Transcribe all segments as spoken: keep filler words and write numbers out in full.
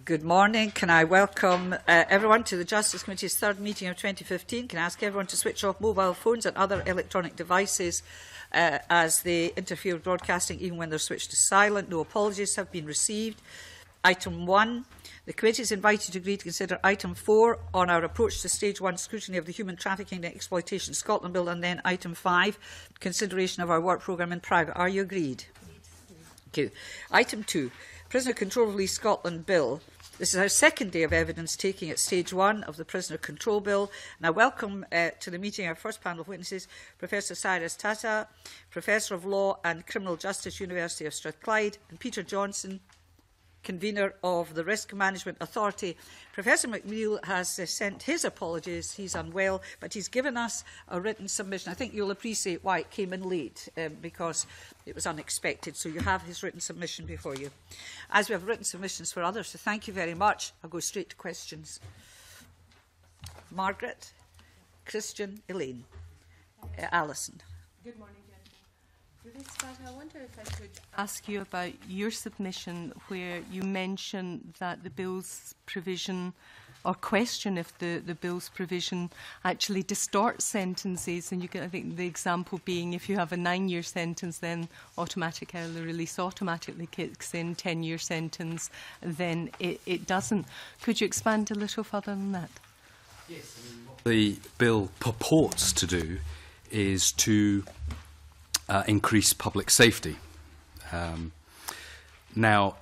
Good morning. Can I welcome uh, everyone to the Justice Committee's third meeting of twenty fifteen. Can I ask everyone to switch off mobile phones and other electronic devices uh, as they interfere with broadcasting, even when they're switched to silent. No apologies have been received. Item one. The committee is invited to agree to consider item four on our approach to stage one scrutiny of the Human Trafficking and Exploitation Scotland Bill, and then item five, consideration of our work programme in private. Are you agreed? Thank you. Item two, Prisoner Control Release Scotland Bill. This is our second day of evidence taking at stage one of the Prisoner Control Bill. And I welcome uh, to the meeting our first panel of witnesses, Professor Cyrus Tata, Professor of Law and Criminal Justice, University of Strathclyde, and Peter Johnston, Convener of the Risk Management Authority. Professor McNeill has uh, sent his apologies. He's unwell, but he's given us a written submission. I think you'll appreciate why it came in late, um, because it was unexpected. So you have his written submission before you. As we have written submissions for others, so thank you very much. I'll go straight to questions. Margaret, Christian, Elaine, uh, Alison. Good morning. For this part, I wonder if I could ask you about your submission where you mention that the bill's provision, or question if the, the bill's provision actually distorts sentences. And you can, I think the example being if you have a nine-year sentence, then automatic early release automatically kicks in, ten-year sentence, then it, it doesn't. Could you expand a little further on that? Yes. I mean, what the bill purports to do is to Uh, increase public safety. Um, now,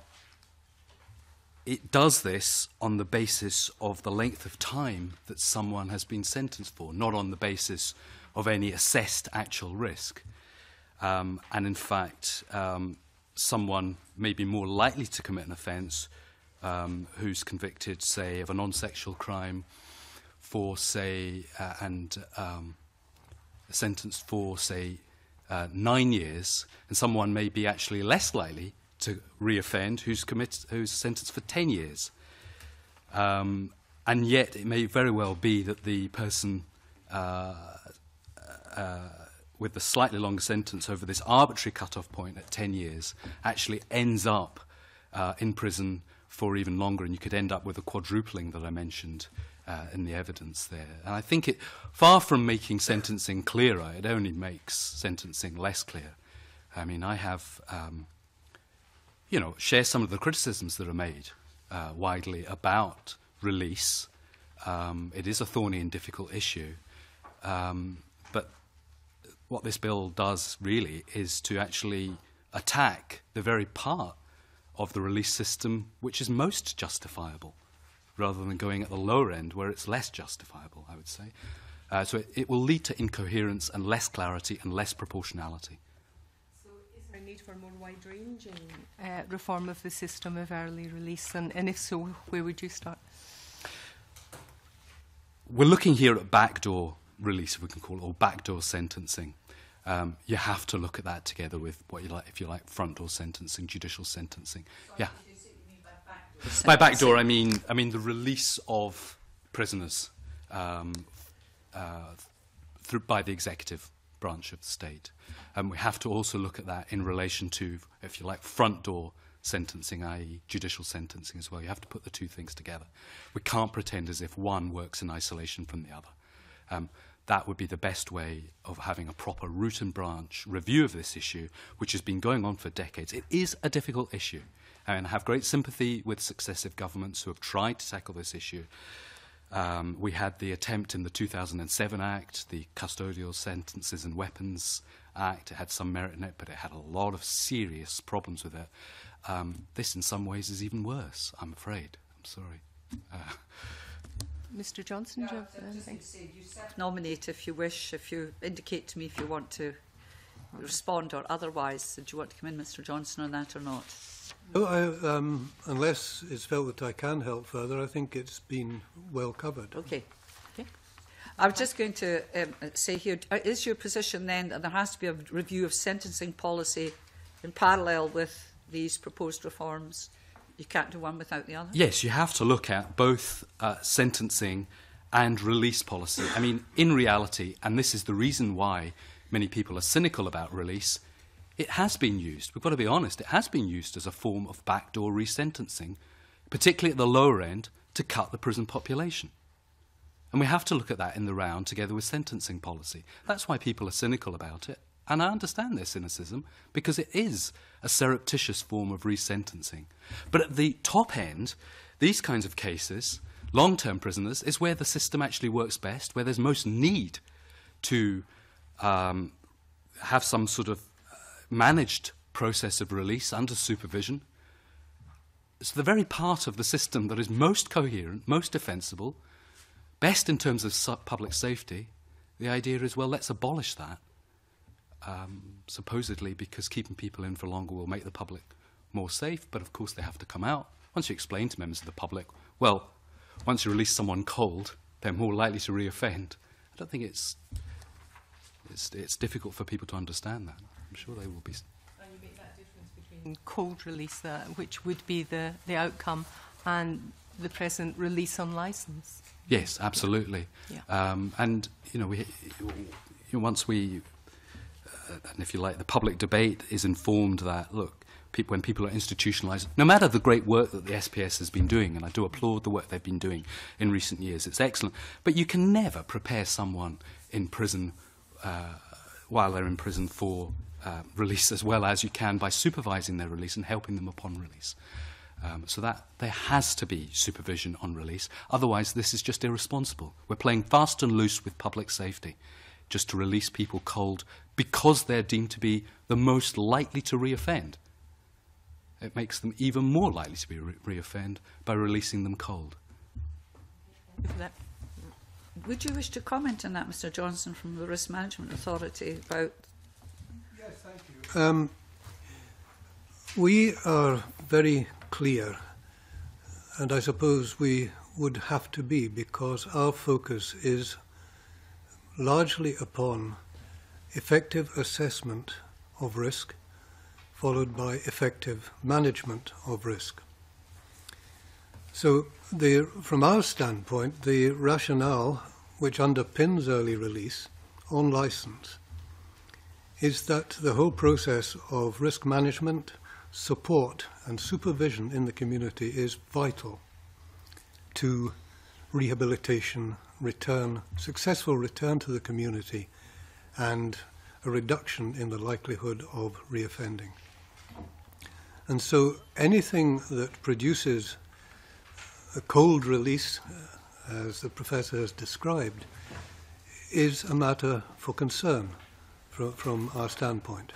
it does this on the basis of the length of time that someone has been sentenced for, not on the basis of any assessed actual risk. Um, and in fact, um, someone may be more likely to commit an offence um, who's convicted, say, of a non-sexual crime for, say, uh, and um, sentenced for, say, Uh, nine years, and someone may be actually less likely to reoffend who's, commit, who's sentenced for ten years. Um, and yet it may very well be that the person uh, uh, with the slightly longer sentence over this arbitrary cut-off point at ten years actually ends up uh, in prison for even longer, and you could end up with a quadrupling that I mentioned Uh, in the evidence there. And I think it, far from making sentencing clearer, it only makes sentencing less clear. I mean, I have, um, you know, share some of the criticisms that are made uh, widely about release. Um, it is a thorny and difficult issue. Um, but what this bill does really is to actually attack the very part of the release system which is most justifiable, rather than going at the lower end where it's less justifiable, I would say. Uh, so it, it will lead to incoherence and less clarity and less proportionality. So is there a need for a more wide-ranging uh, reform of the system of early release? And, and if so, where would you start? We're looking here at backdoor release, if we can call it, or backdoor sentencing. Um, you have to look at that together with what you like, if you like, front door sentencing, judicial sentencing. Sorry, yeah. By backdoor, I mean I mean the release of prisoners um, uh, through, by the executive branch of the state. And um, we have to also look at that in relation to, if you like, front door sentencing, that is judicial sentencing as well. You have to put the two things together. We can't pretend as if one works in isolation from the other. Um, that would be the best way of having a proper root and branch review of this issue, which has been going on for decades. It is a difficult issue. And I have great sympathy with successive governments who have tried to tackle this issue. Um, we had the attempt in the two thousand seven Act, the Custodial Sentences and Weapons Act. It had some merit in it, but it had a lot of serious problems with it. Um, this, in some ways, is even worse, I'm afraid. I'm sorry. Uh, Mister Johnston, do you have anything? You self-nominate if you wish, if you indicate to me if you want to respond or otherwise. Do you want to come in, Mister Johnston, on that or not? No, I, um, unless it's felt that I can help further, I think it's been well covered. Okay. okay. I was just going to um, say here, is your position then that there has to be a review of sentencing policy in parallel with these proposed reforms? You can't do one without the other? Yes, you have to look at both uh, sentencing and release policy. I mean, in reality, and this is the reason why many people are cynical about release, it has been used. We've got to be honest, it has been used as a form of backdoor resentencing particularly at the lower end, to cut the prison population. And we have to look at that in the round together with sentencing policy. That's why people are cynical about it. And I understand their cynicism, because it is a surreptitious form of resentencing. But at the top end, these kinds of cases, long-term prisoners, is where the system actually works best, where there's most need to um, have some sort of uh, managed process of release under supervision. It's the very part of the system that is most coherent, most defensible, best in terms of su- public safety. The idea is, well, let's abolish that, um, supposedly because keeping people in for longer will make the public more safe, but of course they have to come out. Once you explain to members of the public, well, once you release someone cold, they're more likely to reoffend. I don't think it's, it's, it's difficult for people to understand that. I'm sure they will be. And you make that difference between cold release, uh, which would be the, the outcome, and the present release on licence. Yes, absolutely. Yeah. Um, and, you know, we, you know, once we, uh, and if you like, the public debate is informed that, look, people, when people are institutionalised, no matter the great work that the S P S has been doing, and I do applaud the work they've been doing in recent years, it's excellent, but you can never prepare someone in prison uh, while they're in prison for uh, release as well as you can by supervising their release and helping them upon release. Um, so that there has to be supervision on release. Otherwise, this is just irresponsible. We're playing fast and loose with public safety just to release people cold because they're deemed to be the most likely to reoffend. It makes them even more likely to be re- reoffend by releasing them cold. Would you wish to comment on that, Mister Johnston, from the Risk Management Authority about... Yes, thank you. Um, we are very clear, and I suppose we would have to be, because our focus is largely upon effective assessment of risk, followed by effective management of risk. So the, from our standpoint, the rationale which underpins early release on licence is that the whole process of risk management, support and supervision in the community is vital to rehabilitation, return, successful return to the community, and a reduction in the likelihood of reoffending. And so anything that produces a cold release, uh, as the professor has described, is a matter for concern from, from our standpoint.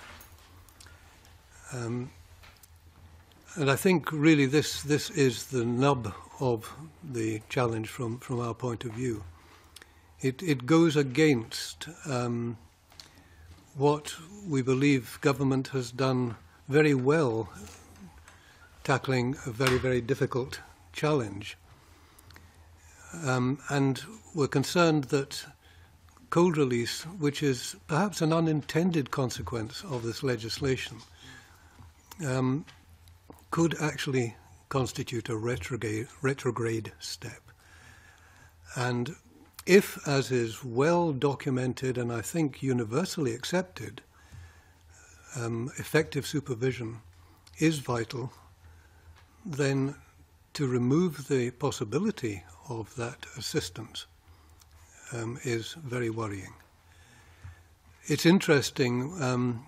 Um, And I think really this, this is the nub of the challenge from, from our point of view. It, it goes against um, what we believe government has done very well, tackling a very, very difficult challenge. Um, and we're concerned that cold release, which is perhaps an unintended consequence of this legislation, um, could actually constitute a retrograde, retrograde step. And if, as is well documented and I think universally accepted, um, effective supervision is vital, then to remove the possibility of that assistance um, is very worrying. It's interesting, um,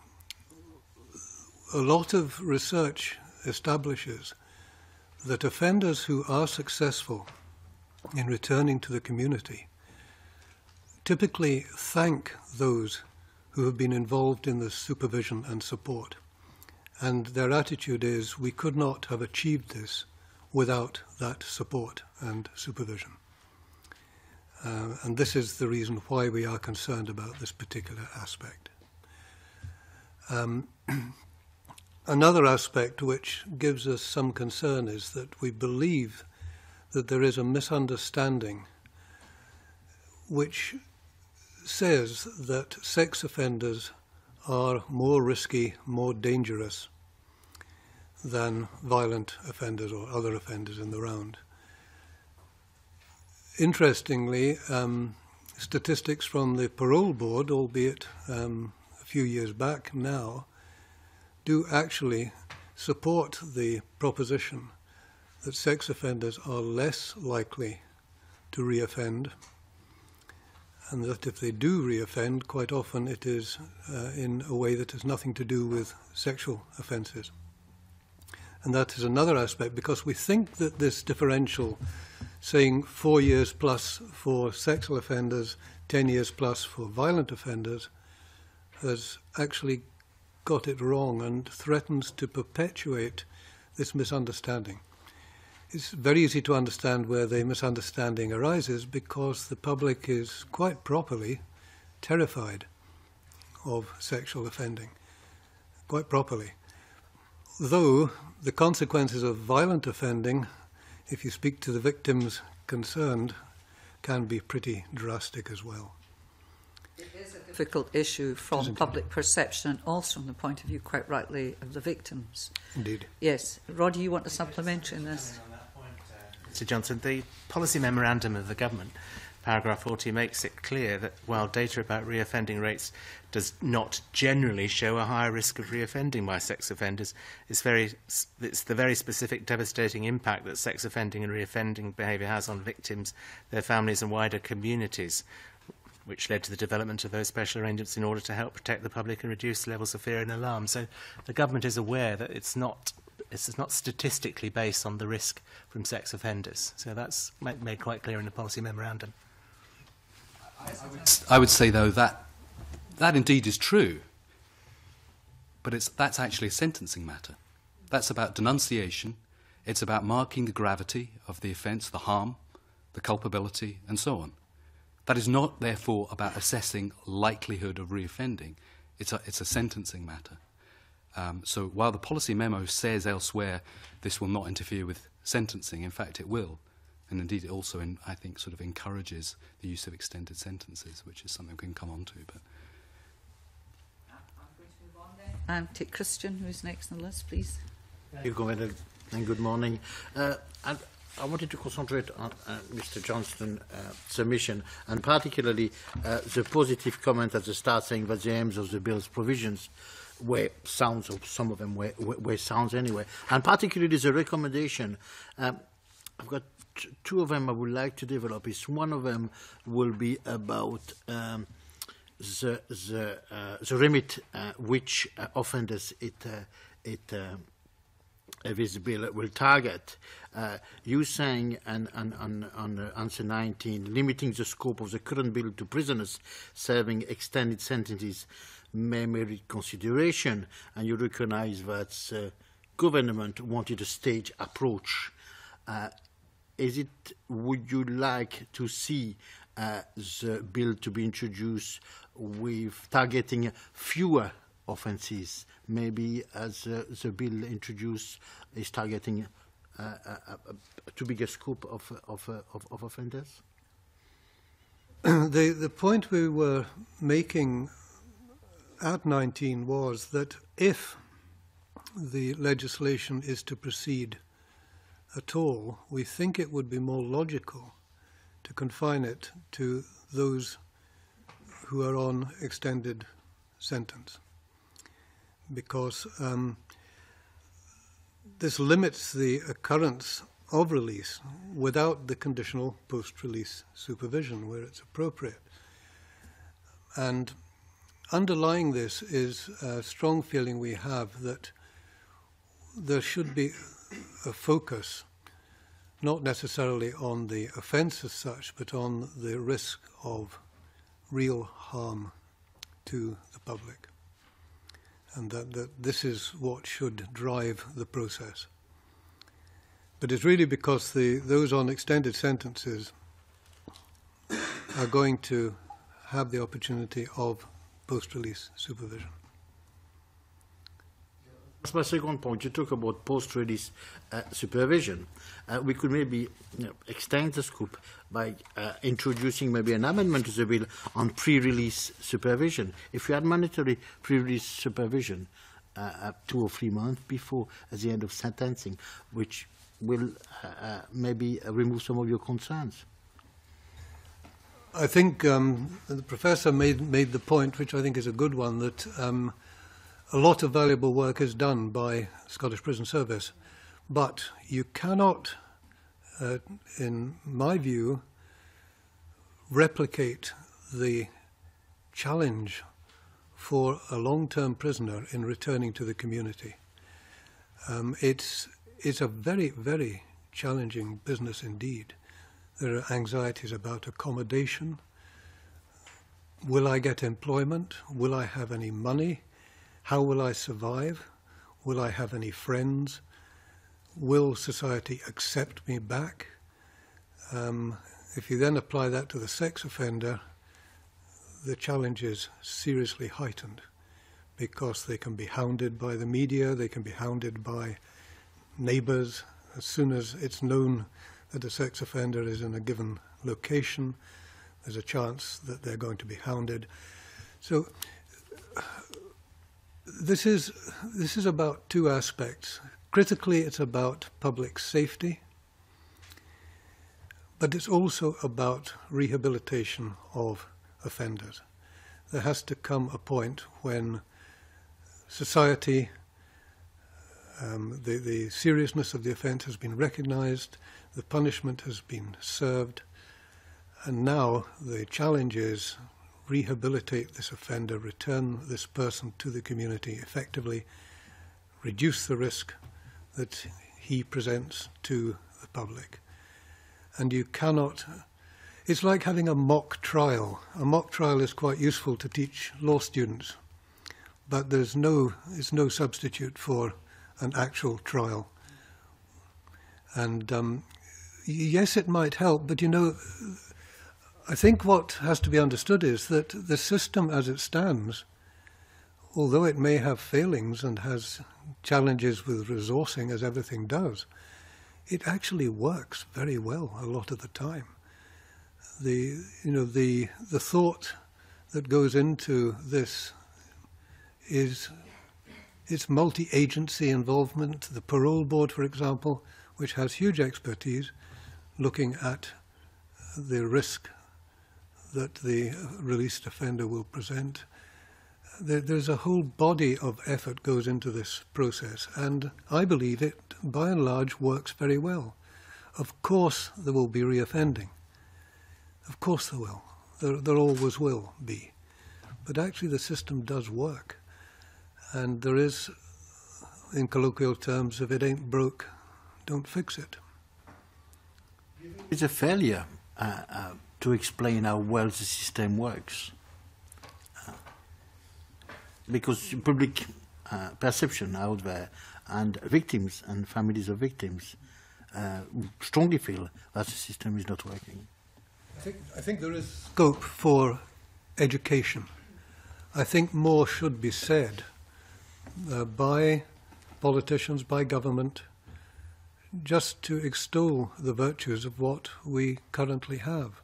a lot of research establishes that offenders who are successful in returning to the community typically thank those who have been involved in the supervision and support. And their attitude is, we could not have achieved this without that support and supervision. Uh, and this is the reason why we are concerned about this particular aspect. Um, Another aspect which gives us some concern is that we believe that there is a misunderstanding which says that sex offenders are more risky, more dangerous than violent offenders or other offenders in the round. Interestingly, um, statistics from the Parole Board, albeit um, a few years back now, do actually support the proposition that sex offenders are less likely to reoffend, and that if they do reoffend, quite often it is uh, in a way that has nothing to do with sexual offences. And that is another aspect, because we think that this differential, saying four years plus for sexual offenders, ten years plus for violent offenders, has actually got it wrong and threatens to perpetuate this misunderstanding. It's very easy to understand where the misunderstanding arises, because the public is quite properly terrified of sexual offending, quite properly. Though the consequences of violent offending, if you speak to the victims concerned, can be pretty drastic as well. It is a difficult issue from Isn't public it? perception and also from the point of view, quite rightly, of the victims. Indeed. Yes. Roddy, you want a supplementary in this? Mister Johnston, the policy memorandum of the government, paragraph forty, makes it clear that while data about reoffending rates does not generally show a higher risk of reoffending by sex offenders, it's, very, it's the very specific devastating impact that sex offending and reoffending behaviour has on victims, their families and wider communities, which led to the development of those special arrangements in order to help protect the public and reduce levels of fear and alarm. So the government is aware that it's not it's not statistically based on the risk from sex offenders. So that's made quite clear in the policy memorandum. I would, I would say, though, that that indeed is true, but it's, that's actually a sentencing matter. That's about denunciation. It's about marking the gravity of the offence, the harm, the culpability, and so on. That is not, therefore, about assessing likelihood of reoffending. It's a, it's a sentencing matter. Um, so while the policy memo says elsewhere this will not interfere with sentencing, in fact it will. And indeed it also, in, I think, sort of encourages the use of extended sentences, which is something we can come on to. But I'm going to move on then. And take Christian, who's next on the list, please. Thank you, Convener, and good morning. Uh, and I wanted to concentrate on uh, Mister Johnston's uh, submission, and particularly uh, the positive comment at the start saying that the aims of the bill's provisions were sounds, or some of them were, were, were sounds anyway, and particularly the recommendation. Um, I've got t two of them I would like to develop. Is one of them will be about um, the the uh, the remit uh, which uh, offenders it uh, it. Uh, this bill will target. Uh, you saying on, on, on, on uh, answer nineteen, limiting the scope of the current bill to prisoners serving extended sentences may merit consideration, and you recognise that the uh, government wanted a stage approach. Uh, is it, would you like to see uh, the bill to be introduced with targeting fewer offences, maybe as uh, the bill introduced is targeting uh, a, a, a too big a scope of, of, uh, of, of offenders? the, the point we were making at nineteen was that if the legislation is to proceed at all, we think it would be more logical to confine it to those who are on extended sentence, because um, this limits the occurrence of release without the conditional post-release supervision where it's appropriate. And underlying this is a strong feeling we have that there should be a focus, not necessarily on the offence as such, but on the risk of real harm to the public. And that, that this is what should drive the process. But it's really because the, those on extended sentences are going to have the opportunity of post-release supervision. That's my second point. You talk about post-release uh, supervision. Uh, we could maybe you know, extend the scope by uh, introducing maybe an amendment to the bill on pre-release supervision. If you had mandatory pre-release supervision uh, uh, two or three months before at the end of sentencing, which will uh, uh, maybe uh, remove some of your concerns. I think um, the professor made, made the point, which I think is a good one, that um, a lot of valuable work is done by Scottish Prison Service, But you cannot, uh, in my view, replicate the challenge for a long-term prisoner in returning to the community. Um, it's, it's a very, very challenging business indeed. There are anxieties about accommodation. Will I get employment? Will I have any money? How will I survive? Will I have any friends? Will society accept me back? Um, if you then apply that to the sex offender, the challenge is seriously heightened, because they can be hounded by the media, they can be hounded by neighbours. As soon as it's known that a sex offender is in a given location, there's a chance that they're going to be hounded. So this is, this is about two aspects. Critically, it's about public safety, but it's also about rehabilitation of offenders. There has to come a point when society, um, the, the seriousness of the offence has been recognised, the punishment has been served, and now the challenge is rehabilitate this offender, return this person to the community effectively, reduce the risk that he presents to the public. And you cannot... It's like having a mock trial. A mock trial is quite useful to teach law students, but there's no, it's no substitute for an actual trial. And um, yes, it might help, but you know, I think what has to be understood is that the system as it stands, although it may have failings and has challenges with resourcing, as everything does, it actually works very well a lot of the time. The, you know, the, the thought that goes into this is its multi-agency involvement. The Parole Board, for example, which has huge expertise, looking at the risk that the released offender will present. There, there's a whole body of effort goes into this process, and I believe it, by and large, works very well. Of course, there will be reoffending. Of course there will. There, there always will be. But actually the system does work. And there is, in colloquial terms, if it ain't broke, don't fix it. It's a failure uh, uh, to explain how well the system works. Uh, because public uh, perception out there, and victims and families of victims uh, strongly feel that the system is not working. I think, I think there is scope for education. I think more should be said uh, by politicians, by government, just to extol the virtues of what we currently have.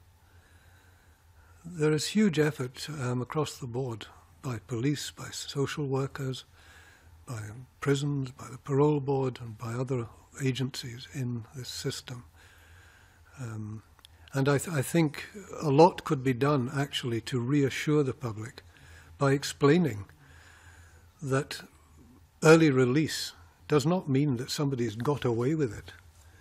There is huge effort um, across the board by police, by social workers, by prisons, by the Parole Board, and by other agencies in this system. Um, And I, th I think a lot could be done, actually, to reassure the public by explaining that early release does not mean that somebody's got away with it.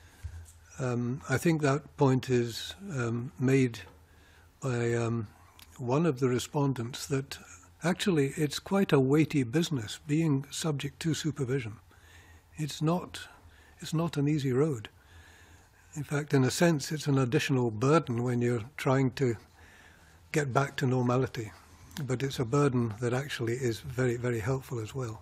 Um, I think that point is um, made by um, one of the respondents, that actually it's quite a weighty business being subject to supervision. It's not, it's not an easy road. In fact, in a sense, it's an additional burden when you're trying to get back to normality. But it's a burden that actually is very, very helpful as well.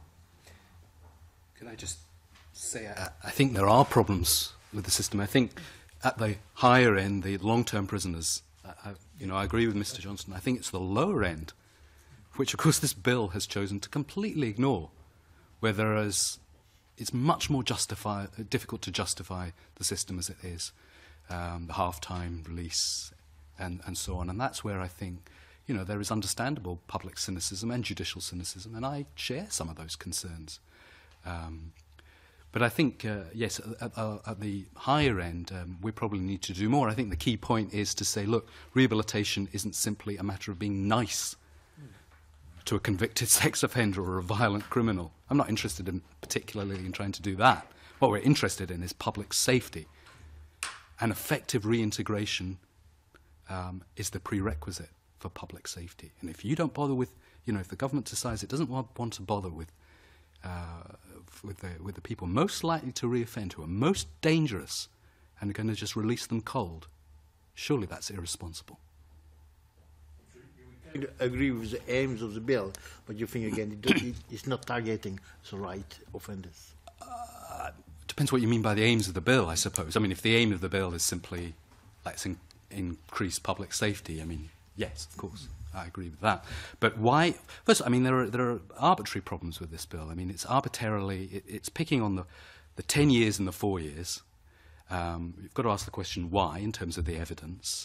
Can I just say, I, I think there are problems with the system. I think at the higher end, the long-term prisoners, I, I, you know, I agree with Mister Johnston. I think it's the lower end, which, of course, this bill has chosen to completely ignore, where there is... It's much more justify, difficult to justify the system as it is, um, the half-time release and, and so on. And that's where I think, you know, there is understandable public cynicism and judicial cynicism, and I share some of those concerns. Um, but I think, uh, yes, at, at, at the higher end, um, we probably need to do more. I think the key point is to say, look, rehabilitation isn't simply a matter of being nice to a convicted sex offender or a violent criminal. I'm not interested in particularly in trying to do that, What we're interested in is public safety. And effective reintegration um, is the prerequisite for public safety. And if you don't bother with, you know, if the government decides it doesn't want, want to bother with, uh, with, the, with the people most likely to reoffend, who are most dangerous, and are going to just release them cold, surely that's irresponsible. You agree with the aims of the bill, but you think, again, it, it, it's not targeting the right offenders? Uh, depends what you mean by the aims of the bill, I suppose. I mean, if the aim of the bill is simply let's in, increase public safety, I mean, yes, of course, I agree with that. But why? First, I mean, there are there are arbitrary problems with this bill. I mean, it's arbitrarily it, it's picking on the the ten years and the four years. Um, you've got to ask the question why in terms of the evidence,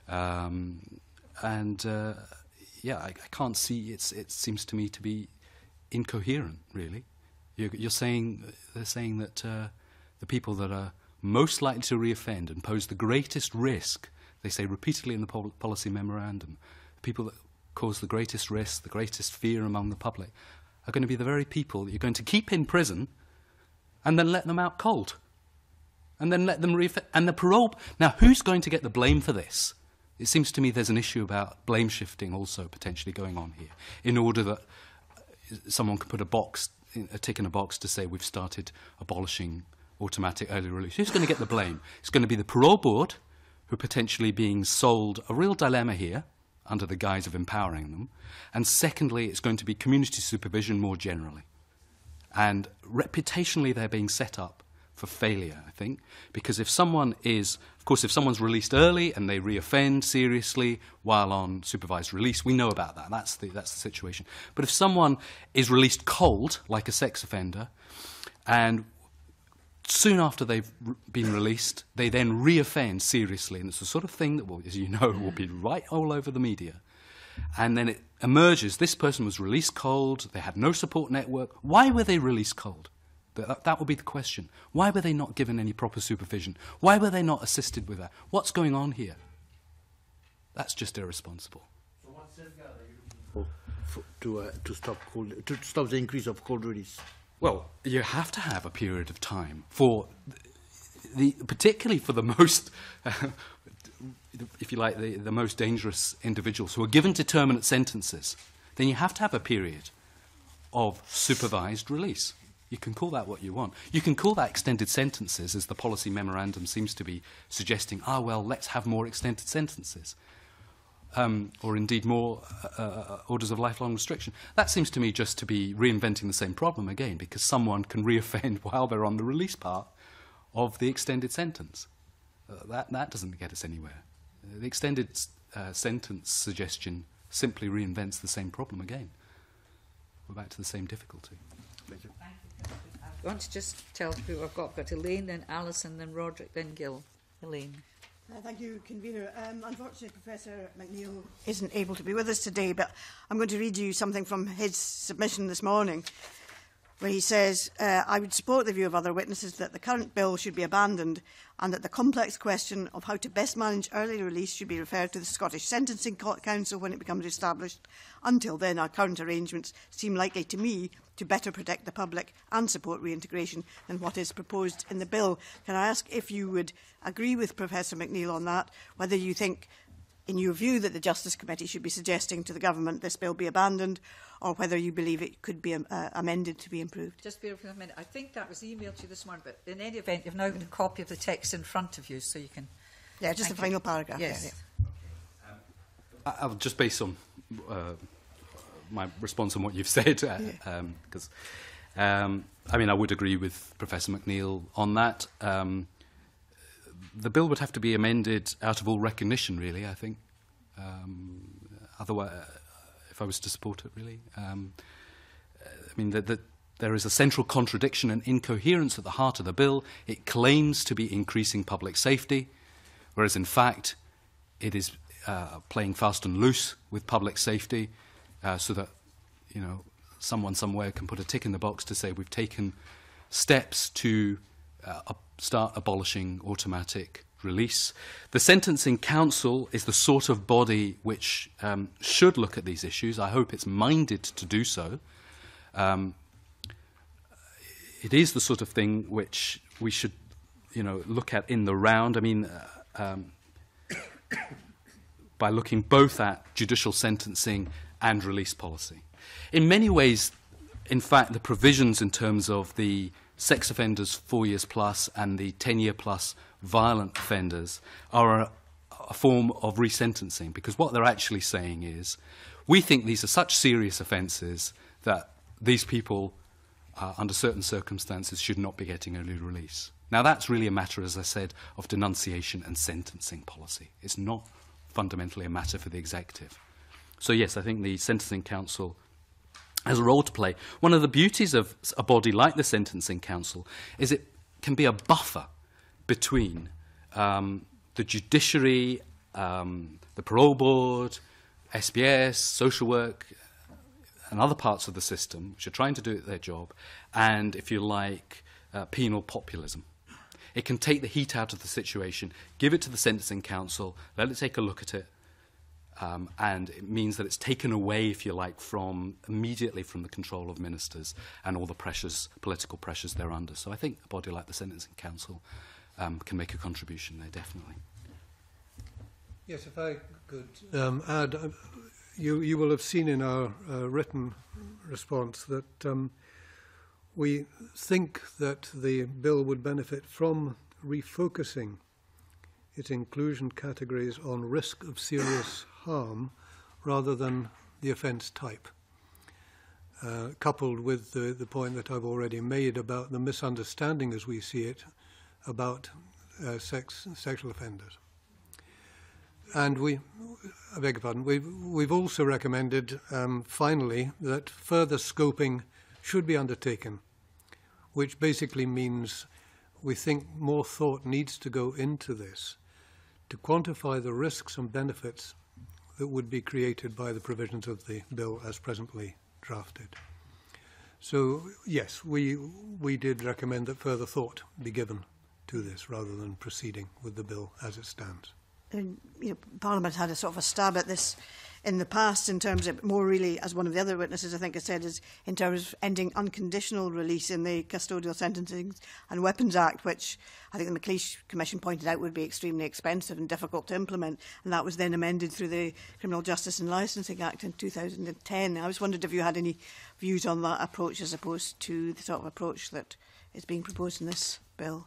um, and uh, yeah, I, I can't see. It's it seems to me to be incoherent, really. You're, you're saying they're saying that uh, the people that are most likely to reoffend and pose the greatest risk, they say repeatedly in the pol policy memorandum, the people that cause the greatest risk, the greatest fear among the public, are going to be the very people that you're going to keep in prison and then let them out cold. And then let them reoffend. And the parole... Now, who's going to get the blame for this? It seems to me there's an issue about blame shifting also potentially going on here, in order that someone can put a box, a tick in a box to say we've started abolishing automatic early release. Who's going to get the blame? It's going to be the parole board, who are potentially being sold a real dilemma here under the guise of empowering them. And secondly, it's going to be community supervision more generally. And reputationally, they're being set up for failure, I think, because if someone is, of course, if someone's released early and they reoffend seriously while on supervised release, we know about that. That's the, that's the situation. But if someone is released cold, like a sex offender, and soon after they've been released, they then reoffend seriously, and it's the sort of thing that, will, as you know, will be right all over the media. And then it emerges, this person was released cold, they had no support network. Why were they released cold? That, that would be the question. Why were they not given any proper supervision? Why were they not assisted with that? What's going on here? That's just irresponsible. So what safeguard are you looking for, for to, uh, to, stop cold, to stop the increase of cold release? Well, you have to have a period of time for the, particularly for the most, uh, if you like, the, the most dangerous individuals who are given determinate sentences. Then you have to have a period of supervised release. You can call that what you want. You can call that extended sentences, as the policy memorandum seems to be suggesting. Ah, well, let's have more extended sentences. Um, or indeed more uh, uh, orders of lifelong restriction. That seems to me just to be reinventing the same problem again, because someone can reoffend while they're on the release part of the extended sentence. Uh, that, that doesn't get us anywhere. Uh, the extended uh, sentence suggestion simply reinvents the same problem again. We're back to the same difficulty. Thank you. I want to just tell who I've got. I've got Elaine, then Alison, then Roderick, then Gill. Elaine. Uh, thank you, Convener. Um, unfortunately, Professor McNeill isn't able to be with us today, but I'm going to read you something from his submission this morning, where he says, uh, I would support the view of other witnesses that the current bill should be abandoned and that the complex question of how to best manage early release should be referred to the Scottish Sentencing Council when it becomes established. Until then, our current arrangements seem likely to me to better protect the public and support reintegration than what is proposed in the bill. Can I ask if you would agree with Professor McNeill on that, whether you think, in your view, that the Justice Committee should be suggesting to the Government this bill be abandoned, or whether you believe it could be uh, amended to be improved? Just bear with me a minute. I think that was emailed to you this morning, but in any event, you've now got a copy of the text in front of you, so you can... Yeah, just the final paragraph. Yes. Yeah, yeah. I'll just based on uh, my response on what you've said, because, uh, um, um, I mean, I would agree with Professor McNeill on that. Um, the bill would have to be amended out of all recognition, really, I think. Um, otherwise, uh, if I was to support it, really. Um, I mean, the, the, there is a central contradiction and incoherence at the heart of the bill. It claims to be increasing public safety, whereas in fact it is uh, playing fast and loose with public safety, uh, so that, you know, someone somewhere can put a tick in the box to say we've taken steps to uh, start abolishing automatic release. The Sentencing Council is the sort of body which um, should look at these issues. I hope it's minded to do so. Um, it is the sort of thing which we should, you know, look at in the round. I mean, uh, um, by looking both at judicial sentencing and release policy. In many ways, in fact, the provisions in terms of the sex offenders four years plus and the ten-year plus violent offenders are a, a form of resentencing, because what they're actually saying is, we think these are such serious offences that these people, uh, under certain circumstances, should not be getting early release. Now, that's really a matter, as I said, of denunciation and sentencing policy. It's not fundamentally a matter for the executive. So, yes, I think the Sentencing Council has a role to play. One of the beauties of a body like the Sentencing Council is it can be a buffer between um, the judiciary, um, the parole board, S B S, social work, and other parts of the system which are trying to do their job, and, if you like, uh, penal populism. It can take the heat out of the situation, give it to the Sentencing Council, let it take a look at it, um, and it means that it's taken away, if you like, from immediately from the control of ministers and all the pressures, political pressures they're under. So I think a body like the Sentencing Council um, can make a contribution there, definitely. Yes, if I could um, add, uh, you, you will have seen in our uh, written response that um, we think that the bill would benefit from refocusing its inclusion categories on risk of serious harm rather than the offence type, uh, coupled with the, the point that I've already made about the misunderstanding, as we see it, about uh, sex, sexual offenders. And we, I beg your pardon, we've, we've also recommended, um, finally, that further scoping should be undertaken, which basically means we think more thought needs to go into this to quantify the risks and benefits that would be created by the provisions of the bill as presently drafted. So, yes, we, we did recommend that further thought be given to this rather than proceeding with the bill as it stands. And, you know, Parliament had a sort of a stab at this in the past in terms of, more really, as one of the other witnesses I think has said, is in terms of ending unconditional release in the Custodial Sentencing and Weapons Act, which I think the McLeish Commission pointed out would be extremely expensive and difficult to implement, and that was then amended through the Criminal Justice and Licensing Act in two thousand ten. I was wondered if you had any views on that approach as opposed to the sort of approach that is being proposed in this bill.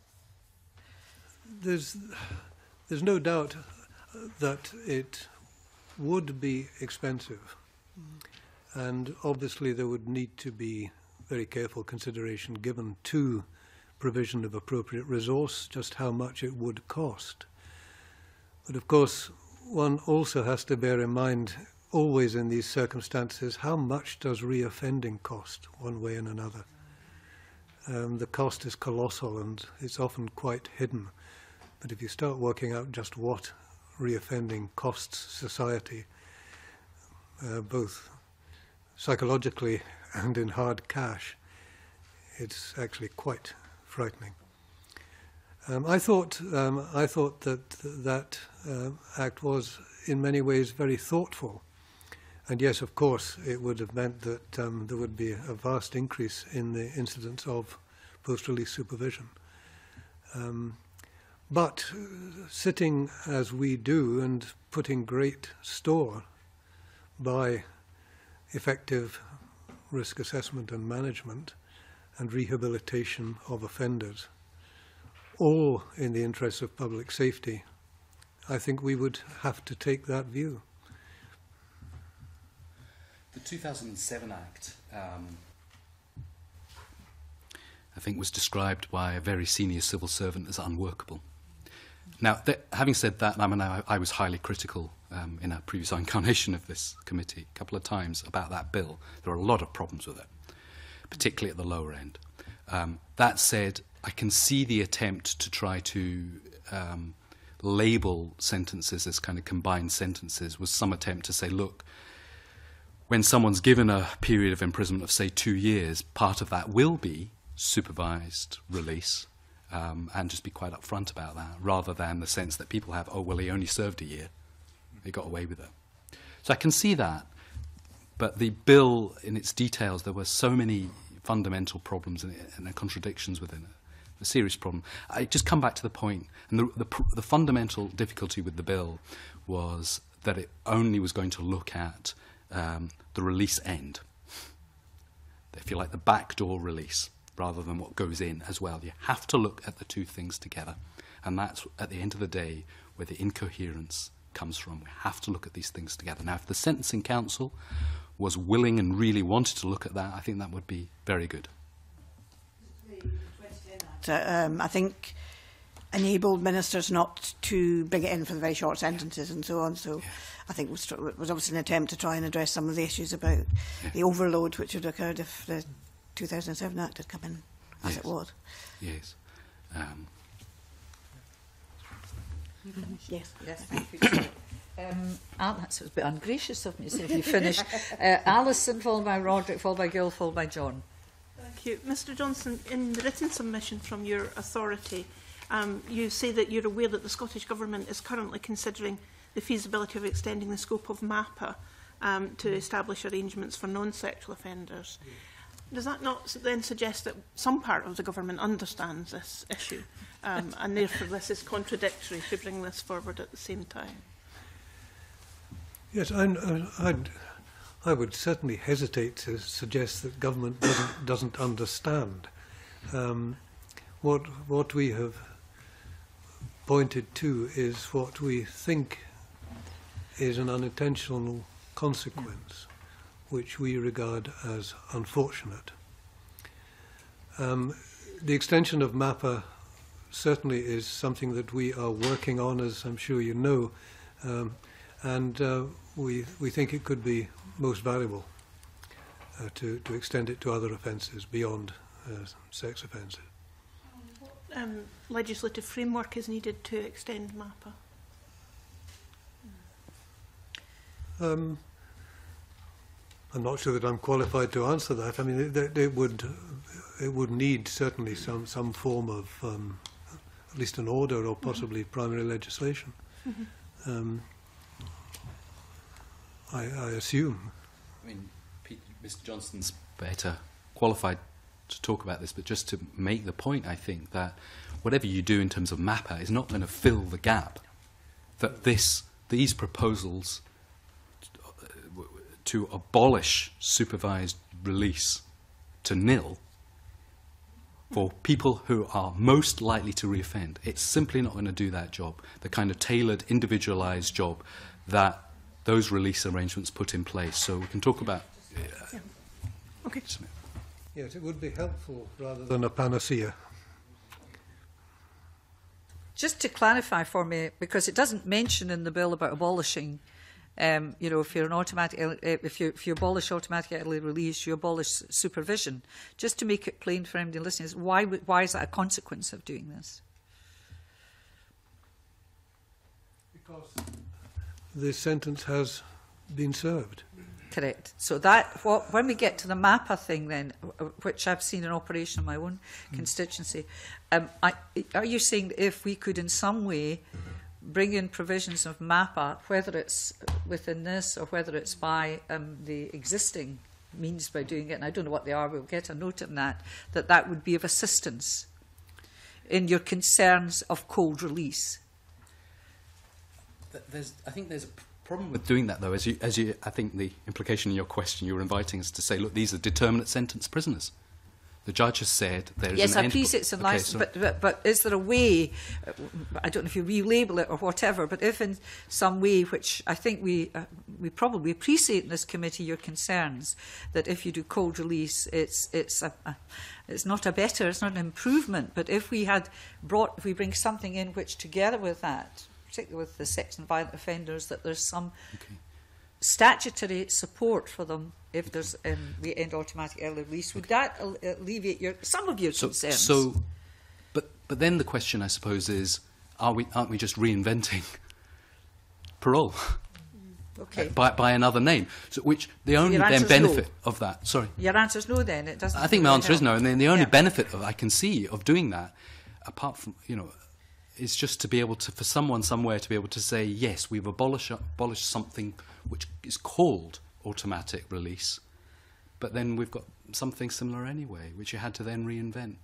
There's, there's no doubt that it would be expensive, mm. and obviously there would need to be very careful consideration given to provision of appropriate resource, just how much it would cost. But of course, one also has to bear in mind, always in these circumstances, how much does reoffending cost, one way and another. Um, the cost is colossal and it's often quite hidden. But if you start working out just what reoffending costs society, uh, both psychologically and in hard cash, it's actually quite frightening. Um, I thought um, I thought that that uh, act was in many ways very thoughtful, and yes, of course, it would have meant that um, there would be a vast increase in the incidence of post-release supervision. Um, But uh, sitting as we do and putting great store by effective risk assessment and management and rehabilitation of offenders, all in the interests of public safety, I think we would have to take that view. The two thousand seven Act, um, I think, was described by a very senior civil servant as unworkable. Now, th having said that, I mean, I, I was highly critical um, in a previous incarnation of this committee a couple of times about that bill. There are a lot of problems with it, particularly at the lower end. Um, that said, I can see the attempt to try to um, label sentences as kind of combined sentences was some attempt to say, look, when someone's given a period of imprisonment of, say, two years, part of that will be supervised release. Um, and just be quite upfront about that, rather than the sense that people have, oh, well, he only served a year. He got away with it. So I can see that. But the bill, in its details, there were so many fundamental problems and, and the contradictions within it. A serious problem. I just come back to the point, and the, the, pr the fundamental difficulty with the bill was that it only was going to look at um, the release end, if you like, the backdoor release, rather than what goes in as well. You have to look at the two things together, and that's, at the end of the day, where the incoherence comes from. We have to look at these things together. Now, if the Sentencing Council was willing and really wanted to look at that, I think that would be very good. Um, I think enabled ministers not to bring it in for the very short sentences and so on. So yeah. I think it was, it was obviously an attempt to try and address some of the issues about yeah. the overload which would have occurred if the two thousand seven Act had come in as yes. it was. Yes. Um. Yes. Yes, thank you. Um, Al that's a bit ungracious of me to say if you finish. Uh, Alison, followed by Roderick, followed by Gil, followed by John. Thank you. Mister Johnston, in the written submission from your authority, um, you say that you're aware that the Scottish Government is currently considering the feasibility of extending the scope of MAPA um, to establish arrangements for non-sexual offenders. Does that not then suggest that some part of the Government understands this issue um, and therefore this is contradictory to bring this forward at the same time? Yes, I, I'd, I would certainly hesitate to suggest that government doesn't, doesn't understand. Um, what, what we have pointed to is what we think is an unintentional consequence, which we regard as unfortunate. Um, the extension of MAPA certainly is something that we are working on, as I'm sure you know, um, and uh, we, we think it could be most valuable uh, to, to extend it to other offences beyond uh, sex offences. What um, legislative framework is needed to extend MAPA? Um, I'm not sure that I'm qualified to answer that. I mean, it, it would it would need certainly some some form of um, at least an order or possibly mm-hmm. primary legislation. Mm-hmm. um, I, I assume. I mean, Pete, Mister Johnston's better qualified to talk about this, but just to make the point, I think that whatever you do in terms of MAPA is not going to fill the gap. That this these proposals to abolish supervised release to nil for people who are most likely to reoffend. It's simply not going to do that job, the kind of tailored, individualised job that those release arrangements put in place. So we can talk about... Uh, yeah. Okay. Yes, it would be helpful rather than a panacea. Just to clarify for me, because it doesn't mention in the bill about abolishing Um, you know, if you're an automatic, if you if you abolish automatic early release, you abolish supervision. Just to make it plain for anybody listening, is why why is that a consequence of doing this? Because the sentence has been served. Correct. So that what, when we get to the MAPA thing, then, which I've seen in operation in my own mm. constituency, um, I, are you saying that if we could in some way bring in provisions of MAPA, whether it's within this or whether it's by um, the existing means by doing it, and I don't know what they are, we'll get a note on that, that that would be of assistance in your concerns of cold release? There's, I think there's a problem with doing that, though, as you, as you, I think the implication in your question, you were inviting us to say, look, these are determinate sentence prisoners. The judge has said there is yes, an I appreciate it's in license, but, but, but is there a way, I don't know if you relabel it or whatever, but if in some way, which I think we uh, we probably appreciate in this committee your concerns, that if you do cold release, it's it's a, a, it's not a better, it's not an improvement, but if we had brought, if we bring something in which together with that, particularly with the sex and violent offenders, that there's some okay. statutory support for them. If there's um, we end automatic early release, would that alleviate your some of your so, concerns? So, but but then the question, I suppose, is: Are we aren't we just reinventing parole? Okay. by by another name, so which the only so then benefit no. of that. Sorry. Your answer's no. Then it doesn't. I think my answer help. is no, and then the only yeah. benefit of, I can see of doing that, apart from you know, is just to be able to for someone somewhere to be able to say yes, we've abolished abolished something which is called automatic release, but then we've got something similar anyway, which you had to then reinvent.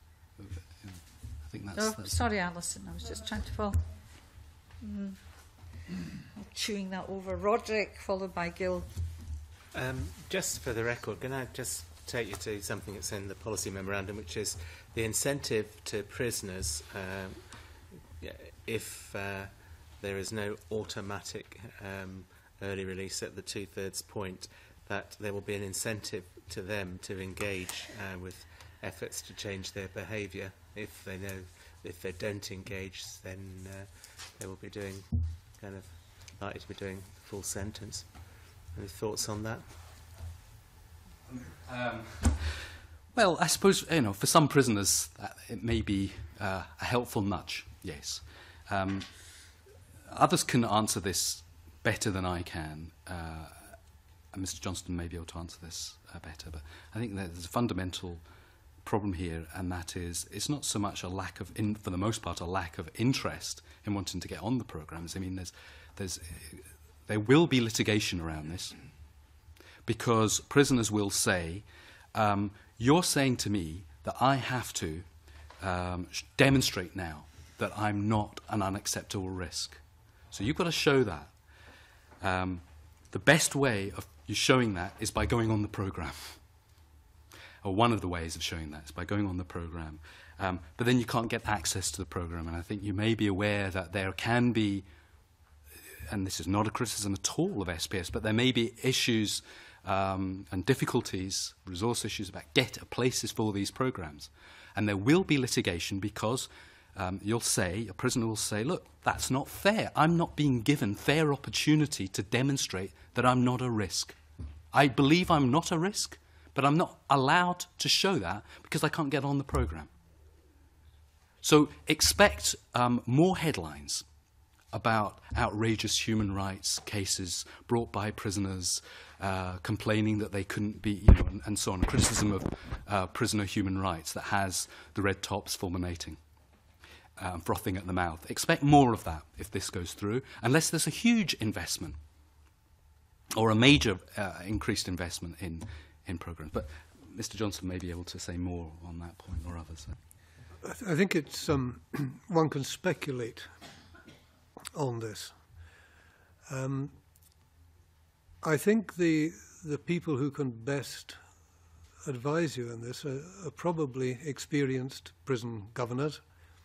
I think that's... Oh, that's sorry, Alison, I was just trying to follow. Mm. Chewing that over. Roderick, followed by Gill. Um, just for the record, can I just take you to something that's in the policy memorandum, which is the incentive to prisoners um, if uh, there is no automatic um, early release at the two-thirds point, that there will be an incentive to them to engage uh, with efforts to change their behaviour. If they know, if they don't engage, then uh, they will be doing, kind of likely to be doing full sentence. Any thoughts on that? Um, well, I suppose, you know, for some prisoners, uh, it may be uh, a helpful nudge, yes. Um, others can answer this better than I can, uh, and Mister Johnston may be able to answer this uh, better, but I think that there's a fundamental problem here, and that is, it's not so much a lack of, in, for the most part, a lack of interest in wanting to get on the programmes. I mean, there's, there's, there will be litigation around this, because prisoners will say, um, you're saying to me that I have to um, demonstrate now that I'm not an unacceptable risk. So you've got to show that. Um, the best way of you showing that is by going on the programme. Or one of the ways of showing that is by going on the programme. Um, but then you can't get access to the programme. And I think you may be aware that there can be, and this is not a criticism at all of S P S, but there may be issues um, and difficulties, resource issues about get places for these programmes. And there will be litigation because um, you'll say, a prisoner will say, look, that's not fair. I'm not being given fair opportunity to demonstrate that I'm not a risk. I believe I'm not a risk, but I'm not allowed to show that because I can't get on the programme. So expect um, more headlines about outrageous human rights cases brought by prisoners uh, complaining that they couldn't be, you know, and, and so on, criticism of uh, prisoner human rights that has the red tops fulminating, um, frothing at the mouth. Expect more of that if this goes through, unless there's a huge investment or a major uh, increased investment in, in programmes. But Mister Johnston may be able to say more on that point, or others. I, th I think it's um, one can speculate on this. Um, I think the the people who can best advise you on this are, are probably experienced prison governors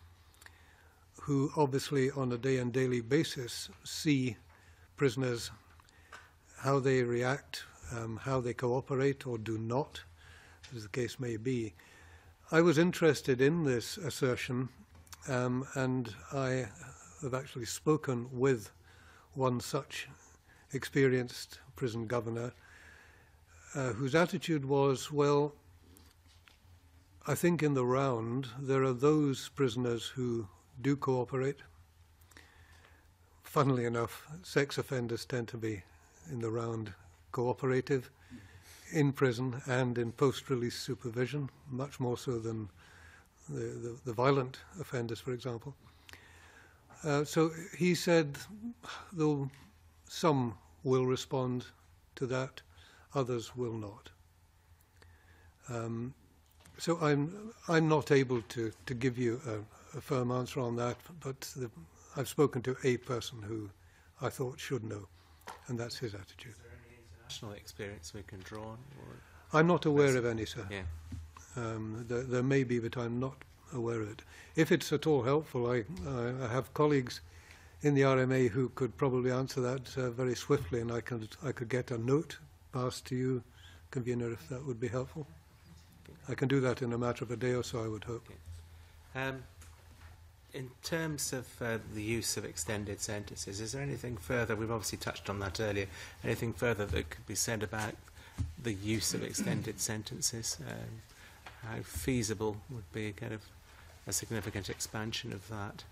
who obviously on a day and daily basis see prisoners, how they react, um, how they cooperate or do not, as the case may be. I was interested in this assertion, um, and I have actually spoken with one such experienced prison governor uh, whose attitude was, well, I think in the round there are those prisoners who do cooperate. Funnily enough, sex offenders tend to be in the round cooperative in prison and in post-release supervision, much more so than the, the, the violent offenders, for example. Uh, so he said, though some will respond to that, others will not. Um, so I'm I'm not able to to give you a, a firm answer on that, but the, I've spoken to a person who I thought should know, and that's his attitude. Is there any international experience we can draw on? Or I'm not aware of any, sir. Yeah. Um, there, there may be, but I'm not aware of it. If it's at all helpful, I, I, I have colleagues in the R M A who could probably answer that uh, very swiftly, and I could I could get a note passed to you, Convener, if that would be helpful. I can do that in a matter of a day or so, I would hope. Okay. Um, in terms of uh, the use of extended sentences, is there anything further, we've obviously touched on that earlier, anything further that could be said about the use of extended sentences? Um, how feasible would be kind of a significant expansion of that?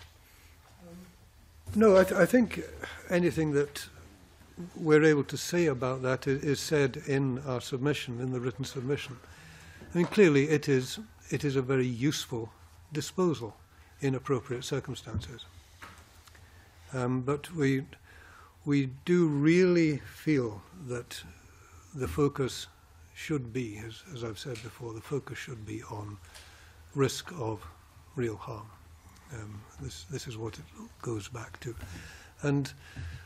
No, I, th I think anything that we're able to say about that is, is said in our submission, in the written submission. I mean, clearly it is, it is a very useful disposal in appropriate circumstances. Um, but we, we do really feel that the focus should be, as, as I've said before, the focus should be on risk of real harm. Um, this, this is what it goes back to. And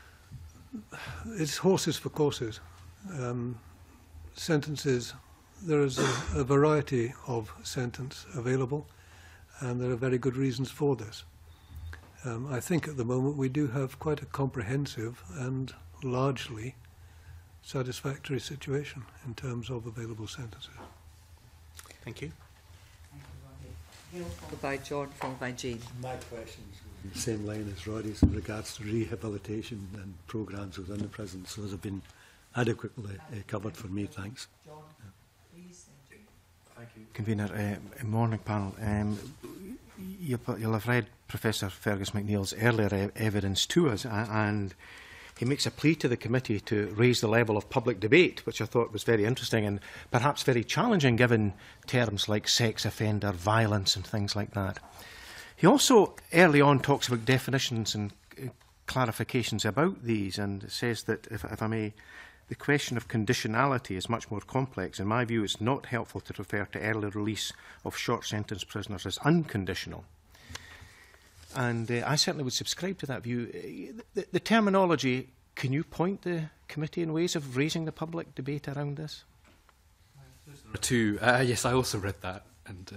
it's horses for courses. Um, sentences, there is a, a variety of sentence available, and there are very good reasons for this. Um, I think at the moment we do have quite a comprehensive and largely satisfactory situation in terms of available sentences. Thank you. Followed by John, followed by Jean. My questions in the same line as Roddy's in regards to rehabilitation and programmes within the prison, so those have been adequately uh, covered for me, thanks. John, please. Thank you. Thank you. Convener, uh, morning panel. Um, you, you'll have read Professor Fergus McNeill's earlier e evidence to us, and he makes a plea to the committee to raise the level of public debate, which I thought was very interesting and perhaps very challenging given terms like sex offender, violence and things like that. He also early on talks about definitions and uh, clarifications about these, and says that, if, if I may, the question of conditionality is much more complex. In my view, it's not helpful to refer to early release of short-sentence prisoners as unconditional. And uh, I certainly would subscribe to that view. Uh, the, the terminology, can you point the committee in ways of raising the public debate around this? Two, uh, yes, I also read that and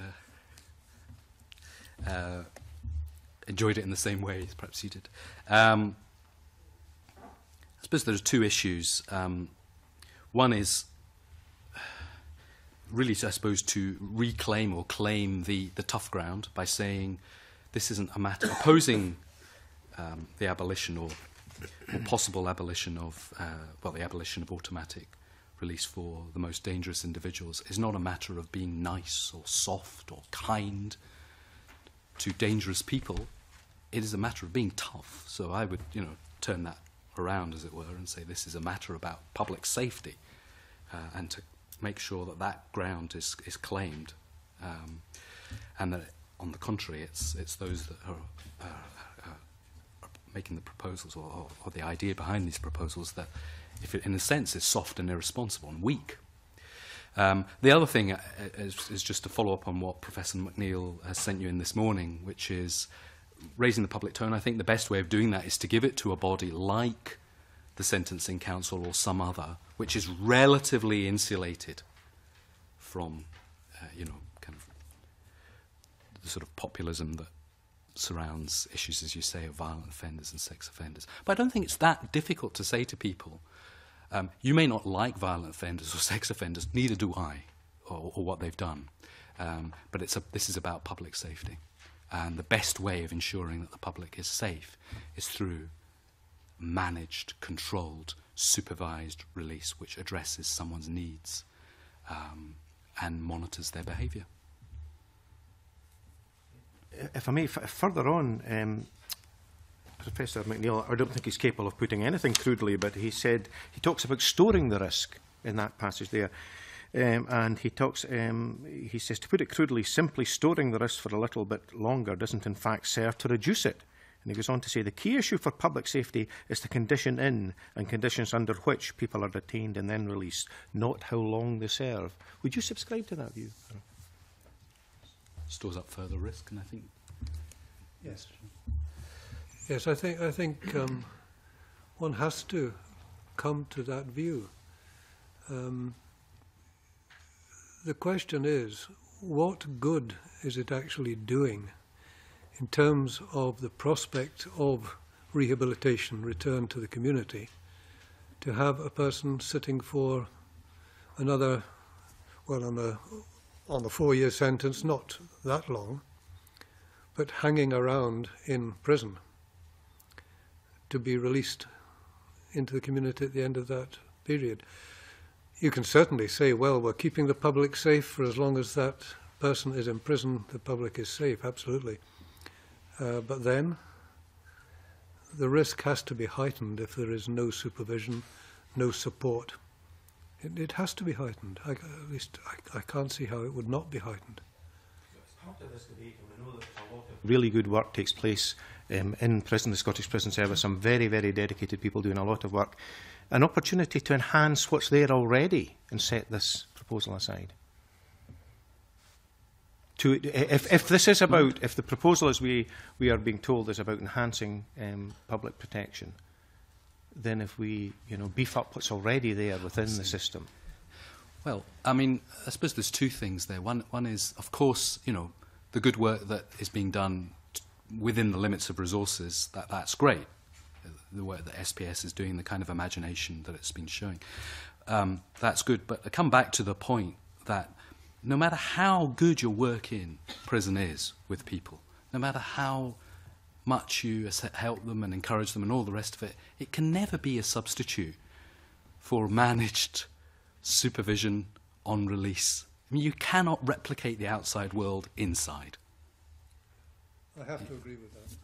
uh, uh, enjoyed it in the same way as perhaps you did. Um, I suppose there's two issues. Um, one is really, I suppose, to reclaim or claim the, the tough ground by saying this isn't a matter opposing um, the abolition or, or possible abolition of, uh, well, the abolition of automatic release for the most dangerous individuals is not a matter of being nice or soft or kind to dangerous people. It is a matter of being tough. So I would, you know, turn that around, as it were, and say this is a matter about public safety, uh, and to make sure that that ground is, is claimed, um, and that, on the contrary, it's, it's those that are, uh, uh, are making the proposals, or, or, or the idea behind these proposals, that, if it, in a sense, is soft and irresponsible and weak. Um, the other thing uh, is, is just to follow up on what Professor McNeill has sent you in this morning, which is raising the public tone. I think the best way of doing that is to give it to a body like the Sentencing Council or some other, which is relatively insulated from, uh, you know, kind of the sort of populism that surrounds issues, as you say, of violent offenders and sex offenders. But I don't think it's that difficult to say to people, um, you may not like violent offenders or sex offenders, neither do I, or, or what they've done. Um, but it's a, this is about public safety. And the best way of ensuring that the public is safe is through managed, controlled, supervised release, which addresses someone's needs um, and monitors their behaviour. If I may, f further on, um, Professor McNeill, I don't think he's capable of putting anything crudely, but he said, he talks about storing the risk in that passage there. Um, and he talks, um, he says, to put it crudely, simply storing the risk for a little bit longer doesn't in fact serve to reduce it. And he goes on to say, the key issue for public safety is the condition in and conditions under which people are detained and then released, not how long they serve. Would you subscribe to that view? Stores up further risk, and I think... Yes. Yes, I think, I think um, one has to come to that view. Um, The question is, what good is it actually doing in terms of the prospect of rehabilitation, return to the community, to have a person sitting for another, well, on a, on the four-year sentence, not that long, but hanging around in prison to be released into the community at the end of that period? You can certainly say, well, we're keeping the public safe for as long as that person is in prison, the public is safe, absolutely. Uh, but then the risk has to be heightened if there is no supervision, no support. It, it has to be heightened. I, at least I, I can't see how it would not be heightened. Really good work takes place um, in prison, the Scottish Prison Service. Some very, very dedicated people doing a lot of work. An opportunity to enhance what's there already and set this proposal proposal aside. To, if, if this is about, if the proposal, as we, we are being told, is about enhancing um, public protection, then if we, you know, beef up what's already there within the system. Well, I mean, I suppose there's two things there. One, one is, of course, you know, the good work that is being done t within the limits of resources. That that's great. The work that S P S is doing, the kind of imagination that it's been showing, um, that's good. But I come back to the point that no matter how good your work in prison is with people, no matter how much you help them and encourage them and all the rest of it, it can never be a substitute for managed supervision on release. I mean, you cannot replicate the outside world inside. I have to agree with that.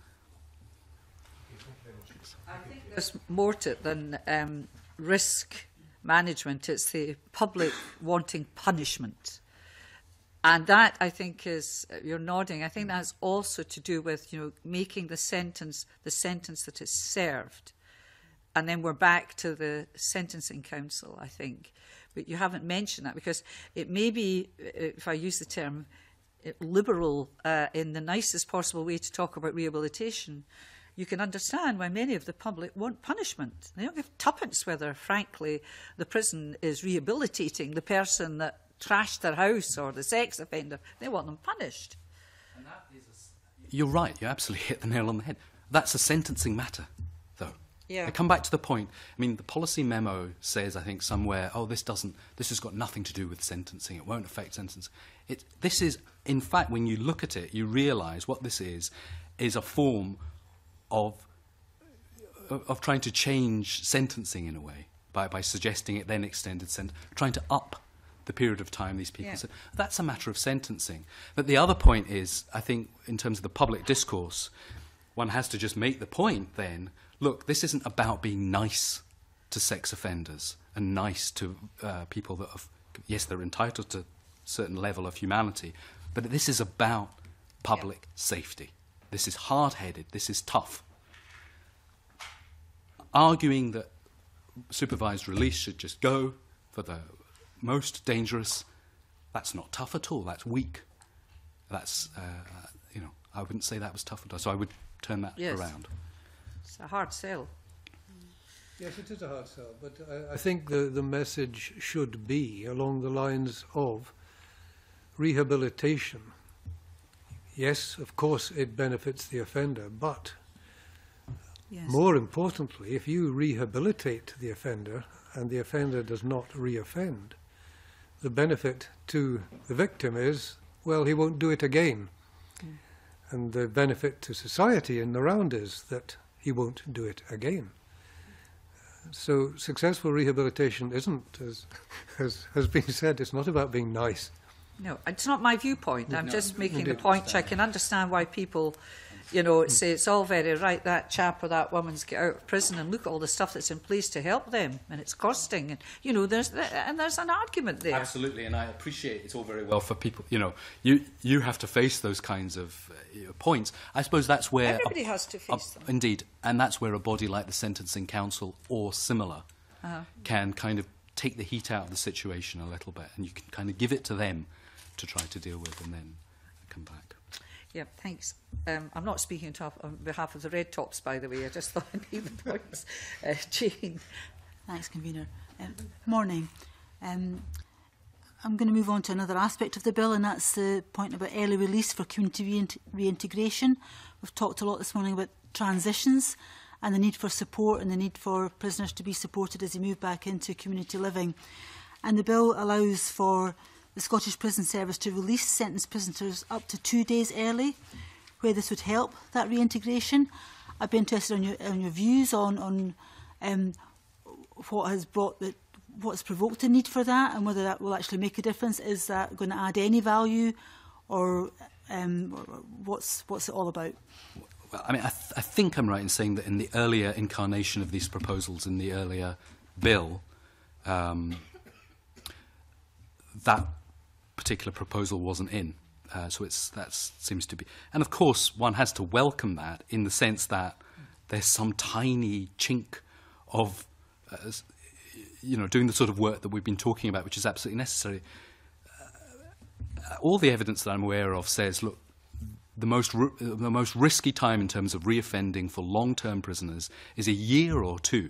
I think there's more to it than um, risk management. It's the public wanting punishment. And that, I think, is, you're nodding, I think that's also to do with, you know, making the sentence the sentence that is served. And then we're back to the Sentencing Council, I think. But you haven't mentioned that, because it may be, if I use the term, liberal uh, in the nicest possible way to talk about rehabilitation. You can understand why many of the public want punishment. They don't give tuppence whether, frankly, the prison is rehabilitating the person that trashed their house or the sex offender. They want them punished. And that is a, you're right, you absolutely hit the nail on the head. That's a sentencing matter, though. Yeah. I come back to the point. I mean, the policy memo says, I think, somewhere, oh, this doesn't, this has got nothing to do with sentencing. It won't affect sentencing. It, this is, in fact, when you look at it, you realise what this is, is a form of, of, of trying to change sentencing in a way, by, by suggesting it then extended sentence, trying to up the period of time these people... Yeah. So that's a matter of sentencing. But the other point is, I think, in terms of the public discourse, one has to just make the point then, look, this isn't about being nice to sex offenders and nice to uh, people that have... Yes, they're entitled to a certain level of humanity, but this is about public yeah. safety. This is hard-headed. This is tough. Arguing that supervised release should just go for the most dangerous, that's not tough at all. That's weak. That's, uh, you know, I wouldn't say that was tough at all. So I would turn that yes. around. It's a hard sell. Yes, it is a hard sell, but I, I think the, the message should be along the lines of rehabilitation. Yes, of course, it benefits the offender, but yes. more importantly, if you rehabilitate the offender and the offender does not reoffend, the benefit to the victim is, well, he won't do it again. Mm. And the benefit to society in the round is that he won't do it again. So successful rehabilitation isn't, as, as has been said, it's not about being nice. No, it's not my viewpoint. I'm no, just making indeed. the point. I can understand why people, you know, mm. say it's all very right, that chap or that woman's get out of prison, and look at all the stuff that's in place to help them, and it's costing, and you know, there's th and there's an argument there. Absolutely, and I appreciate it's all very well for people. You know, you you have to face those kinds of uh, points. I suppose that's where everybody a, has to face a, them. Indeed, and that's where a body like the Sentencing Council or similar uh-huh. can kind of take the heat out of the situation a little bit, and you can kind of give it to them to try to deal with, and then come back. Yeah, thanks. Um, I'm not speaking on, on behalf of the Red Tops, by the way. I just thought I'd make the points. Uh, Jane. Thanks, Convener. Um, morning. Um, I'm going to move on to another aspect of the bill, and that's the point about early release for community reint reintegration. We've talked a lot this morning about transitions and the need for support and the need for prisoners to be supported as they move back into community living. And the bill allows for the Scottish Prison Service to release sentenced prisoners up to two days early, where this would help that reintegration. I'd be interested in your, in your views on, on um, what has brought the, what's provoked the need for that, and whether that will actually make a difference. Is that going to add any value, or um, what's what's it all about? Well, I mean, I, th I think I'm right in saying that in the earlier incarnation of these proposals, in the earlier bill, um, that particular proposal wasn't in. Uh, so it's, that seems to be... And of course, one has to welcome that in the sense that there's some tiny chink of, uh, you know, doing the sort of work that we've been talking about, which is absolutely necessary. Uh, all the evidence that I'm aware of says, look, the most ri the most risky time in terms of reoffending for long-term prisoners is a year or two.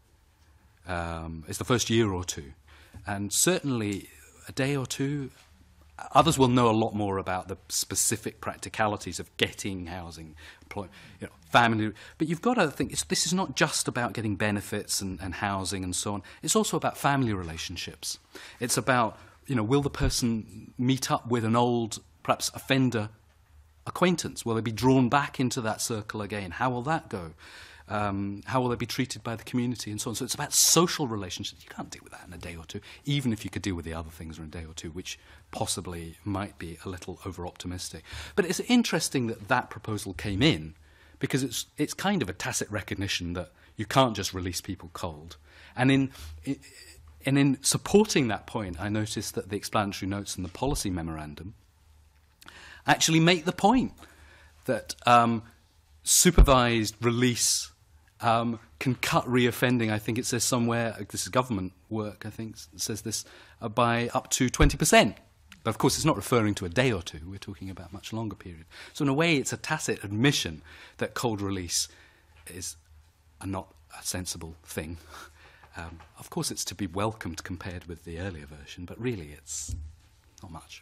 Um, it's the first year or two, and certainly a day or two. Others will know a lot more about the specific practicalities of getting housing, employ, you know, family. But you've got to think it's, this is not just about getting benefits and, and housing and so on. It's also about family relationships. It's about, you know, will the person meet up with an old, perhaps offender acquaintance? Will they be drawn back into that circle again? How will that go? Um, how will they be treated by the community and so on? So it's about social relationships. You can't deal with that in a day or two, even if you could deal with the other things in a day or two, which possibly might be a little over-optimistic. But it's interesting that that proposal came in, because it's, it's kind of a tacit recognition that you can't just release people cold. And in, in, and in supporting that point, I noticed that the explanatory notes in the policy memorandum actually make the point that um, supervised release um, can cut reoffending. I think it says somewhere, this is government work, I think, it says this, uh, by up to twenty percent. But of course, it's not referring to a day or two. We're talking about a much longer period. So in a way, it's a tacit admission that cold release is a not a sensible thing. Um, of course, it's to be welcomed compared with the earlier version, but really it's not much.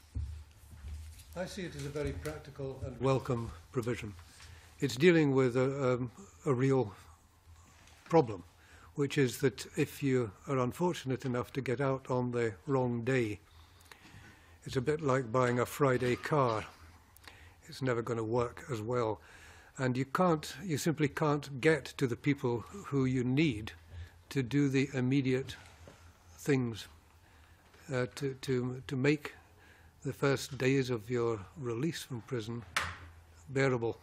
I see it as a very practical and welcome provision. It's dealing with a, um, a real problem, which is that if you are unfortunate enough to get out on the wrong day, it's a bit like buying a Friday car. It's never going to work as well. And you can't, you simply can't get to the people who you need to do the immediate things uh, to, to, to make the first days of your release from prison bearable.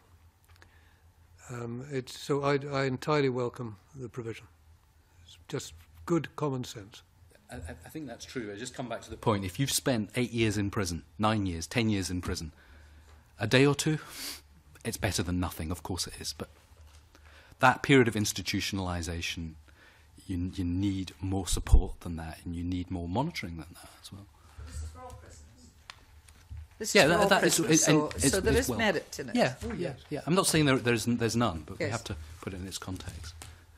Um, it's, so I, I entirely welcome the provision. It's just good common sense. I, I think that's true. I just come back to the point. If you've spent eight years in prison, nine years, ten years in prison, a day or two, it's better than nothing. Of course it is. But that period of institutionalisation, you, you need more support than that, and you need more monitoring than that as well. This is for all prisoners. This yeah, is that, for all that prisoners, is, so, it's, so there it's is well. merit in it. Yeah, oh, yeah, yeah. I'm not saying there, there's, there's none, but yes. we have to put it in its context.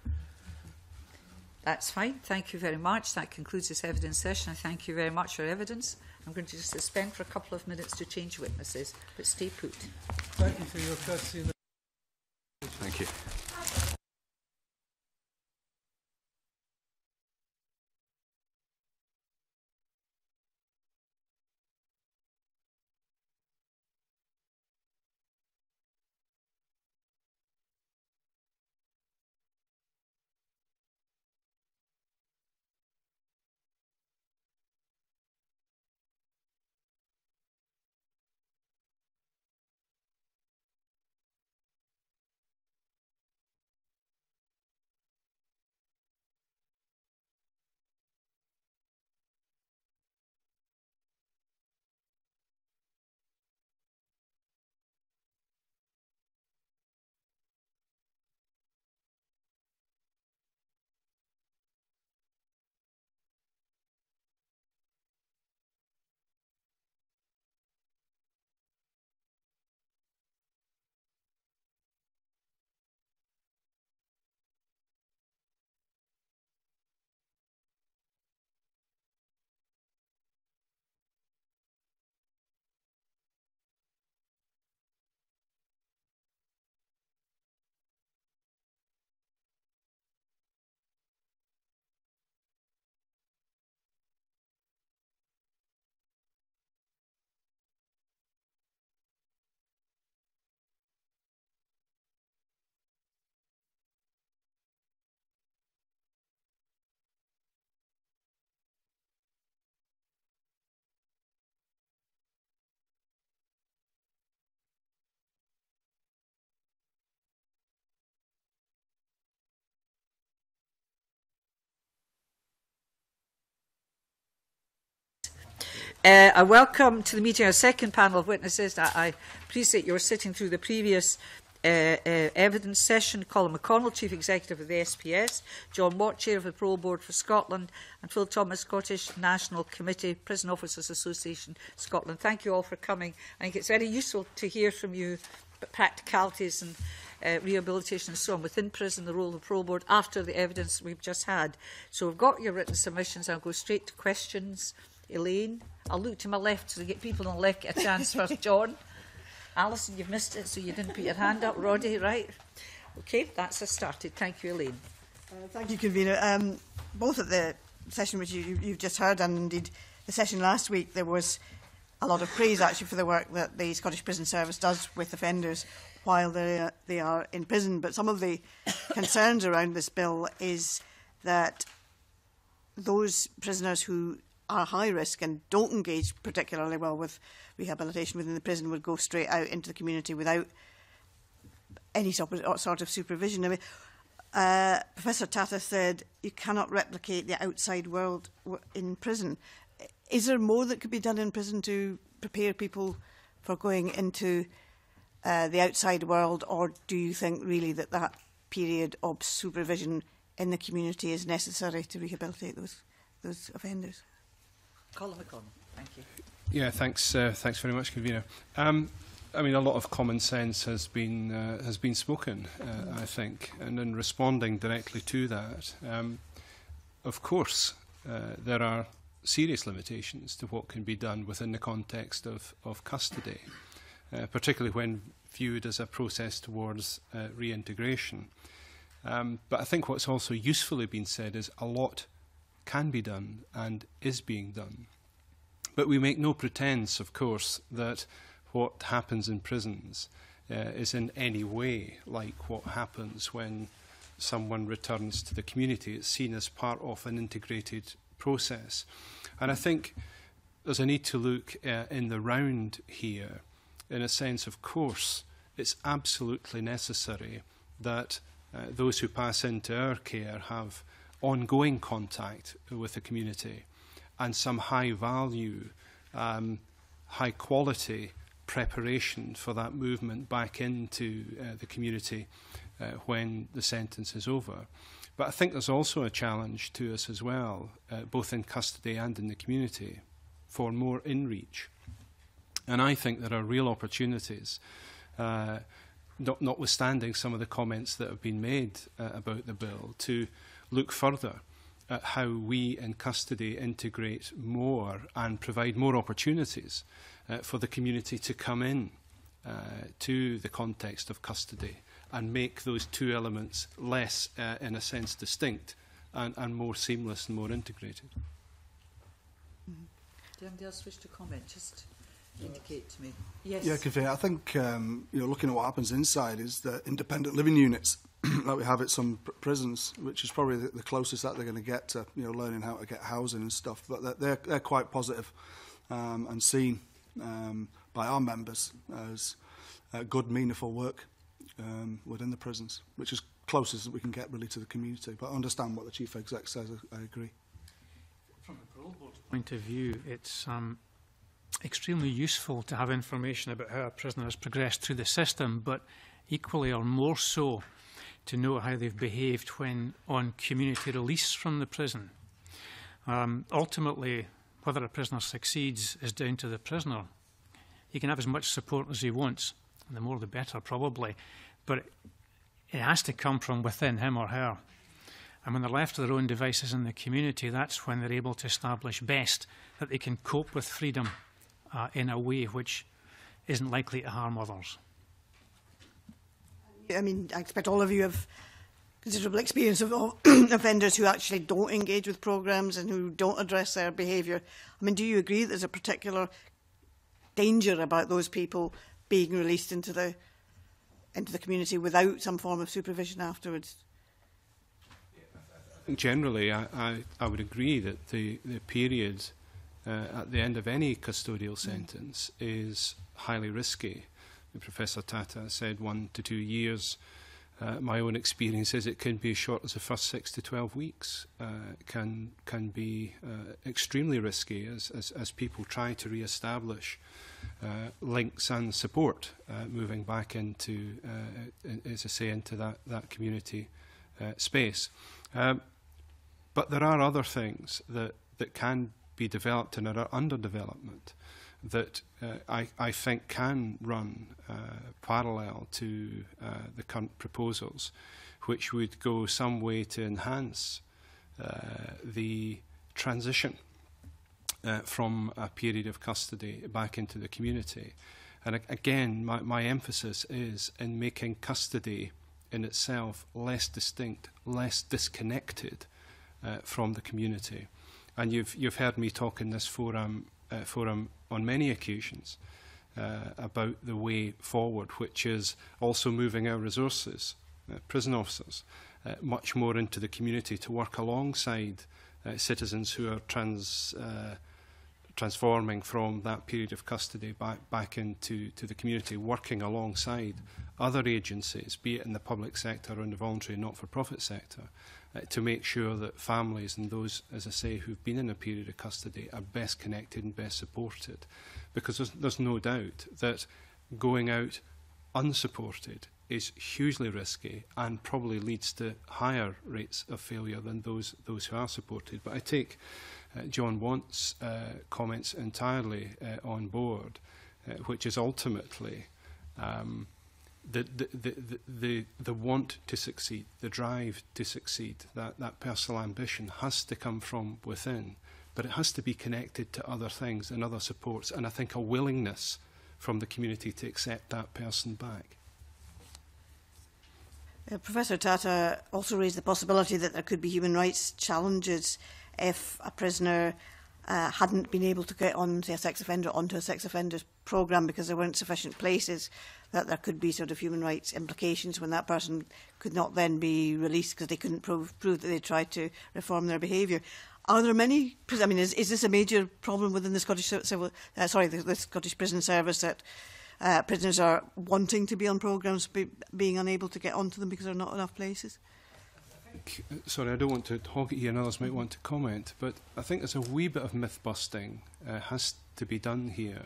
That's fine. Thank you very much. That concludes this evidence session. I thank you very much for evidence. I'm going to just suspend for a couple of minutes to change witnesses, but stay put. Thank you for your courtesy. Thank you. Uh, I welcome to the meeting our second panel of witnesses. I, I appreciate your sitting through the previous uh, uh, evidence session. Colin McConnell, Chief Executive of the S P S, John Watt, Chair of the Parole Board for Scotland, and Phil Thomas, Scottish National Committee, Prison Officers Association, Scotland. Thank you all for coming. I think it's very useful to hear from you practicalities and uh, rehabilitation and so on within prison, the role of the Parole Board after the evidence we've just had. So we've got your written submissions. I'll go straight to questions. Elaine, I'll look to my left so to get people on the left get a chance first. John. Alison, you've missed it, so you didn't put your hand up. Roddy, right? Okay, that's us started. Thank you, Elaine. Uh, thank you, Convener. Um, both at the session which you, you've just heard and indeed the session last week, there was a lot of praise actually for the work that the Scottish Prison Service does with offenders while they are, they are in prison. But some of the concerns around this bill is that those prisoners who are high risk and don't engage particularly well with rehabilitation within the prison would go straight out into the community without any sort of supervision. I mean, uh, Professor Tata said you cannot replicate the outside world in prison. Is there more that could be done in prison to prepare people for going into uh, the outside world, or do you think really that that period of supervision in the community is necessary to rehabilitate those those offenders? Colin McConnell, thank you. Yeah, thanks. Uh, thanks very much, Convener. Um, I mean, a lot of common sense has been uh, has been spoken, uh, I think, and in responding directly to that, um, of course, uh, there are serious limitations to what can be done within the context of, of custody, uh, particularly when viewed as a process towards uh, reintegration. Um, but I think what's also usefully been said is a lot can be done and is being done. But we make no pretense, of course, that what happens in prisons uh, is in any way like what happens when someone returns to the community. It's seen as part of an integrated process. And I think there's a need to look uh, in the round here, in a sense, of course, it's absolutely necessary that uh, those who pass into our care have ongoing contact with the community and some high value, um, high quality preparation for that movement back into uh, the community uh, when the sentence is over. But I think there's also a challenge to us as well, uh, both in custody and in the community, for more in-reach. And I think there are real opportunities, uh, not, notwithstanding some of the comments that have been made uh, about the bill, to look further at how we in custody integrate more and provide more opportunities uh, for the community to come in uh, to the context of custody and make those two elements less, uh, in a sense, distinct and, and more seamless and more integrated. Mm-hmm. Does anybody else wish to comment? Just indicate to me. Yes. Yeah, Convener, I think um, you know, looking at what happens inside is the independent living units that we have at some pr prisons, which is probably the, the closest that they're going to get to, you know, learning how to get housing and stuff. But they're they're, they're quite positive um, and seen um, by our members as uh, good, meaningful work um, within the prisons, which is closest that we can get really to the community. But I understand what the Chief Exec says. I, I agree. From a Parole Board point of view, it's um, extremely useful to have information about how a prisoner has progressed through the system, but equally or more so to know how they've behaved when on community release from the prison. Um, ultimately, whether a prisoner succeeds is down to the prisoner. He can have as much support as he wants, and the more the better probably, but it, it has to come from within him or her. And when they're left to their own devices in the community, that's when they're able to establish best that they can cope with freedom uh, in a way which isn't likely to harm others. I mean, I expect all of you have considerable experience of offenders who actually don't engage with programmes and who don't address their behaviour. I mean, do you agree that there's a particular danger about those people being released into the into the community without some form of supervision afterwards? I think generally, I, I, I would agree that the, the period uh, at the end of any custodial sentence mm. is highly risky. Professor Tata said one to two years Uh, my own experience is it can be as short as the first six to twelve weeks. Uh, can can be uh, extremely risky as, as, as people try to re-establish uh, links and support, uh, moving back into, uh, as I say, into that, that community uh, space. Um, but there are other things that, that can be developed and are under development that uh, I, I think can run uh, parallel to uh, the current proposals, which would go some way to enhance uh, the transition uh, from a period of custody back into the community. And a again, my, my emphasis is in making custody in itself less distinct, less disconnected uh, from the community. And you've, you've heard me talk in this forum, uh, forum on many occasions uh, about the way forward, which is also moving our resources, uh, prison officers, uh, much more into the community to work alongside uh, citizens who are trans, uh, transforming from that period of custody back, back into to the community, working alongside other agencies, be it in the public sector or in the voluntary not-for-profit sector, uh, to make sure that families and those, as I say, who've been in a period of custody are best connected and best supported. Because there's, there's no doubt that going out unsupported is hugely risky and probably leads to higher rates of failure than those, those who are supported. But I take uh, John Want's uh, comments entirely uh, on board, uh, which is ultimately um, the, the, the, the, the, the want to succeed, the drive to succeed, that, that personal ambition has to come from within, but it has to be connected to other things and other supports, and I think a willingness from the community to accept that person back. Uh, Professor Tata also raised the possibility that there could be human rights challenges if a prisoner uh, hadn't been able to get on, say, a sex offender onto a sex offender programme because there weren't sufficient places, that there could be sort of human rights implications when that person could not then be released because they couldn't prove, prove that they tried to reform their behaviour. Are there many? I mean, is, is this a major problem within the Scottish civil? Uh, sorry, the, the Scottish Prison Service that uh, prisoners are wanting to be on programmes, be, being unable to get onto them because there are not enough places? Sorry, I don't want to hog it here, and others might want to comment, but I think there's a wee bit of myth busting uh, has to be done here,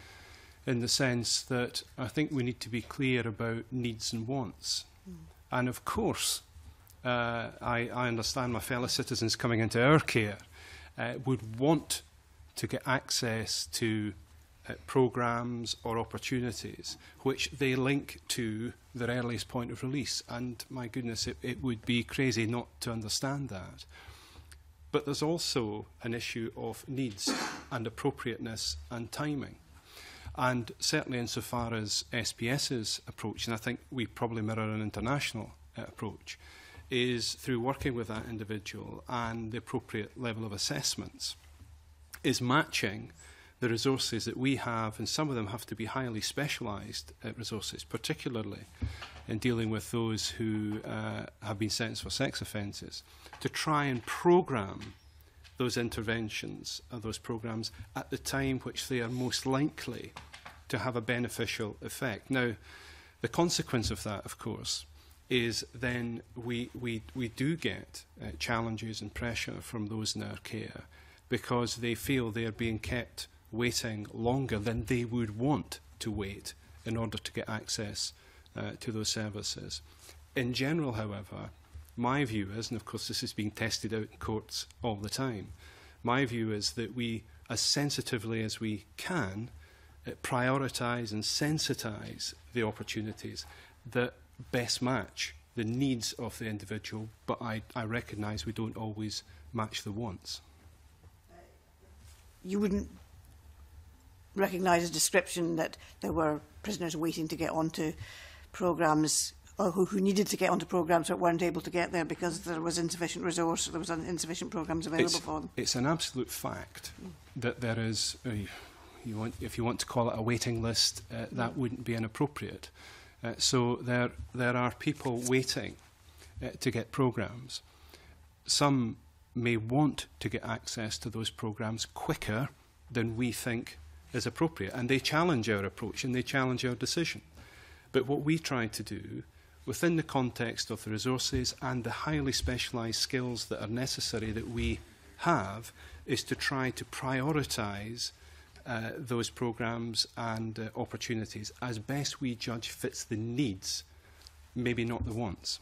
in the sense that I think we need to be clear about needs and wants. Mm. And of course, uh, I, I understand my fellow citizens coming into our care uh, would want to get access to uh, programmes or opportunities which they link to their earliest point of release. And my goodness, it, it would be crazy not to understand that. But there's also an issue of needs and appropriateness and timing. And certainly insofar as S P S's approach, and I think we probably mirror an international uh, approach, is through working with that individual and the appropriate level of assessments, is matching the resources that we have, and some of them have to be highly specialised uh, resources, particularly in dealing with those who uh, have been sentenced for sex offences, to try and programme those interventions or those programmes at the time which they are most likely to have a beneficial effect. Now, the consequence of that, of course, is then we, we, we do get uh, challenges and pressure from those in our care because they feel they are being kept waiting longer than they would want to wait in order to get access uh, to those services. In general, however, my view is, and of course this is being tested out in courts all the time, my view is that we, as sensitively as we can, uh, prioritise and sensitise the opportunities that best match the needs of the individual, but I, I recognise we don't always match the wants. You wouldn't recognise a description that there were prisoners waiting to get onto programmes or who, who needed to get onto programmes but weren't able to get there because there was insufficient resource, or there was insufficient programmes available it's, for them. It's an absolute fact mm. that there is, uh, you want, if you want to call it a waiting list, uh, mm. that wouldn't be inappropriate. Uh, so there, there are people waiting uh, to get programmes. Some may want to get access to those programmes quicker than we think is appropriate, and they challenge our approach and they challenge our decision. But what we try to do within the context of the resources and the highly specialised skills that are necessary that we have, is to try to prioritise uh, those programmes and uh, opportunities as best we judge fits the needs, maybe not the wants.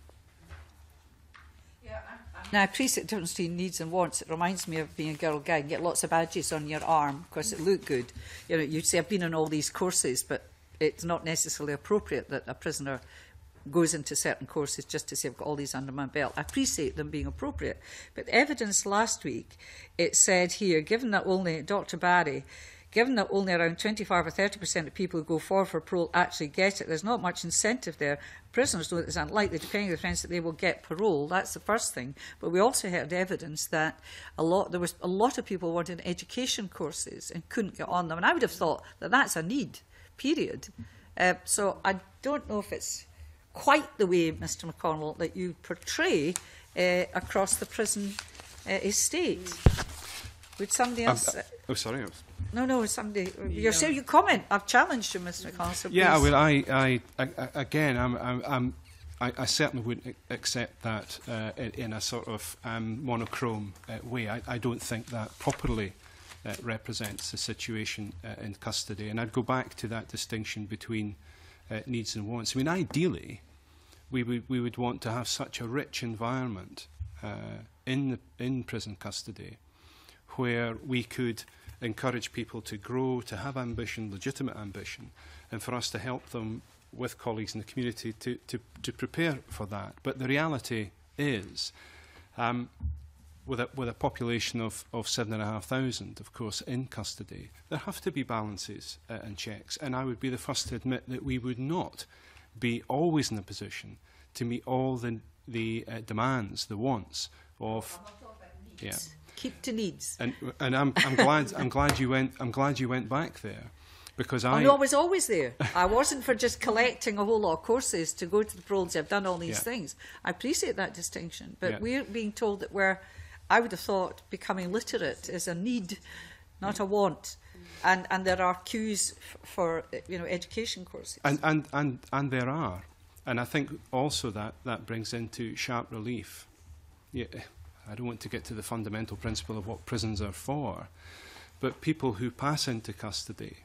Now, I appreciate the difference between needs and wants. It reminds me of being a girl guide. You get lots of badges on your arm because it looked good. You know, you'd say, I've been on all these courses, but it's not necessarily appropriate that a prisoner goes into certain courses just to say, I've got all these under my belt. I appreciate them being appropriate. But the evidence last week, it said here, given that only, Doctor Barry, given that only around twenty-five or thirty percent of people who go forward for parole actually get it, there's not much incentive there. Prisoners know that it's unlikely, depending on the offence, that they will get parole. That's the first thing. But we also heard evidence that a lot there was a lot of people wanted education courses and couldn't get on them. And I would have thought that that's a need, period. Uh, so I don't know if it's quite the way, Mister McConnell, that you portray uh, across the prison uh, estate. Would somebody else... Um, uh, oh, sorry. I was No, no, somebody. You're saying you comment. I've challenged you, Mister McConnell. So yeah, well, I, I, I, again, I'm, I'm, I'm, I, I certainly wouldn't accept that uh, in, in a sort of um, monochrome uh, way. I, I don't think that properly uh, represents the situation uh, in custody. And I'd go back to that distinction between uh, needs and wants. I mean, ideally, we would we would want to have such a rich environment uh, in the, in prison custody, where we could encourage people to grow, to have ambition, legitimate ambition, and for us to help them with colleagues in the community to, to, to prepare for that. But the reality is, um, with, a, with a population of, of seven and a half thousand, of course, in custody, there have to be balances uh, and checks. And I would be the first to admit that we would not be always in a position to meet all the, the uh, demands, the wants of... Yeah. Keep to needs. And and I'm I'm glad I'm glad you went I'm glad you went back there, because I. Oh, no, I was always there. I wasn't for just collecting a whole lot of courses to go to the parole and say I've done all these yeah. things. I appreciate that distinction, but yeah. we're being told that we're, I would have thought, becoming literate is a need, not a want, and and there are queues f for you know education courses. And and and and there are, and I think also that that brings into sharp relief. Yeah. I don't want to get to the fundamental principle of what prisons are for, but people who pass into custody,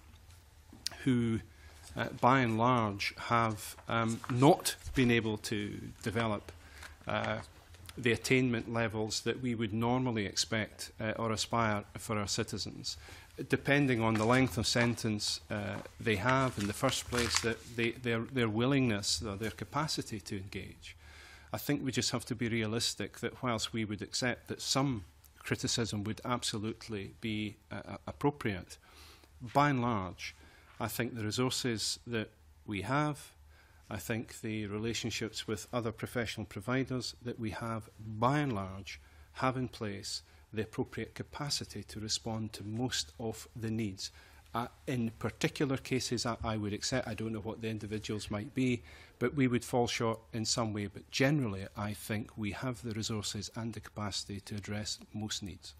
who uh, by and large have um, not been able to develop uh, the attainment levels that we would normally expect uh, or aspire for our citizens, depending on the length of sentence uh, they have in the first place, that they, their, their willingness or their capacity to engage. I think we just have to be realistic that whilst we would accept that some criticism would absolutely be uh, appropriate, by and large, I think the resources that we have, I think the relationships with other professional providers that we have, by and large, have in place the appropriate capacity to respond to most of the needs. Uh, in particular cases, I, I would accept, I don't know what the individuals might be, but we would fall short in some way. But generally, I think we have the resources and the capacity to address most needs.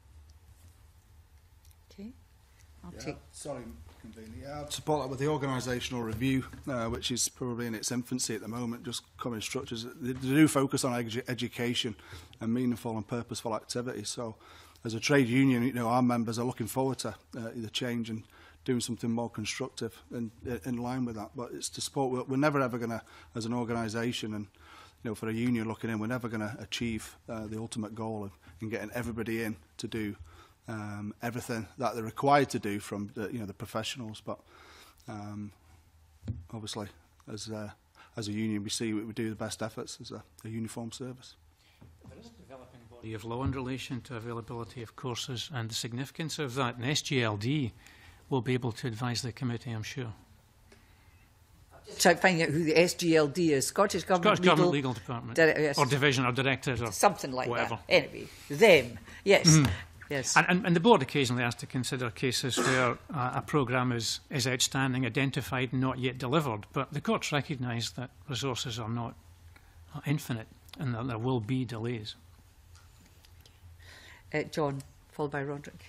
Okay. I'll Yeah, take... sorry, Convener. Yeah, I'd support that with the organisational review, uh, which is probably in its infancy at the moment, just coming structures. They, they do focus on edu education and meaningful and purposeful activity. So, as a trade union, you know, our members are looking forward to uh, the change and doing something more constructive in, in line with that. But it's to support. We're, we're never ever going to, as an organisation, and you know, for a union looking in, we're never going to achieve uh, the ultimate goal of in getting everybody in to do um, everything that they're required to do from the, you know, the professionals. But um, obviously, as uh, as a union, we see we, we do the best efforts as a, a uniform service. There is a developing body of law in relation to availability of courses and the significance of that, and S G L D will be able to advise the committee, I'm sure. Try finding out who the S G L D is, Scottish Government, Scottish Legal, Government Legal Department, yes. or Division, or Directorate, or something like whatever. that. Anyway, them, yes. Mm. Yes. And, and, and the board occasionally has to consider cases where uh, a programme is, is outstanding, identified, not yet delivered. But the courts recognise that resources are not uh, infinite and that there will be delays. Uh, John, followed by Roderick.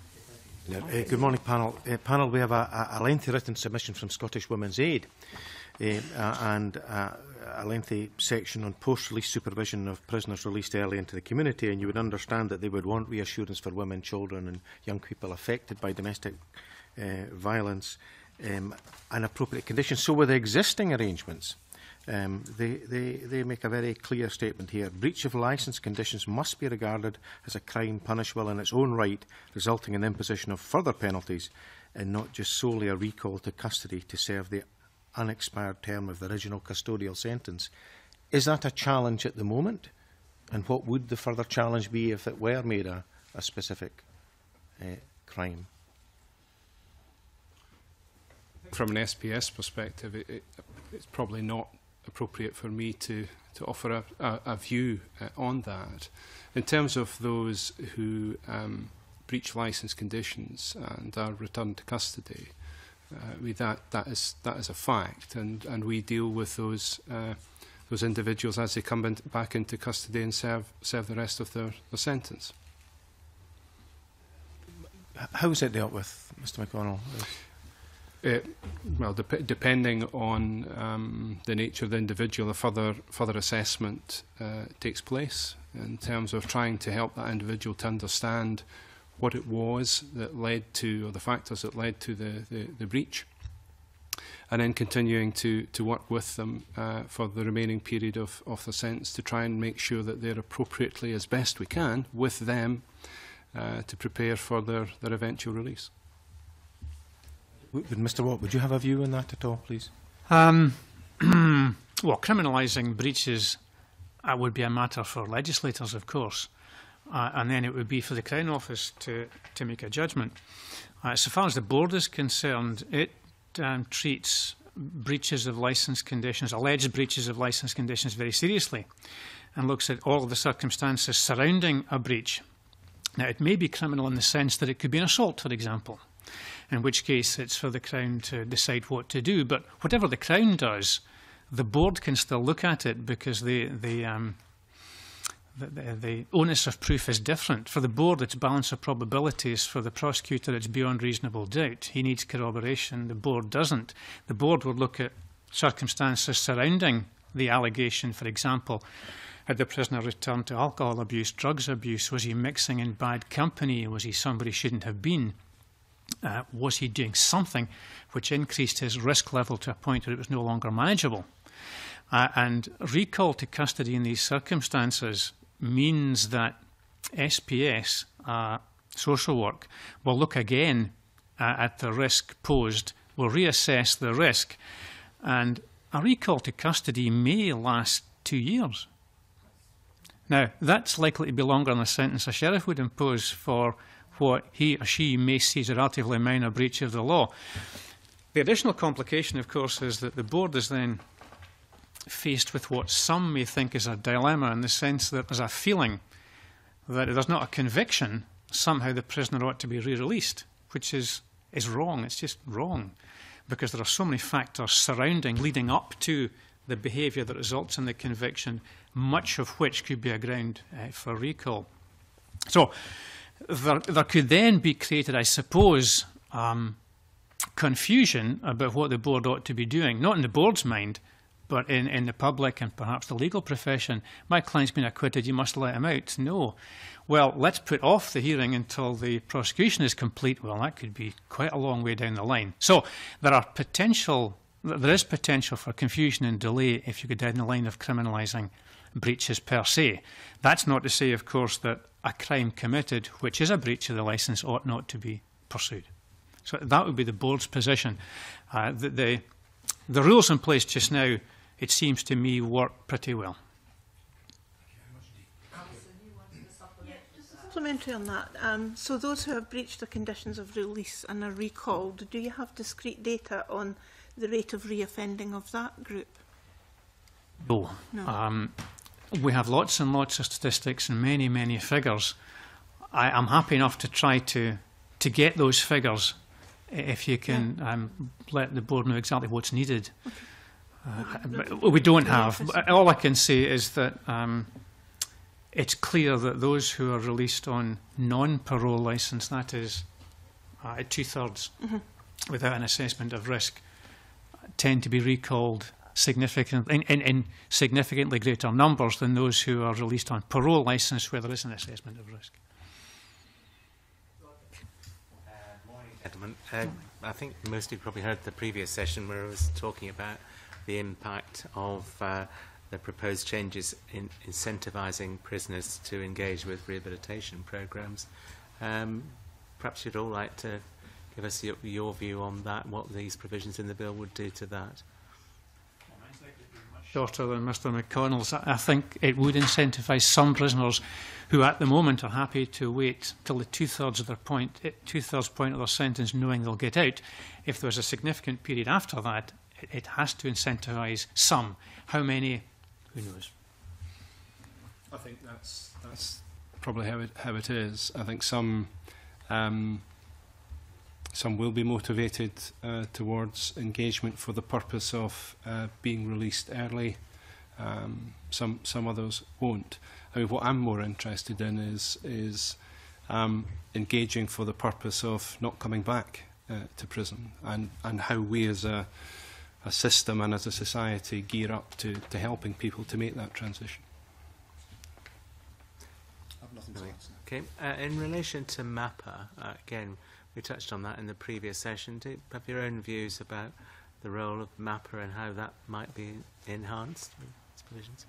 Uh, good morning, panel. Uh, panel, we have a, a lengthy written submission from Scottish Women's Aid uh, uh, and uh, a lengthy section on post-release supervision of prisoners released early into the community, and you would understand that they would want reassurance for women, children and young people affected by domestic uh, violence um, and appropriate conditions. So with the existing arrangements, um, they, they, they make a very clear statement here. Breach of licence conditions must be regarded as a crime punishable in its own right, resulting in imposition of further penalties, and not just solely a recall to custody to serve the unexpired term of the original custodial sentence. Is that a challenge at the moment? And what would the further challenge be if it were made a, a specific uh, crime? From an S P S perspective, it, it, it's probably not appropriate for me to, to offer a, a, a view uh, on that. In terms of those who um, breach licence conditions and are returned to custody, Uh, we, that that is that is a fact, and and we deal with those uh, those individuals as they come in, back into custody and serve serve the rest of their, their sentence. How is it dealt with, Mister McConnell? Uh, well, dep depending on um, the nature of the individual, a further further assessment uh, takes place in terms of trying to help that individual to understand what it was that led to, or the factors that led to the, the, the breach, and then continuing to, to work with them uh, for the remaining period of, of the sentence to try and make sure that they're appropriately, as best we can, with them uh, to prepare for their, their eventual release. Would, Mister Watt, would you have a view on that at all, please? Um, well, criminalising breaches uh, would be a matter for legislators, of course. Uh, and then it would be for the Crown Office to, to make a judgment. Uh, so far as the board is concerned, it um, treats breaches of licence conditions, alleged breaches of licence conditions, very seriously, and looks at all of the circumstances surrounding a breach. Now, it may be criminal in the sense that it could be an assault, for example, in which case it's for the Crown to decide what to do. But whatever the Crown does, the board can still look at it, because the the um, The, the, the onus of proof is different. For the board, it's balance of probabilities. For the prosecutor, it's beyond reasonable doubt. He needs corroboration. The board doesn't. The board would look at circumstances surrounding the allegation. For example, had the prisoner returned to alcohol abuse, drugs abuse? Was he mixing in bad company? Was he somebody he shouldn't have been? Uh, was he doing something which increased his risk level to a point where it was no longer manageable? Uh, and recall to custody in these circumstances means that S P S, uh, social work, will look again uh, at the risk posed, will reassess the risk, and a recall to custody may last two years. Now, that's likely to be longer than a sentence a sheriff would impose for what he or she may see as a relatively minor breach of the law. The additional complication, of course, is that the board is then faced with what some may think is a dilemma, in the sense that there's a feeling that if there's not a conviction, somehow the prisoner ought to be re-released, which is, is wrong. It's just wrong, because there are so many factors surrounding, leading up to the behaviour that results in the conviction, much of which could be a ground uh, for recall. So there, there could then be created, I suppose, um, confusion about what the board ought to be doing, not in the board's mind, but in, in the public and perhaps the legal profession. My client's been acquitted, you must let him out. No. Well, let's put off the hearing until the prosecution is complete. Well, that could be quite a long way down the line. So there are potential, there is potential for confusion and delay if you go down the line of criminalising breaches per se. That's not to say, of course, that a crime committed, which is a breach of the licence, ought not to be pursued. So that would be the board's position. Uh, the, the, the rules in place just now, it seems to me, work pretty well. Supplementary on that. Um, so those who have breached the conditions of release and are recalled, do you have discrete data on the rate of reoffending of that group? No. No. Um, we have lots and lots of statistics and many, many figures. I am happy enough to try to, to get those figures if you can yeah. um, let the board know exactly what's needed. Okay. Uh, we don't have. All I can say is that um, it's clear that those who are released on non-parole licence, that is uh, two-thirds, mm-hmm. without an assessment of risk, tend to be recalled significant, in, in, in significantly greater numbers than those who are released on parole licence where there is an assessment of risk. Uh, morning, gentlemen. Uh, I think most of you probably heard the previous session where I was talking about the impact of uh, the proposed changes in incentivising prisoners to engage with rehabilitation programmes. Um, perhaps you'd all like to give us your, your view on that, what these provisions in the bill would do to that. Shorter than Mr McConnell's. I think it would incentivise some prisoners who at the moment are happy to wait till the two-thirds of their point, two-thirds point of their sentence knowing they'll get out. If there's a significant period after that, it, it has to incentivise some. How many? Who knows? I think that's that's probably how it how it is. I think some um, some will be motivated uh, towards engagement for the purpose of uh, being released early. Um, some some others won't. I mean, what I'm more interested in is is um, engaging for the purpose of not coming back uh, to prison, and and how we as a a system and as a society gear up to, to helping people to make that transition. I've nothing to add. Okay. Uh, in relation to MAPA, uh, again, we touched on that in the previous session. Do you have your own views about the role of MAPA and how that might be enhanced with its provisions?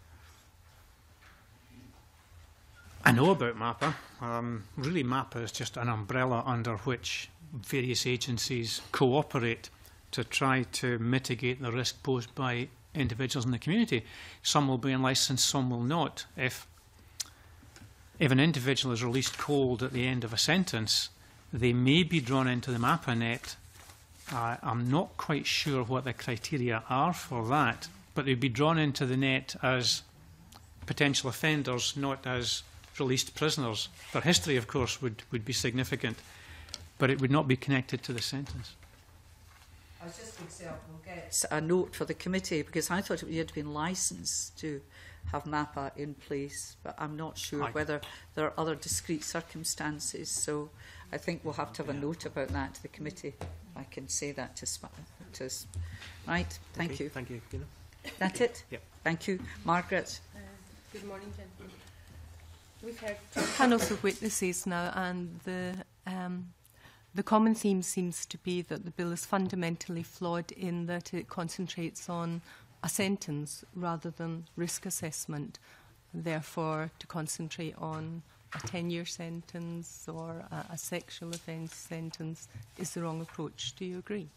I know about MAPA. Um, really, MAPA is just an umbrella under which various agencies cooperate to try to mitigate the risk posed by individuals in the community. Some will be on licence, some will not. If, if an individual is released cold at the end of a sentence, they may be drawn into the MAPA net. Uh, I'm not quite sure what the criteria are for that, but they'd be drawn into the net as potential offenders, not as released prisoners. Their history, of course, would, would be significant, but it would not be connected to the sentence. I was just going to say we'll get a note for the committee, because I thought it had been licensed to have MAPA in place, but I'm not sure Aye. whether there are other discrete circumstances. So I think we'll have to have a note about that to the committee. I can say that to Sp to S right. Thank okay. you. Thank you. Gina. That's it. Yep. Thank you, Margaret. Uh, good morning, gentlemen. We've heard panels of witnesses now, and the um, the common theme seems to be that the bill is fundamentally flawed in that it concentrates on a sentence rather than risk assessment, and therefore to concentrate on a ten-year sentence or a, a sexual offence sentence is the wrong approach. Do you agree?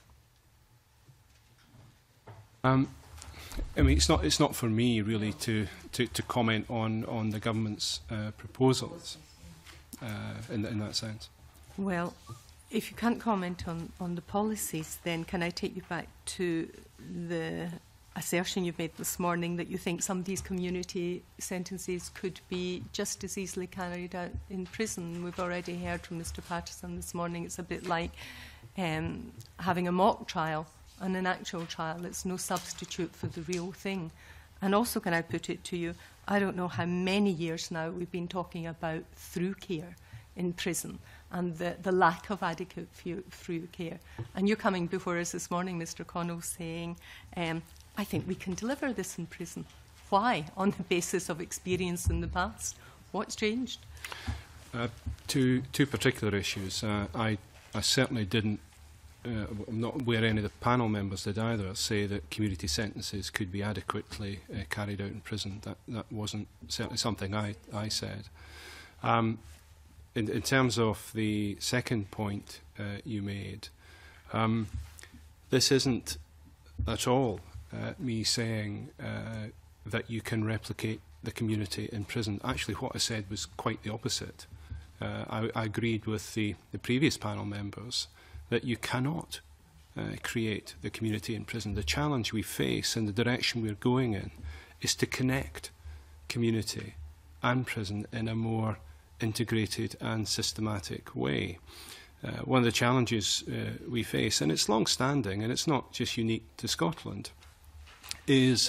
Um, I mean, it's not it's not for me really to to, to comment on on the government's uh, proposals uh, in in that sense. Well, if you can't comment on, on the policies, then can I take you back to the assertion you've made this morning that you think some of these community sentences could be just as easily carried out in prison? We've already heard from Mr Patterson this morning it's a bit like um, having a mock trial and an actual trial. It's no substitute for the real thing. And also, can I put it to you, I don't know how many years now we've been talking about through care in prison and the, the lack of adequate through care. And you're coming before us this morning, Mr Connell, saying, um, I think we can deliver this in prison. Why? On the basis of experience in the past. What's changed? Uh, two, two particular issues. Uh, I, I certainly didn't, uh, I'm not aware any of the panel members did either, say that community sentences could be adequately uh, carried out in prison. That, that wasn't certainly something I, I said. Um, in, in terms of the second point uh, you made, um, this isn't at all uh, me saying uh, that you can replicate the community in prison. Actually, what I said was quite the opposite. Uh, I, I agreed with the, the previous panel members that you cannot uh, create the community in prison. The challenge we face and the direction we're going in is to connect community and prison in a more integrated and systematic way. Uh, one of the challenges uh, we face, and it's long-standing and it's not just unique to Scotland, is...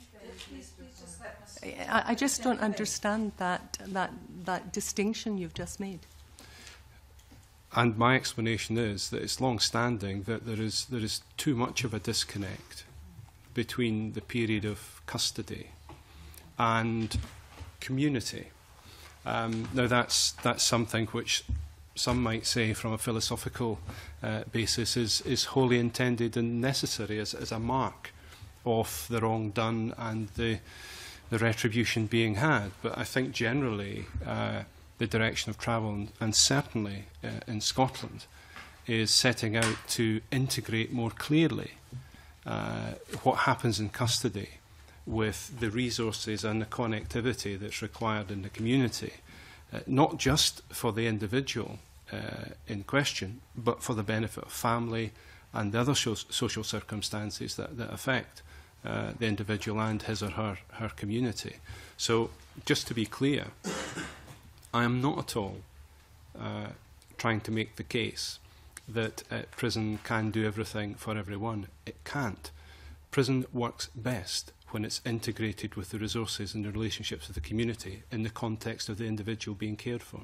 I, I just don't understand that, that, that distinction you've just made. and my explanation is that it's long-standing that there is, there is too much of a disconnect between the period of custody and community. Um, now, that's, that's something which some might say from a philosophical uh, basis is, is wholly intended and necessary as, as a mark of the wrong done and the, the retribution being had. But I think generally uh, the direction of travel, and, and certainly uh, in Scotland, is setting out to integrate more clearly uh, what happens in custody with the resources and the connectivity that's required in the community, uh, not just for the individual uh, in question, but for the benefit of family and the other so social circumstances that, that affect uh, the individual and his or her, her community. So, just to be clear, I am not at all uh, trying to make the case that uh, prison can do everything for everyone. It can't. Prison works best when it's integrated with the resources and the relationships of the community in the context of the individual being cared for.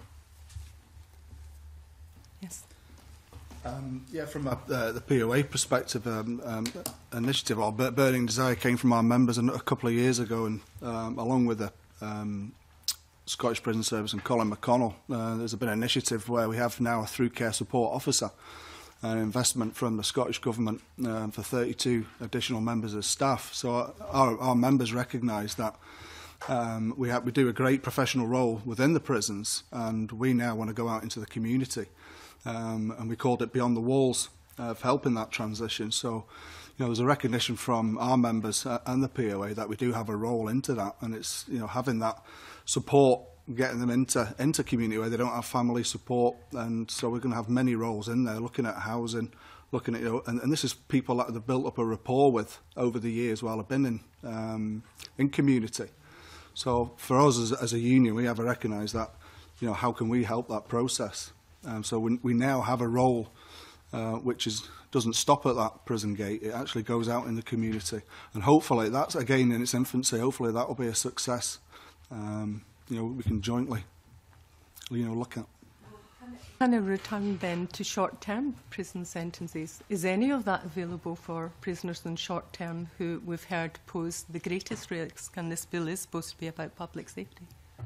Yes. Um, yeah, from a, uh, the P O A perspective, um, um, initiative, or Burning Desire, came from our members a, a couple of years ago, and um, along with the um, Scottish Prison Service and Colin McConnell, uh, there's been an initiative where we have now a through care support officer, an investment from the Scottish Government um, for thirty-two additional members of staff. So our, our members recognise that um, we, have, we do a great professional role within the prisons, and we now want to go out into the community. Um, and we called it Beyond the Walls, uh, of helping that transition. So, you know, there's a recognition from our members uh, and the P O A that we do have a role into that, and it's, you know, having that support, getting them into into community where they don't have family support, and so we're going to have many roles in there, looking at housing, looking at, you know, and, and this is people that they've built up a rapport with over the years while they've been in um, in community. So for us as, as a union, we have to recognise that, you know, how can we help that process? Um, so we, we now have a role uh, which is doesn't stop at that prison gate. It actually goes out in the community, and hopefully that's again in its infancy. Hopefully that will be a success. Um, you know, we can jointly, you know, look at. Can I return then to short-term prison sentences? Is any of that available for prisoners in short-term who we've heard pose the greatest risk, and this bill is supposed to be about public safety?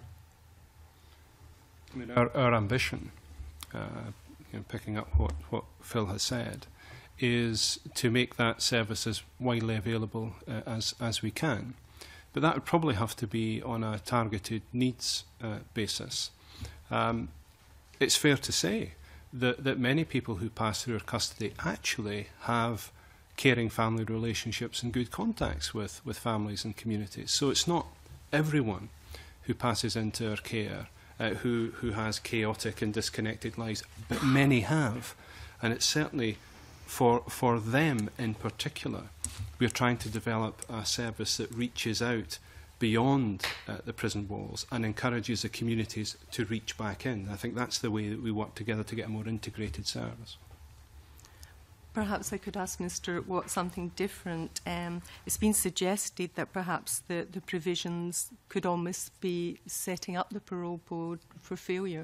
I mean, our, our ambition, uh, you know, picking up what, what Phil has said, is to make that service as widely available uh, as, as we can. But that would probably have to be on a targeted needs uh, basis. Um, it's fair to say that, that many people who pass through our custody actually have caring family relationships and good contacts with, with families and communities. So it's not everyone who passes into our care uh, who, who has chaotic and disconnected lives, but many have. And it's certainly for, for them in particular, we're trying to develop a service that reaches out beyond uh, the prison walls and encourages the communities to reach back in. I think that's the way that we work together to get a more integrated service. Perhaps I could ask Mister Watt something different. Um, it's been suggested that perhaps the, the provisions could almost be setting up the parole board for failure.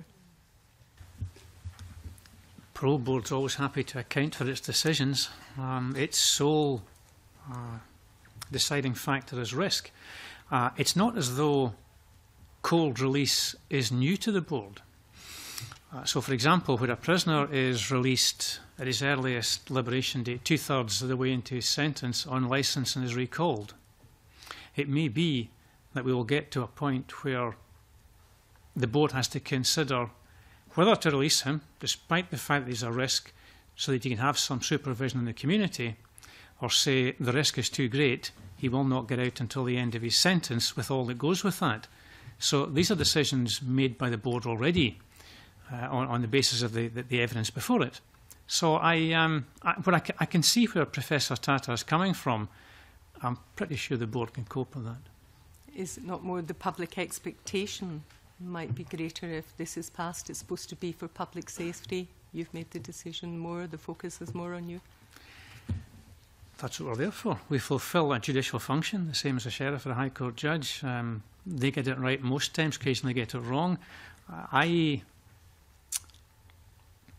Parole board's always happy to account for its decisions. Um, its sole uh, deciding factor is risk. Uh, it's not as though cold release is new to the board. Uh, so, for example, where a prisoner is released at his earliest liberation date, two-thirds of the way into his sentence, on licence and is recalled, it may be that we will get to a point where the board has to consider whether to release him, despite the fact that he's a risk, so that he can have some supervision in the community, or say the risk is too great, he will not get out until the end of his sentence with all that goes with that. So these are decisions made by the board already uh, on, on the basis of the, the, the evidence before it. So I, um, I, but I, I can see where Professor Tata is coming from. I'm pretty sure the board can cope with that. Is it not more the public expectation might be greater if this is passed? It's supposed to be for public safety. You've made the decision more, the focus is more on you. That's what we're there for. We fulfil a judicial function, the same as a sheriff or a High Court judge. Um, they get it right most times, occasionally get it wrong. Uh, I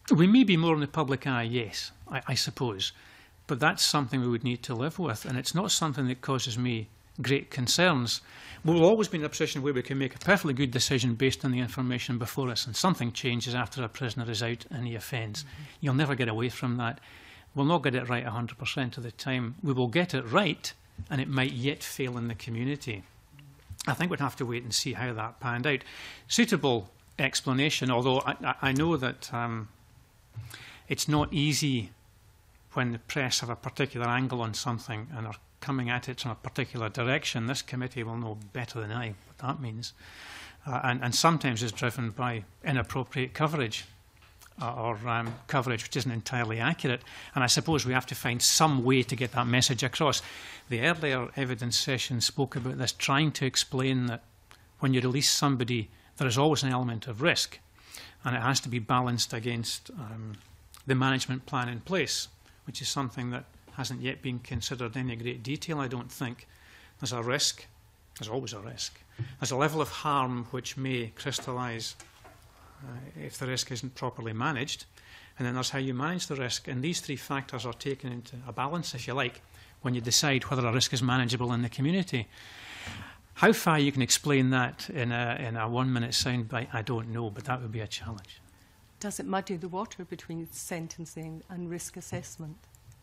we may be more in the public eye, yes, I, I suppose, but that's something we would need to live with, and it's not something that causes me great concerns. We'll always be in a position where we can make a perfectly good decision based on the information before us, and something changes after a prisoner is out and he offends. Mm-hmm. You'll never get away from that. We'll not get it right one hundred percent of the time. We will get it right, and it might yet fail in the community. I think we'd have to wait and see how that panned out. Suitable explanation, although I, I know that um, it's not easy when the press have a particular angle on something and are coming at it from a particular direction. This committee will know better than I what that means. Uh, and, and sometimes is driven by inappropriate coverage uh, or um, coverage which isn't entirely accurate. And I suppose we have to find some way to get that message across. The earlier evidence session spoke about this, trying to explain that when you release somebody, there is always an element of risk, and it has to be balanced against um, the management plan in place, which is something that hasn't yet been considered in any great detail, I don't think. There's a risk. There's always a risk. There's a level of harm which may crystallise uh, if the risk isn't properly managed. And then there's how you manage the risk. And these three factors are taken into a balance, if you like, when you decide whether a risk is manageable in the community. How far you can explain that in a, in a one-minute soundbite, I don't know, but that would be a challenge. Does it muddy the water between sentencing and risk assessment?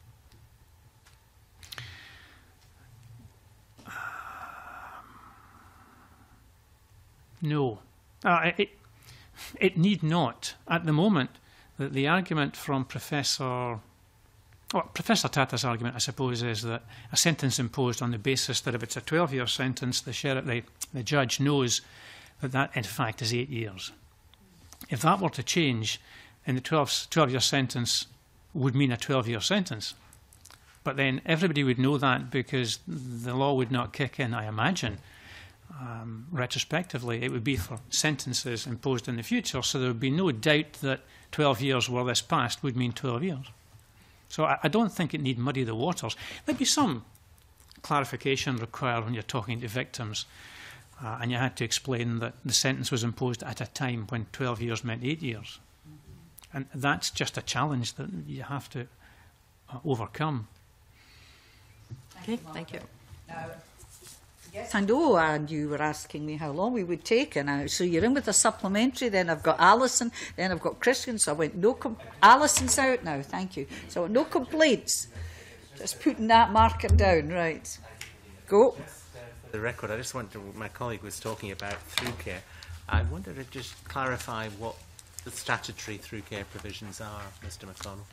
No, uh, it, it need not. At the moment, the, the argument from Professor, well, Professor Tata's argument, I suppose, is that a sentence imposed on the basis that if it's a twelve-year sentence, the, sheriff, the, the judge knows that that, in fact, is eight years. If that were to change, then the twelve-year sentence would mean a twelve-year sentence. But then everybody would know that because the law would not kick in, I imagine. Um, retrospectively, it would be for sentences imposed in the future, so there would be no doubt that twelve years were this past would mean twelve years. So I, I don't think it need muddy the waters. There'd be some clarification required when you're talking to victims, uh, and you had to explain that the sentence was imposed at a time when twelve years meant eight years. And that's just a challenge that you have to uh, overcome. Okay, thank you. Now, yes, I know, and you were asking me how long we would take, and I, so you're in with a supplementary, then I've got Alison, then I've got Christian, so I went, no, com Alison's out now, thank you. So no complaints, just putting that marker down, right. Go. For the record, I just want to, my colleague was talking about through care. I wanted to just clarify what the statutory through care provisions are, Mister McConnell.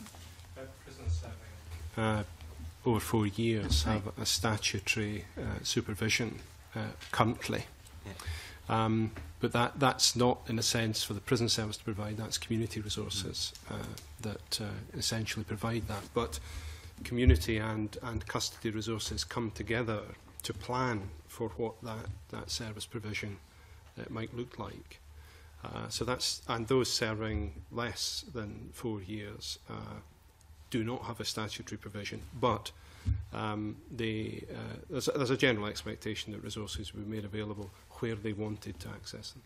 Uh, over four years have a statutory uh, supervision uh, currently. Yeah. Um, but that, that's not, in a sense, for the prison service to provide. That's community resources uh, that uh, essentially provide that. But community and, and custody resources come together to plan for what that, that service provision uh, might look like. Uh, so that's, and those serving less than four years uh, do not have a statutory provision, but um, they, uh, there's, a, there's a general expectation that resources will be made available where they wanted to access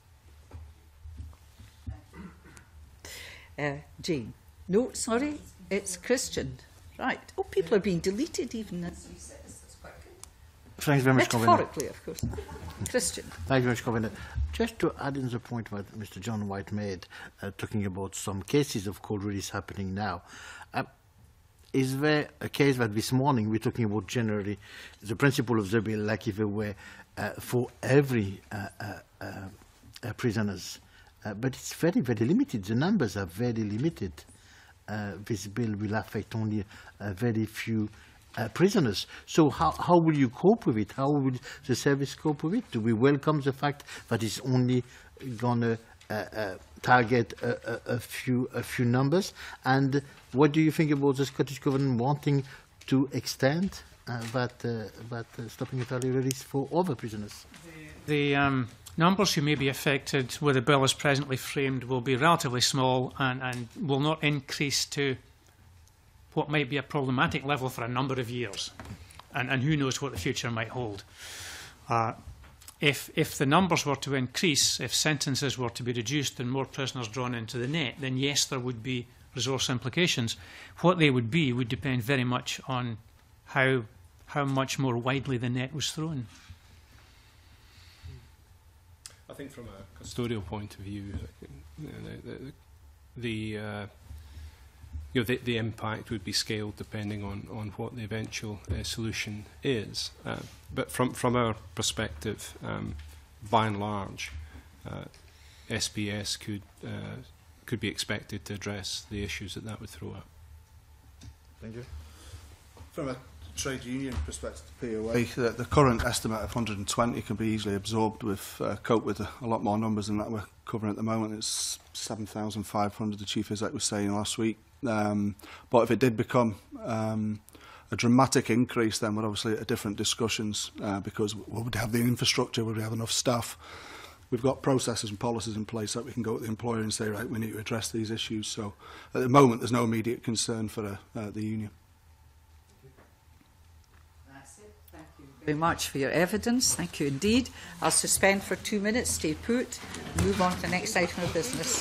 them. Uh, Jane. No, sorry, it's Christian. Right. Oh, people are being deleted even as you said. That's quite good. Thanks very much, Metaphorically, of course. Christian. Thank you very much, Convener. Just to add in the point that Mister John White made, uh, talking about some cases of cold release happening now. Uh, Is there a case that this morning we're talking about generally the principle of the bill, like if it were uh, for every uh, uh, uh, uh, prisoners, uh, but it's very, very limited. The numbers are very limited. Uh, this bill will affect only a very few uh, prisoners. So how, how will you cope with it? How will the service cope with it? Do we welcome the fact that it's only going to uh, uh, target a, a, a few a few numbers? And what do you think about the Scottish Government wanting to extend uh, that, uh, that uh, stopping at early release for other prisoners? The um, numbers who may be affected where the bill is presently framed will be relatively small and, and will not increase to what might be a problematic level for a number of years. And, and who knows what the future might hold. Uh, if, if the numbers were to increase, if sentences were to be reduced and more prisoners drawn into the net, then yes, there would be resource implications. What they would be would depend very much on how, how much more widely the net was thrown. I think from a custodial point of view, you know, the, the, the uh, you know, the, the impact would be scaled depending on, on what the eventual uh, solution is. Uh, but from, from our perspective, um, by and large, uh, S B S could, uh, could be expected to address the issues that that would throw up. Thank you. From a trade union perspective, P O A, the, the current estimate of one hundred and twenty can be easily absorbed with uh, cope with a, a lot more numbers than that we're covering at the moment. It's seven thousand five hundred, the chief exec was saying last week. Um, but if it did become um, a dramatic increase, then we're obviously at different discussions uh, because we would have the infrastructure, would we have enough staff? We've got processes and policies in place that we can go to the employer and say, right, we need to address these issues. So at the moment, there's no immediate concern for uh, uh, the union. That's it. Thank you very much for your evidence. Thank you indeed. I'll suspend for two minutes, stay put, move on to the next item of business.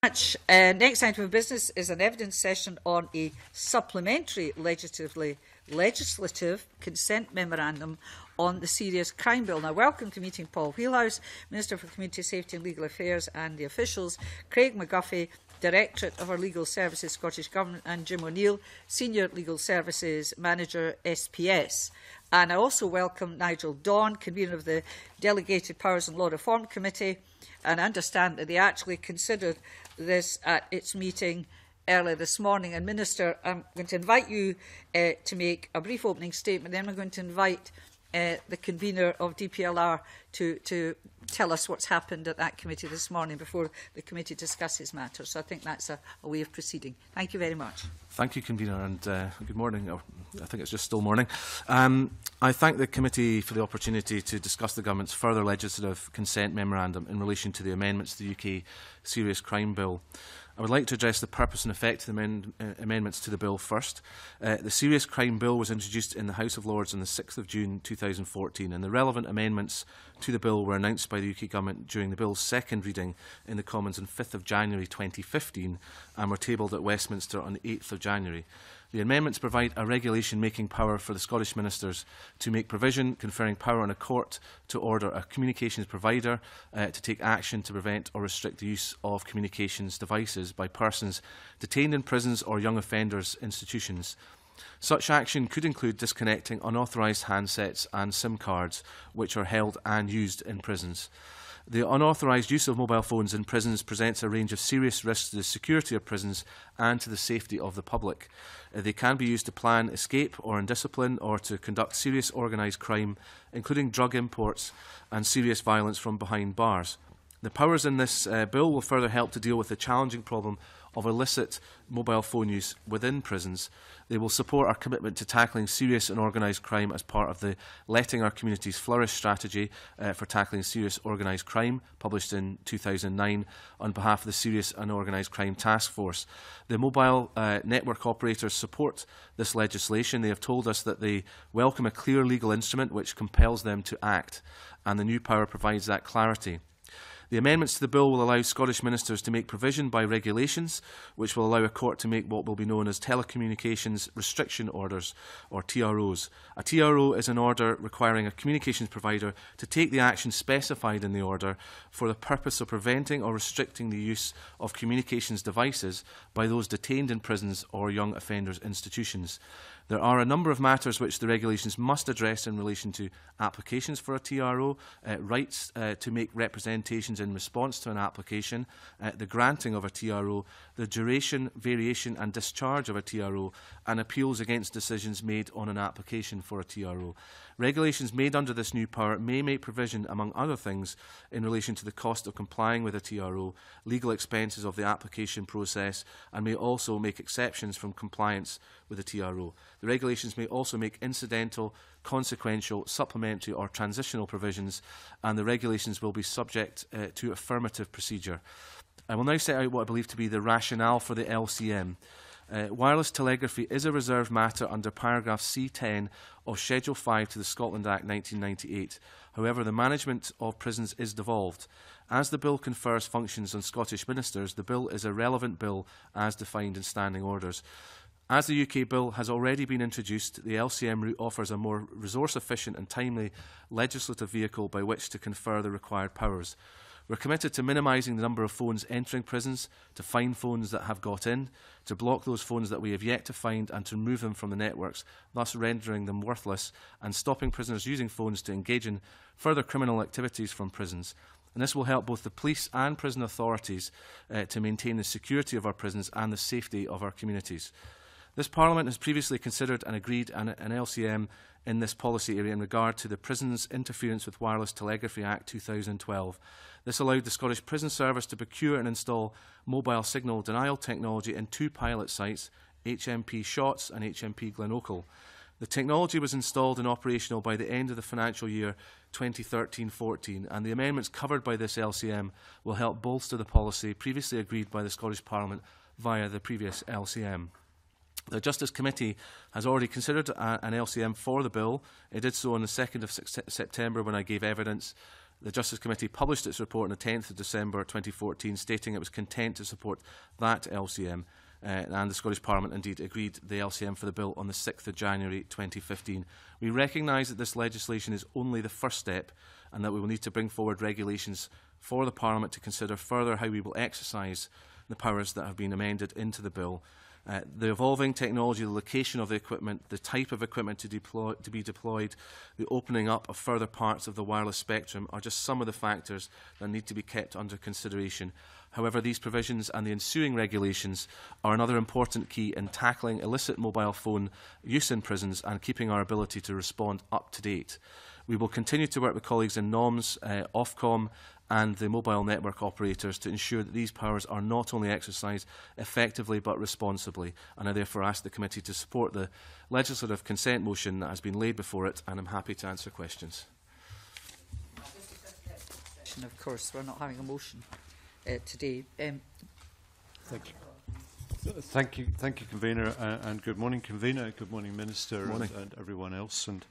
Much. Uh, next item of business is an evidence session on a supplementary legislatively legislative consent memorandum on the Serious Crime Bill. Now, welcome to meeting Paul Wheelhouse, Minister for Community Safety and Legal Affairs, and the officials, Craig McGuffie, Directorate of our Legal Services, Scottish Government, and Jim O'Neill, Senior Legal Services Manager, S P S. And I also welcome Nigel Dawn, Convener of the Delegated Powers and Law Reform Committee, and I understand that they actually considered this at its meeting earlier this morning. And Minister, I'm going to invite you uh, to make a brief opening statement, then I'm going to invite uh, the convener of D P L R to, to tell us what's happened at that committee this morning before the committee discusses matters. So I think that's a, a way of proceeding. Thank you very much. Thank you, Convener, and uh, good morning. Oh, I think it's just still morning. Um, I thank the committee for the opportunity to discuss the Government's further legislative consent memorandum in relation to the amendments to the U K Serious Crime Bill. I would like to address the purpose and effect of the amend uh, amendments to the bill first. Uh, the Serious Crime Bill was introduced in the House of Lords on the sixth of June two thousand fourteen, and the relevant amendments to the bill were announced by the U K Government during the bill's second reading in the Commons on fifth of January twenty fifteen and were tabled at Westminster on the eighth of January. The amendments provide a regulation-making power for the Scottish Ministers to make provision conferring power on a court to order a communications provider uh, to take action to prevent or restrict the use of communications devices by persons detained in prisons or young offenders institutions. Such action could include disconnecting unauthorised handsets and SIM cards which are held and used in prisons. The unauthorised use of mobile phones in prisons presents a range of serious risks to the security of prisons and to the safety of the public. Uh, they can be used to plan escape or indiscipline or to conduct serious organised crime, including drug imports and serious violence from behind bars. The powers in this uh, bill will further help to deal with the challenging problem of illicit mobile phone use within prisons. They will support our commitment to tackling serious and organised crime as part of the Letting Our Communities Flourish strategy uh, for tackling serious organised crime, published in two thousand nine on behalf of the Serious and Organised Crime Task Force. The mobile uh, network operators support this legislation. They have told us that they welcome a clear legal instrument which compels them to act, and the new power provides that clarity. The amendments to the bill will allow Scottish ministers to make provision by regulations, which will allow a court to make what will be known as telecommunications restriction orders, or T R Os. A T R O is an order requiring a communications provider to take the action specified in the order for the purpose of preventing or restricting the use of communications devices by those detained in prisons or young offenders institutions. There are a number of matters which the regulations must address in relation to applications for a T R O, uh, rights uh, to make representations in response to an application, uh, the granting of a T R O, the duration, variation and discharge of a T R O, and appeals against decisions made on an application for a T R O. Regulations made under this new power may make provision, among other things, in relation to the cost of complying with a T R O, legal expenses of the application process, and may also make exceptions from compliance with a T R O. The regulations may also make incidental, consequential, supplementary or transitional provisions, and the regulations will be subject uh, to affirmative procedure. I will now set out what I believe to be the rationale for the L C M. Uh, wireless telegraphy is a reserved matter under paragraph C ten of Schedule five to the Scotland Act nineteen ninety-eight. However, the management of prisons is devolved. As the bill confers functions on Scottish ministers, the bill is a relevant bill as defined in standing orders. As the U K bill has already been introduced, the L C M route offers a more resource-efficient and timely legislative vehicle by which to confer the required powers. We're committed to minimising the number of phones entering prisons, to find phones that have got in, to block those phones that we have yet to find and to remove them from the networks, thus rendering them worthless and stopping prisoners using phones to engage in further criminal activities from prisons. And this will help both the police and prison authorities uh, to maintain the security of our prisons and the safety of our communities. This Parliament has previously considered and agreed an, an L C M in this policy area in regard to the Prisons Interference with Wireless Telegraphy Act two thousand twelve. This allowed the Scottish Prison Service to procure and install mobile signal denial technology in two pilot sites, H M P Shotts and H M P Glenocle. The technology was installed and operational by the end of the financial year twenty thirteen fourteen, and the amendments covered by this L C M will help bolster the policy previously agreed by the Scottish Parliament via the previous L C M. The Justice Committee has already considered a, an L C M for the bill. It did so on the second of September when I gave evidence. The Justice Committee published its report on the tenth of December twenty fourteen, stating it was content to support that L C M, uh, and the Scottish Parliament indeed agreed the L C M for the bill on the sixth of January twenty fifteen. We recognise that this legislation is only the first step, and that we will need to bring forward regulations for the Parliament to consider further how we will exercise the powers that have been amended into the bill. Uh, the evolving technology, the location of the equipment, the type of equipment to, deploy, to be deployed, the opening up of further parts of the wireless spectrum are just some of the factors that need to be kept under consideration. However, these provisions and the ensuing regulations are another important key in tackling illicit mobile phone use in prisons and keeping our ability to respond up to date. We will continue to work with colleagues in NOMS, uh, Ofcom and the mobile network operators to ensure that these powers are not only exercised effectively but responsibly, and I therefore ask the committee to support the legislative consent motion that has been laid before it, and I'm happy to answer questions. Of course, we're not having a motion uh, today. Um, Thank you. Thank you, thank you, Convener, uh, and good morning, Convener. Good morning, Minister, Good morning. And, and everyone else. And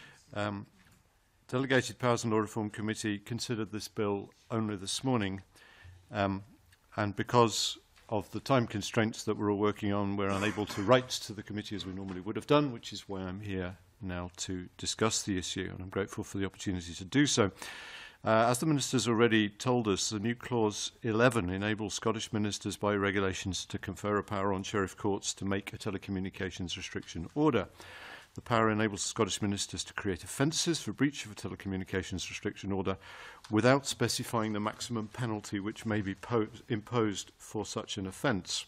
um, Delegated Powers and Law Reform Committee considered this bill only this morning, um, and because of the time constraints that we're all working on, we're unable to write to the committee as we normally would have done, which is why I'm here now to discuss the issue, and I'm grateful for the opportunity to do so. Uh, as the Minister's already told us, the new Clause eleven enables Scottish ministers by regulations to confer a power on sheriff courts to make a telecommunications restriction order. The power enables Scottish ministers to create offences for breach of a telecommunications restriction order without specifying the maximum penalty which may be imposed for such an offence.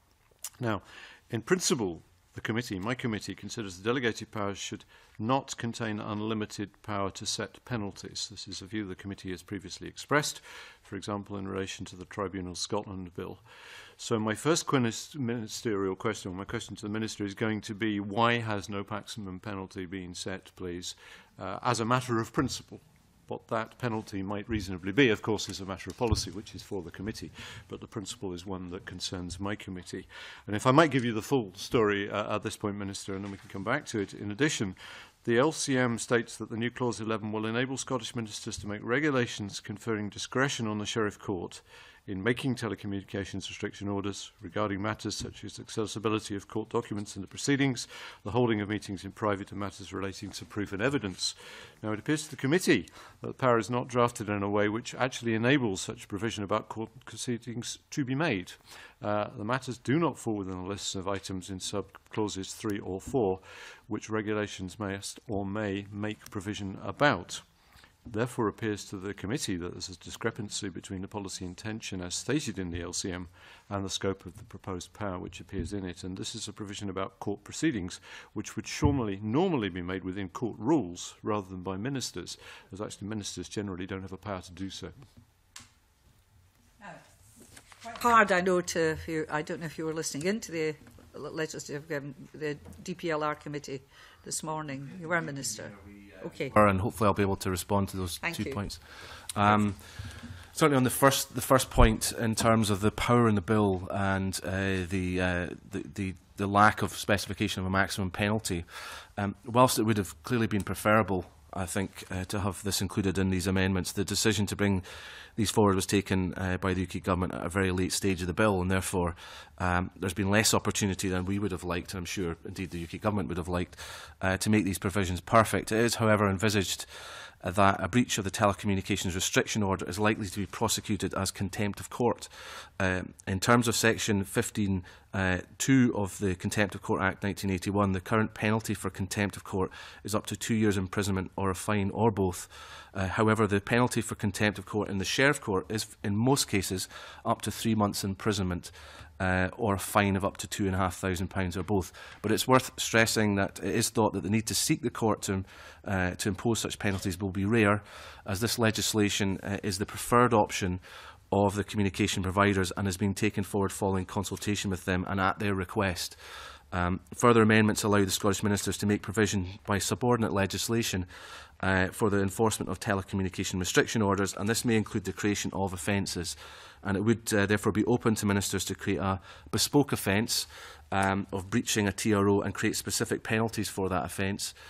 Now, in principle, the committee, my committee, considers the delegated powers should not contain unlimited power to set penalties. This is a view the committee has previously expressed, for example, in relation to the Tribunal Scotland Bill. So my first ministerial question, my question to the Minister is going to be, why has no maximum penalty been set, please, uh, as a matter of principle? What that penalty might reasonably be, of course, is a matter of policy, which is for the committee, but the principle is one that concerns my committee. And if I might give you the full story uh, at this point, Minister, and then we can come back to it. In addition, the L C M states that the new Clause eleven will enable Scottish ministers to make regulations conferring discretion on the Sheriff Court in making telecommunications restriction orders regarding matters such as accessibility of court documents and the proceedings, the holding of meetings in private, and matters relating to proof and evidence. Now, it appears to the committee that the power is not drafted in a way which actually enables such provision about court proceedings to be made. Uh, the matters do not fall within the lists of items in sub-clauses three or four, which regulations must or may make provision about. Therefore, appears to the committee that there's a discrepancy between the policy intention as stated in the L C M and the scope of the proposed power which appears in it. And this is a provision about court proceedings, which would normally, normally be made within court rules rather than by ministers, as actually ministers generally don't have a power to do so. Hard, I know, to, if you, I don't know if you were listening into the legislative, um, the D P L R committee this morning. You were, Minister. Okay. And hopefully I'll be able to respond to those Thank two you. points. Um, certainly on the first, the first point in terms of the power in the bill and uh, the, uh, the, the, the lack of specification of a maximum penalty, um, whilst it would have clearly been preferable, I think, uh, to have this included in these amendments, the decision to bring these forward was taken uh, by the U K Government at a very late stage of the bill, and therefore um, there's been less opportunity than we would have liked, and I'm sure indeed the U K Government would have liked, uh, to make these provisions perfect. It is, however, envisaged uh, that a breach of the telecommunications restriction order is likely to be prosecuted as contempt of court. Uh, in terms of section fifteen point two uh, of the Contempt of Court Act nineteen eighty-one, the current penalty for contempt of court is up to two years imprisonment or a fine or both. Uh, however, the penalty for contempt of court in the Sheriff Court is, in most cases, up to three months imprisonment uh, or a fine of up to two and a half thousand pounds or both. But it's worth stressing that it is thought that the need to seek the court to, uh, to impose such penalties will be rare, as this legislation uh, is the preferred option of the communication providers and is being taken forward following consultation with them and at their request. Um, further amendments allow the Scottish Ministers to make provision by subordinate legislation uh, for the enforcement of telecommunication restriction orders, and this may include the creation of offences. And it would uh, therefore be open to Ministers to create a bespoke offence um, of breaching a T R O and create specific penalties for that offence.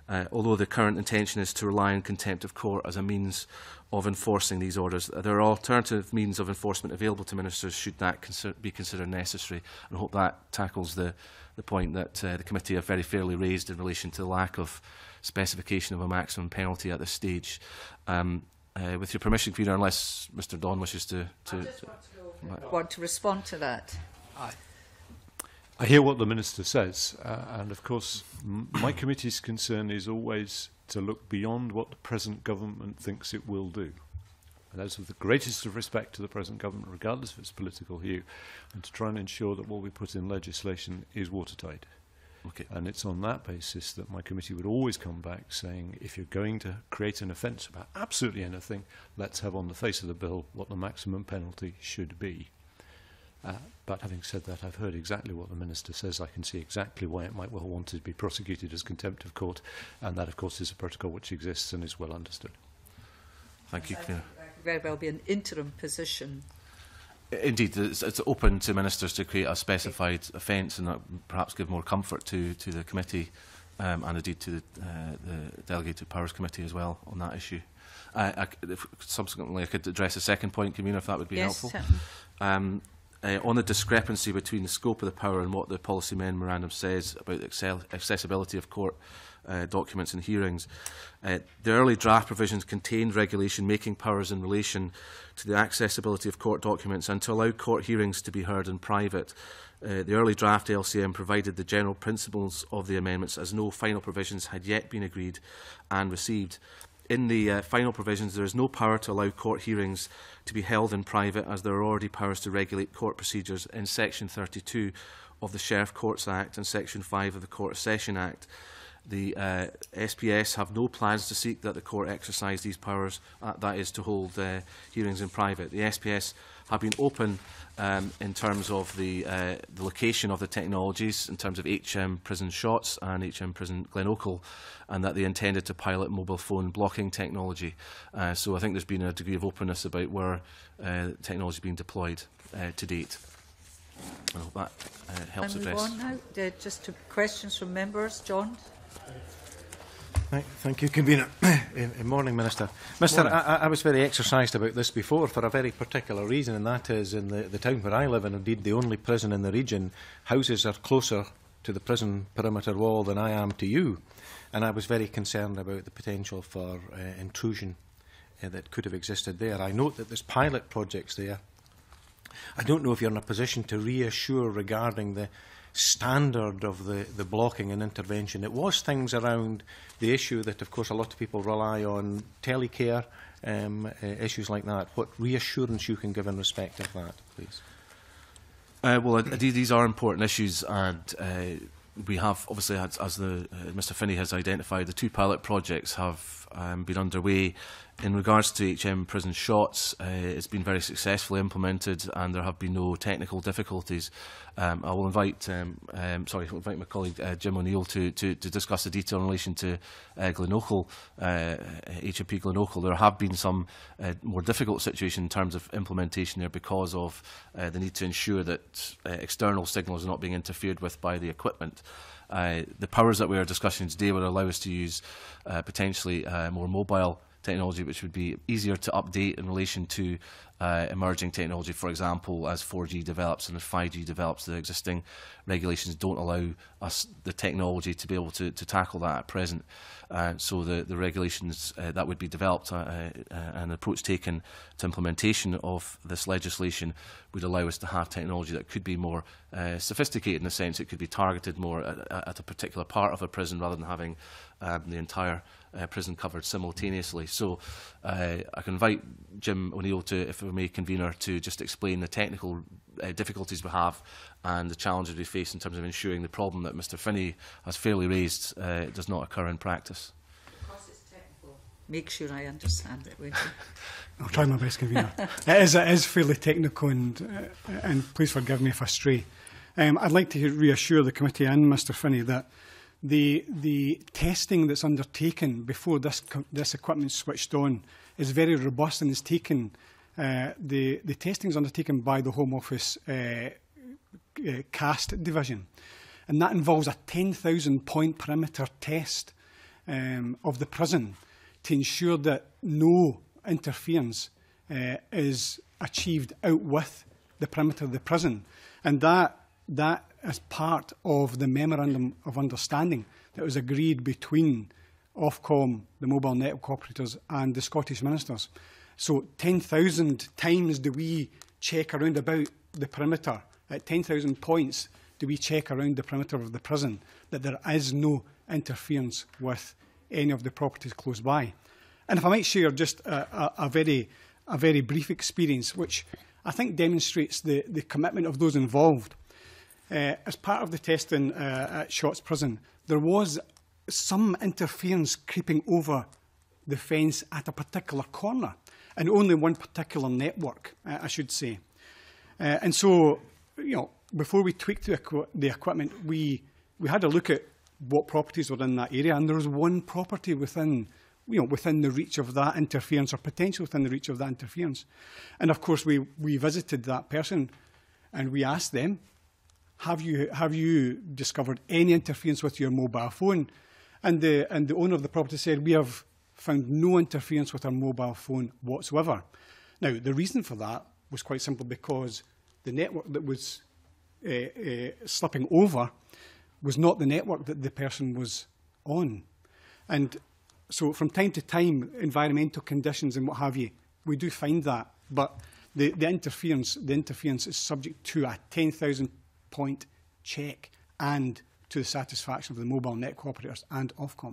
Uh, although the current intention is to rely on contempt of court as a means of enforcing these orders, there are alternative means of enforcement available to ministers should that consider be considered necessary. And I hope that tackles the, the point that uh, the committee have very fairly raised in relation to the lack of specification of a maximum penalty at this stage. Um, uh, with your permission, Convener, unless Mr Don wishes to... to, I just want to, know, want to respond to that. Aye. I hear what the Minister says, uh, and of course m my committee's concern is always to look beyond what the present government thinks it will do. And that's with the greatest of respect to the present government, regardless of its political hue, and to try and ensure that what we put in legislation is watertight. Okay. And it's on that basis that my committee would always come back saying, if you're going to create an offence about absolutely anything, let's have on the face of the bill what the maximum penalty should be. Uh, but having said that, I've heard exactly what the Minister says. I can see exactly why it might well want to be prosecuted as contempt of court, and that, of course, is a protocol which exists and is well understood. Thank you, Claire. That could very well be an interim position. Indeed, it's, it's open to ministers to create a specified offence and that perhaps give more comfort to, to the committee um, and indeed to the, uh, the Delegated Powers Committee as well on that issue. Uh, I, if, subsequently, I could address the second point, Convener, if that would be yes, helpful. Um, uh, on the discrepancy between the scope of the power and what the policy memorandum says about the accessibility of court uh, documents and hearings, uh, the early draft provisions contained regulation making powers in relation to the accessibility of court documents and to allow court hearings to be heard in private. Uh, the early draft L C M provided the general principles of the amendments as no final provisions had yet been agreed and received. In the uh, final provisions, there is no power to allow court hearings to be held in private, as there are already powers to regulate court procedures in Section thirty-two of the Sheriff Courts Act and Section five of the Court of Session Act. The uh, S P S have no plans to seek that the court exercise these powers, uh, that is, to hold uh, hearings in private. The S P S have been open um, in terms of the, uh, the location of the technologies, in terms of H M Prison Shots and H M Prison Glenocle, and that they intended to pilot mobile phone blocking technology. Uh, so I think there's been a degree of openness about where uh, technology is being deployed uh, to date. I hope that uh, helps and address. Move on now, uh, just to questions from members. John? Thank, thank you, Convener. Good morning, Minister. Mister Morning. I, I was very exercised about this before for a very particular reason, and that is in the, the town where I live, and indeed the only prison in the region, houses are closer to the prison perimeter wall than I am to you. And I was very concerned about the potential for uh, intrusion uh, that could have existed there. I note that there's pilot projects there. I don't know if you're in a position to reassure regarding the standard of the, the blocking and intervention. It was things around the issue that, of course, a lot of people rely on, telecare, um, uh, issues like that. What reassurance you can give in respect of that, please? Uh, well, indeed, these are important issues, and uh, we have, obviously, as, as the, uh, Mr Finney has identified, the two pilot projects have um, been underway. In regards to H M Prison Shots, uh, it's been very successfully implemented and there have been no technical difficulties. Um, I will invite, um, um, sorry, I'll invite my colleague uh, Jim O'Neill to, to, to discuss the detail in relation to uh, Glenocle, uh, H M P Glenocle. There have been some uh, more difficult situations in terms of implementation there because of uh, the need to ensure that uh, external signals are not being interfered with by the equipment. Uh, the powers that we are discussing today would allow us to use uh, potentially uh, more mobile technology, which would be easier to update in relation to uh, emerging technology. For example, as four G develops and as five G develops, the existing regulations don't allow us the technology to be able to, to tackle that at present. Uh, so the, the regulations uh, that would be developed uh, uh, and the approach taken to implementation of this legislation would allow us to have technology that could be more uh, sophisticated in the sense it could be targeted more at, at a particular part of a prison rather than having um, the entire Uh, prison covered simultaneously. So uh, I can invite Jim O'Neill to, if we may, Convener, to just explain the technical uh, difficulties we have and the challenges we face in terms of ensuring the problem that Mr Finney has fairly raised uh, does not occur in practice. Because it's technical, make sure I understand it, will you? I'll try my best, Convener. it, is, it is fairly technical, and, uh, and please forgive me if I stray. Um, I'd like to reassure the committee and Mr Finney that The, the testing that's undertaken before this, this equipment is switched on is very robust and is taken, uh, the, the testing is undertaken by the Home Office uh, uh, CAST division. And that involves a ten thousand point perimeter test um, of the prison to ensure that no interference uh, is achieved out with the perimeter of the prison. And that, that is part of the Memorandum of Understanding that was agreed between Ofcom, the mobile network operators, and the Scottish ministers. So ten thousand times do we check around about the perimeter, at ten thousand points do we check around the perimeter of the prison that there is no interference with any of the properties close by. And if I might share just a, a, a, very, a very brief experience, which I think demonstrates the, the commitment of those involved. Uh, as part of the testing uh, at Shotts Prison, there was some interference creeping over the fence at a particular corner, and only one particular network, uh, I should say. Uh, and so, you know, before we tweaked the, equi the equipment, we, we had a look at what properties were in that area, and there was one property within, you know, within the reach of that interference, or potential within the reach of that interference. And of course, we, we visited that person, and we asked them, have you, have you discovered any interference with your mobile phone? And the, and the owner of the property said, we have found no interference with our mobile phone whatsoever. Now, the reason for that was quite simple, because the network that was uh, uh, slipping over was not the network that the person was on. And so from time to time, environmental conditions and what have you, we do find that. But the, the, interference, the interference is subject to a ten thousand point check and to the satisfaction of the mobile network operators and Ofcom.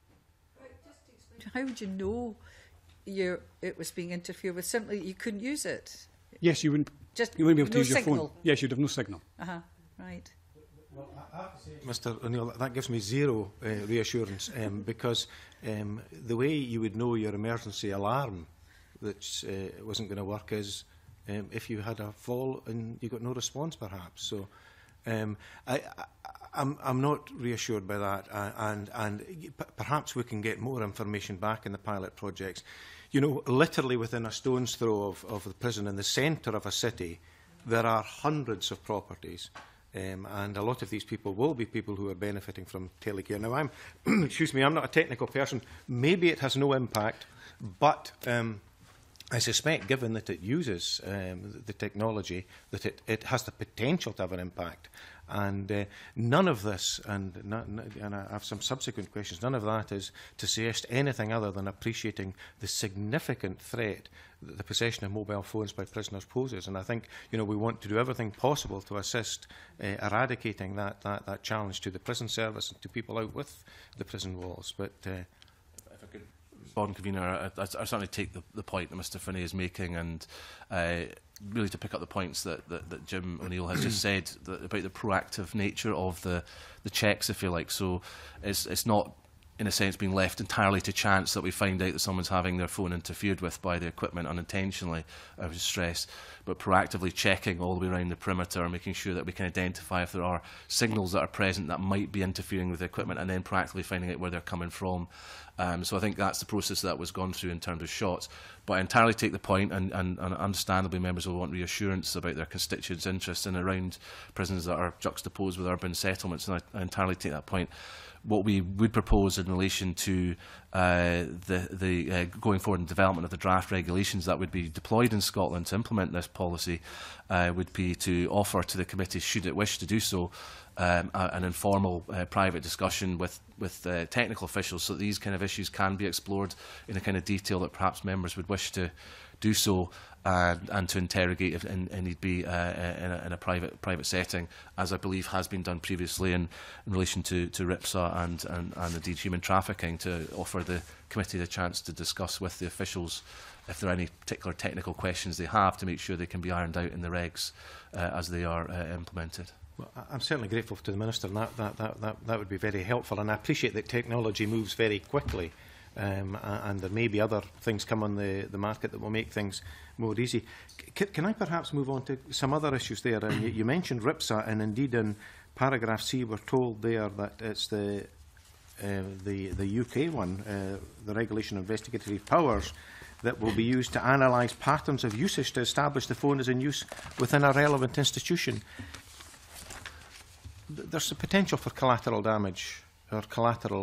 How would you know your, it was being interfered with? Simply, you couldn't use it. Yes, you wouldn't. Just you wouldn't be able to no use your signal. phone. Yes, you'd have no signal. Uh-huh. Right. Well, I have to say, Mister O'Neill, that gives me zero uh, reassurance um, because um, the way you would know your emergency alarm that uh, wasn't going to work is um, if you had a fall and you got no response, perhaps. So um, I, I, I'm, I'm not reassured by that, uh, and, and p perhaps we can get more information back in the pilot projects. You know, literally within a stone's throw of, of the prison in the centre of a city, there are hundreds of properties. Um, and a lot of these people will be people who are benefiting from telecare. Now, I'm, excuse me, I'm not a technical person. Maybe it has no impact, but um, I suspect, given that it uses um, the technology, that it, it has the potential to have an impact. And uh, none of this, and, not, and I have some subsequent questions, none of that is to suggest anything other than appreciating the significant threat that the possession of mobile phones by prisoners poses. And I think, you know, we want to do everything possible to assist uh, eradicating that, that, that challenge to the prison service and to people out with the prison walls. But uh, if I could respond, Convener, I, I, I certainly take the, the point that Mr Finney is making, and uh, really to pick up the points that, that, that Jim O'Neill has just said that, about the proactive nature of the, the checks, if you like. So it's, it's not, in a sense, being left entirely to chance that we find out that someone's having their phone interfered with by the equipment unintentionally, I would stress, but proactively checking all the way around the perimeter, making sure that we can identify if there are signals that are present that might be interfering with the equipment, and then proactively finding out where they're coming from. Um, so I think that's the process that was gone through in terms of Shotts. But I entirely take the point, and, and, and understandably members will want reassurance about their constituents' interests in around prisons that are juxtaposed with urban settlements, and I, I entirely take that point. What we would propose in relation to uh, the, the uh, going forward in development of the draft regulations that would be deployed in Scotland to implement this policy uh, would be to offer to the committee, should it wish to do so, um, a, an informal uh, private discussion with, with uh, technical officials, so that these kind of issues can be explored in a kind of detail that perhaps members would wish to do so, uh, and to interrogate if and, and need be uh, in, a, in a private private setting, as I believe has been done previously in, in relation to, to RIPSA and, and, and indeed human trafficking, to offer the committee the chance to discuss with the officials if there are any particular technical questions they have, to make sure they can be ironed out in the regs uh, as they are uh, implemented. Well, I'm certainly grateful to the Minister, and that, that, that, that, that would be very helpful. And I appreciate that technology moves very quickly. Um, and there may be other things come on the, the market that will make things more easy. C can I perhaps move on to some other issues there? And you, you mentioned RIPSA, and indeed in paragraph C we're told there that it's the, uh, the, the U K one, uh, the Regulation of Investigatory Powers, that will be used to analyse patterns of usage to establish the phone is in use within a relevant institution. There's a potential for collateral damage or collateral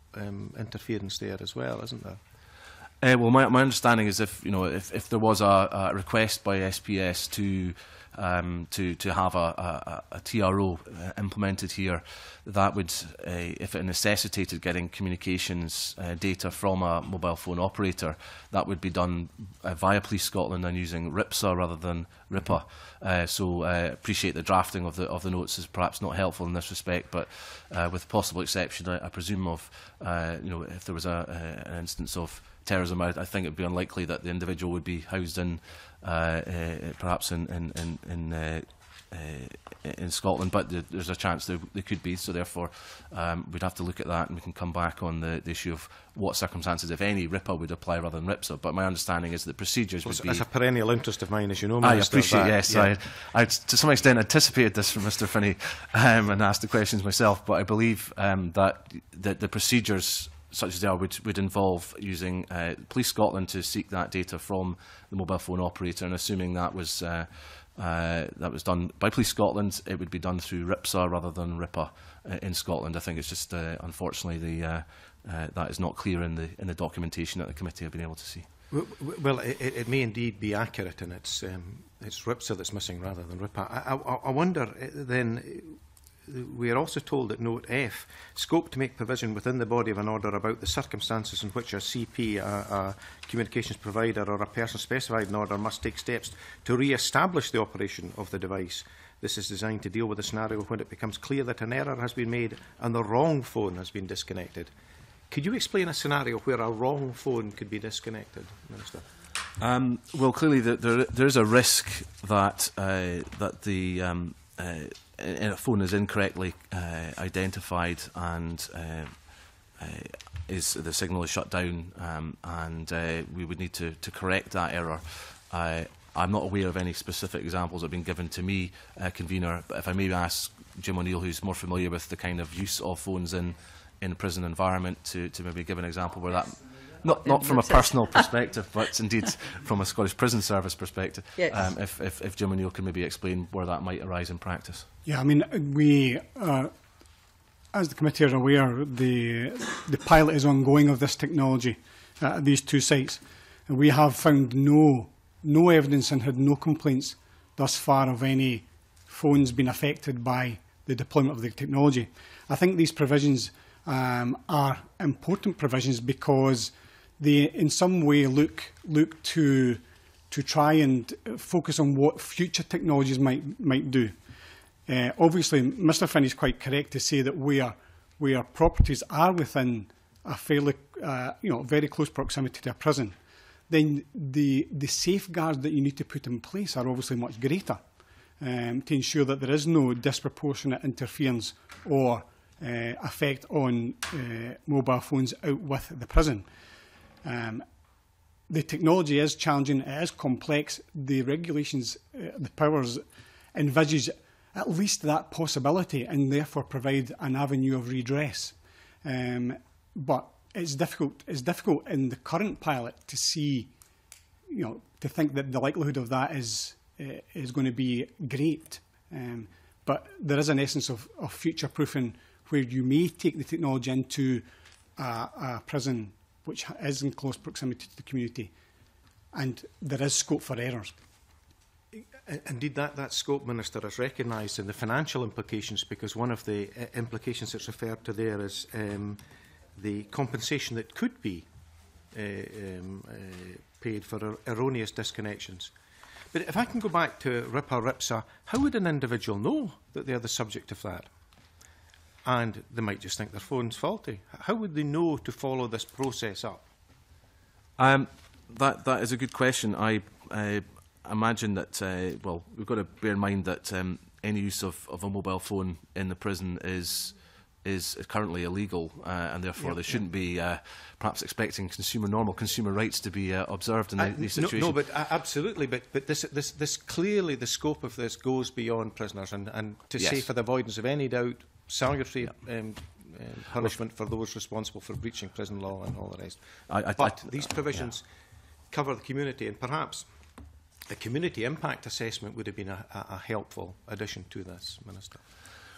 um, interference there as well, isn't there? Uh, well, my, my understanding is if you know if, if there was a, a request by S P S to um, to to have a, a, a T R O uh, implemented here, that would, uh, if it necessitated getting communications uh, data from a mobile phone operator, that would be done uh, via Police Scotland and using R I P S A rather than R I P A. Uh, so I uh, appreciate the drafting of the of the notes is perhaps not helpful in this respect, but uh, with possible exception, I, I presume of uh, you know if there was a, a, an instance of terrorism, I, I think it would be unlikely that the individual would be housed in, uh, uh, perhaps in in in, in, uh, uh, in Scotland, but th there's a chance there, there could be. So therefore, um, we'd have to look at that, and we can come back on the, the issue of what circumstances, if any, R I P A would apply rather than R I P S A. But my understanding is that procedures well, would be. It's a perennial interest of mine, as you know. I Minister, appreciate. that, Yes, yeah. I, I to some extent anticipated this from Mister Finney um, and asked the questions myself. But I believe um, that the, the procedures, such as they are, would, would involve using uh, Police Scotland to seek that data from the mobile phone operator, and assuming that was uh, uh, that was done by Police Scotland, it would be done through R I P S A rather than R I P A uh, in Scotland. I think it's just uh, unfortunately the uh, uh, that is not clear in the in the documentation that the committee have been able to see. Well, well it, it may indeed be accurate, and it's um, it's R I P S A that's missing rather than R I P A. I, I, I wonder then. We are also told at note F, scope to make provision within the body of an order about the circumstances in which a C P, a, a communications provider or a person specified in order must take steps to re-establish the operation of the device. This is designed to deal with a scenario when it becomes clear that an error has been made and the wrong phone has been disconnected. Could you explain a scenario where a wrong phone could be disconnected, Minister? Um, well, clearly the, there, there is a risk that uh, that the um, uh, a phone is incorrectly uh, identified and uh, uh, is the signal is shut down, um, and uh, we would need to, to correct that error. Uh, I'm not aware of any specific examples that have been given to me, uh, Convener, but if I may ask Jim O'Neill, who's more familiar with the kind of use of phones in in a prison environment, to, to maybe give an example where that. Not, not from a personal perspective, but indeed from a Scottish Prison Service perspective. Yes. Um, if, if, if Jim O'Neill can maybe explain where that might arise in practice. Yeah, I mean, we, uh, as the committee are aware, the, the pilot is ongoing of this technology at these two sites. And we have found no, no evidence and had no complaints thus far of any phones being affected by the deployment of the technology. I think these provisions um, are important provisions because they in some way look look to to try and focus on what future technologies might might do. Uh, obviously, Mr Finney is quite correct to say that where where properties are within a fairly uh, you know very close proximity to a prison, then the the safeguards that you need to put in place are obviously much greater um, to ensure that there is no disproportionate interference or uh, effect on uh, mobile phones out with the prison. Um, the technology is challenging, it is complex. The regulations, uh, the powers envisage at least that possibility and therefore provide an avenue of redress. Um, but it's difficult, it's difficult in the current pilot to see, you know, to think that the likelihood of that is, uh, is going to be great. Um, but there is an essence of, of future-proofing where you may take the technology into a, a prison which is in close proximity to the community, and there is scope for errors. Indeed, that, that scope, Minister, is recognised in the financial implications, because one of the uh, implications that's referred to there is um, the compensation that could be uh, um, uh, paid for er erroneous disconnections. But if I can go back to R I P A, R I P S A, how would an individual know that they are the subject of that? And they might just think their phone's faulty. How would they know to follow this process up? Um, that that is a good question. I uh, imagine that uh, well, we've got to bear in mind that um, any use of, of a mobile phone in the prison is is currently illegal, uh, and therefore yep, they shouldn't yep. be uh, perhaps expecting consumer normal consumer rights to be uh, observed in uh, the, these situations. No, no, but uh, absolutely. But but this this this clearly the scope of this goes beyond prisoners, and and to yes. say for the avoidance of any doubt, salutary yep. um, um, punishment well, for those responsible for breaching prison law and all the rest. I, I, but I, these provisions yeah. cover the community, and perhaps a community impact assessment would have been a, a, a helpful addition to this, Minister.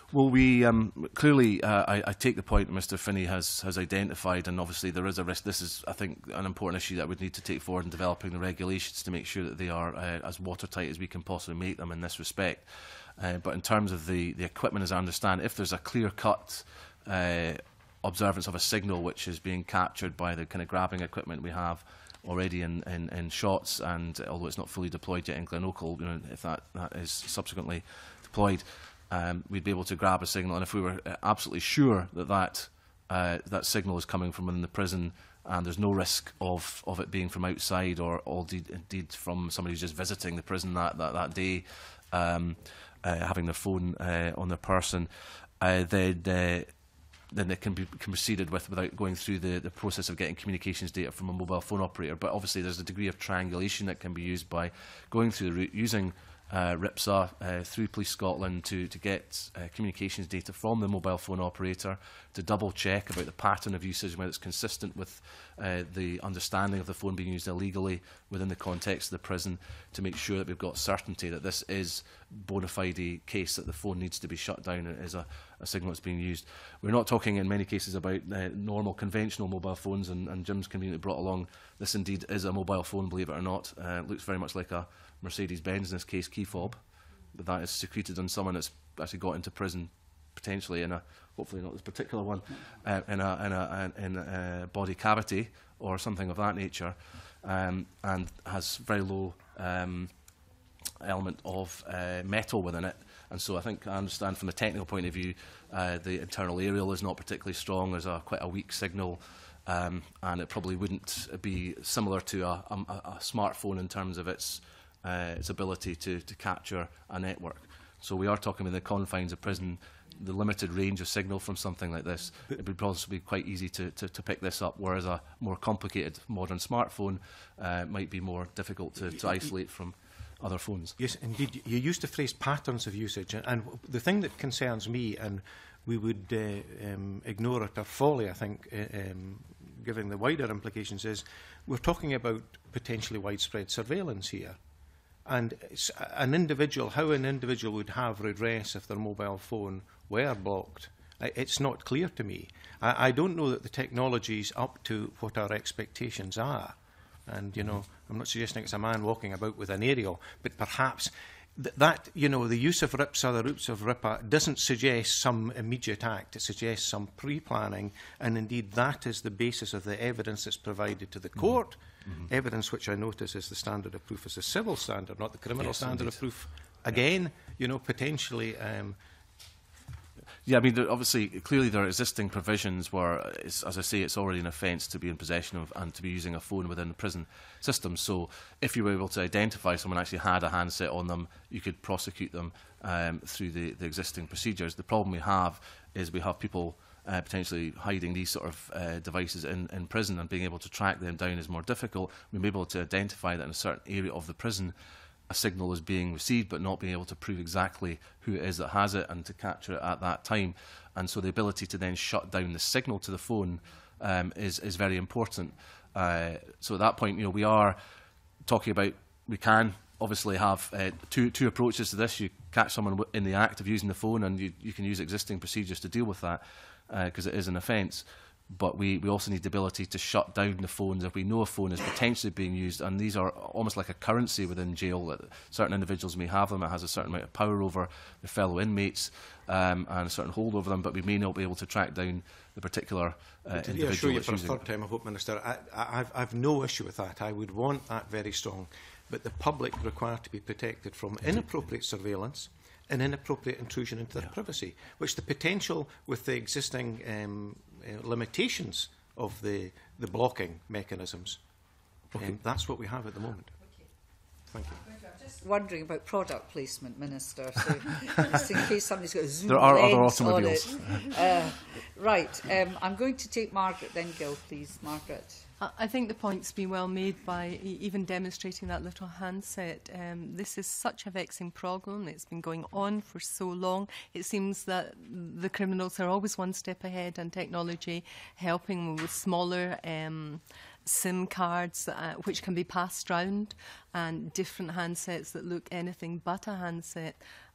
Well, we um, clearly, uh, I, I take the point Mister Finney has, has identified, and obviously there is a risk. This is, I think, an important issue that we need to take forward in developing the regulations to make sure that they are uh, as watertight as we can possibly make them in this respect. Uh, but in terms of the, the equipment, as I understand, if there's a clear-cut uh, observance of a signal which is being captured by the kind of grabbing equipment we have already in, in, in shots, and although it's not fully deployed yet in Glenocal, you know, if that, that is subsequently deployed, Um, we'd be able to grab a signal, and if we were absolutely sure that that, uh, that signal is coming from within the prison and there's no risk of, of it being from outside or, or indeed, indeed from somebody who's just visiting the prison that, that, that day, um, uh, having their phone uh, on their person, uh, then, uh, then it can be can proceeded with without going through the, the process of getting communications data from a mobile phone operator. But obviously there's a degree of triangulation that can be used by going through the route, using Uh, RIPSA uh, through Police Scotland to, to get uh, communications data from the mobile phone operator to double check about the pattern of usage, whether it's consistent with uh, the understanding of the phone being used illegally within the context of the prison, to make sure that we've got certainty that this is bona fide case, that the phone needs to be shut down and is a, a signal that's being used. We're not talking in many cases about uh, normal conventional mobile phones, and, and Jim's conveniently brought along, this indeed is a mobile phone, believe it or not. Uh, it looks very much like a Mercedes-Benz, in this case, key fob, but that is secreted on someone that's actually got into prison, potentially in a, hopefully not this particular one, uh, in a, in a, in a body cavity or something of that nature, um, and has very low um, element of uh, metal within it. And so I think I understand from the technical point of view, uh, the internal aerial is not particularly strong. There's a quite a weak signal. Um, and it probably wouldn't be similar to a, a, a smartphone in terms of its Uh, its ability to, to capture a network. So we are talking in the confines of prison, the limited range of signal from something like this. It would probably be quite easy to, to, to pick this up, whereas a more complicated modern smartphone uh, might be more difficult to, to isolate from other phones. Yes, indeed. You used the phrase patterns of usage, and, and the thing that concerns me, and we would uh, um, ignore it or folly, I think, uh, um, given the wider implications, is we're talking about potentially widespread surveillance here. And an individual, how an individual would have redress if their mobile phone were blocked, it's not clear to me. I, I don't know that the technology is up to what our expectations are. And, you know, I'm not suggesting it's a man walking about with an aerial, but perhaps th that, you know, the use of RIPSA, the use of RIPA, doesn't suggest some immediate act. It suggests some pre-planning, and indeed that is the basis of the evidence that's provided to the court. Mm-hmm. Evidence which I notice is the standard of proof is a civil standard, not the criminal yes, standard indeed. Of proof. Again, yeah. you know, potentially... Um, Yeah, I mean, there, obviously, clearly there are existing provisions where, it's, as I say, it's already an offence to be in possession of and to be using a phone within the prison system. So if you were able to identify someone actually had a handset on them, you could prosecute them um, through the, the existing procedures. The problem we have is we have people uh, potentially hiding these sort of uh, devices in, in prison, and being able to track them down is more difficult. We'll be able to identify that in a certain area of the prison a signal is being received, but not being able to prove exactly who it is that has it and to capture it at that time. And so the ability to then shut down the signal to the phone um, is, is very important. Uh, so at that point, you know, we are talking about, we can obviously have uh, two, two approaches to this. You catch someone w in the act of using the phone, and you, you can use existing procedures to deal with that, because uh, it is an offence. But we, we also need the ability to shut down the phones if we know a phone is potentially being used. And these are almost like a currency within jail, that certain individuals may have them. It has a certain amount of power over their fellow inmates um, and a certain hold over them, but we may not be able to track down the particular uh, individual I assure you that's for a using third time, I hope, Minister, I, I, I've, I've no issue with that. I would want that very strong. But the public require to be protected from inappropriate surveillance and inappropriate intrusion into their yeah. privacy, which the potential with the existing um, uh, limitations of the, the blocking mechanisms, okay. um, that's what we have at the moment. Okay. Thank you. I'm just wondering about product placement, Minister, so just in case somebody's got a zoom there are lens other automobiles. on it. Uh, right, um, I'm going to take Margaret, then Gil, please. Margaret. I think the point's been well made by e even demonstrating that little handset. Um, this is such a vexing problem. It's been going on for so long. It seems that the criminals are always one step ahead in technology, helping with smaller um, SIM cards uh, which can be passed round, and different handsets that look anything but a handset.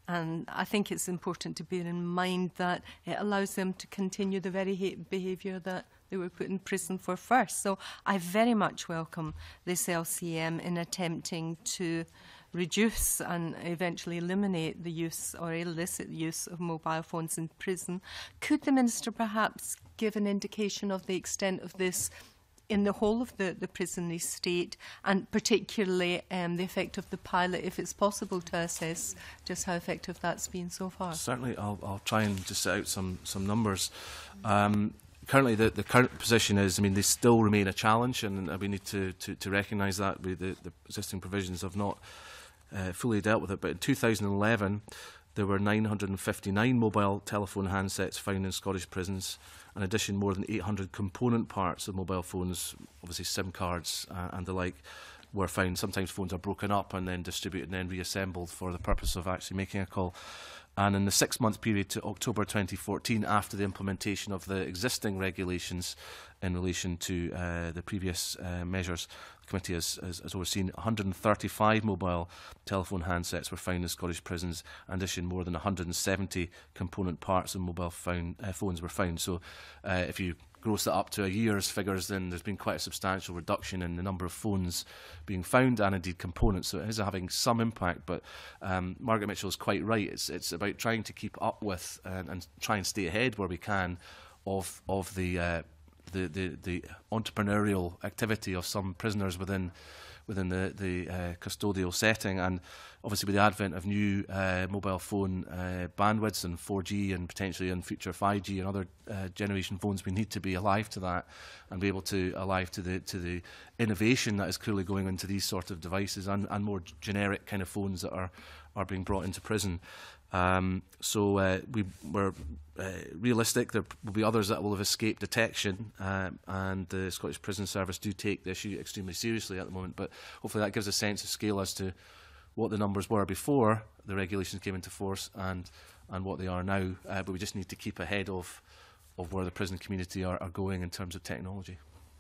And I think it's important to bear in mind that it allows them to continue the very hate behaviour that they were put in prison for first. So I very much welcome this L C M in attempting to reduce and eventually eliminate the use or illicit use of mobile phones in prison. Could the Minister perhaps give an indication of the extent of this in the whole of the, the prison estate, and particularly um, the effect of the pilot, if it's possible to assess just how effective that's been so far? Certainly, I'll, I'll try and just set out some, some numbers. Um, Currently, the, the current position is, I mean, they still remain a challenge, and we need to, to, to recognise that. We, the, the existing provisions have not uh, fully dealt with it. But in two thousand eleven, there were nine hundred and fifty-nine mobile telephone handsets found in Scottish prisons. In addition, more than eight hundred component parts of mobile phones, obviously SIM cards uh, and the like, were found. Sometimes phones are broken up and then distributed and then reassembled for the purpose of actually making a call. And in the six-month period to October twenty fourteen, after the implementation of the existing regulations in relation to uh, the previous uh, measures, the committee has, has, has overseen one hundred and thirty-five mobile telephone handsets were found in Scottish prisons. In addition, more than one hundred and seventy component parts of mobile phone, uh, phones were found. So uh, if you gross that up to a year's figures, then there's been quite a substantial reduction in the number of phones being found and indeed components. So it is having some impact, but um, Margaret Mitchell is quite right. It's, it's about trying to keep up with and, and try and stay ahead where we can of, of the, uh, the, the, the entrepreneurial activity of some prisoners within within the, the uh, custodial setting. And obviously with the advent of new uh, mobile phone uh, bandwidths and four G and potentially in future five G and other uh, generation phones, we need to be alive to that and be able to alive to the to the innovation that is clearly going into these sort of devices and, and more generic kind of phones that are, are being brought into prison. Um, so uh, we were uh, realistic. There will be others that will have escaped detection, uh, and the Scottish Prison Service do take the issue extremely seriously at the moment. But hopefully that gives a sense of scale as to what the numbers were before the regulations came into force and and what they are now. Uh, but we just need to keep ahead of of where the prison community are, are going in terms of technology.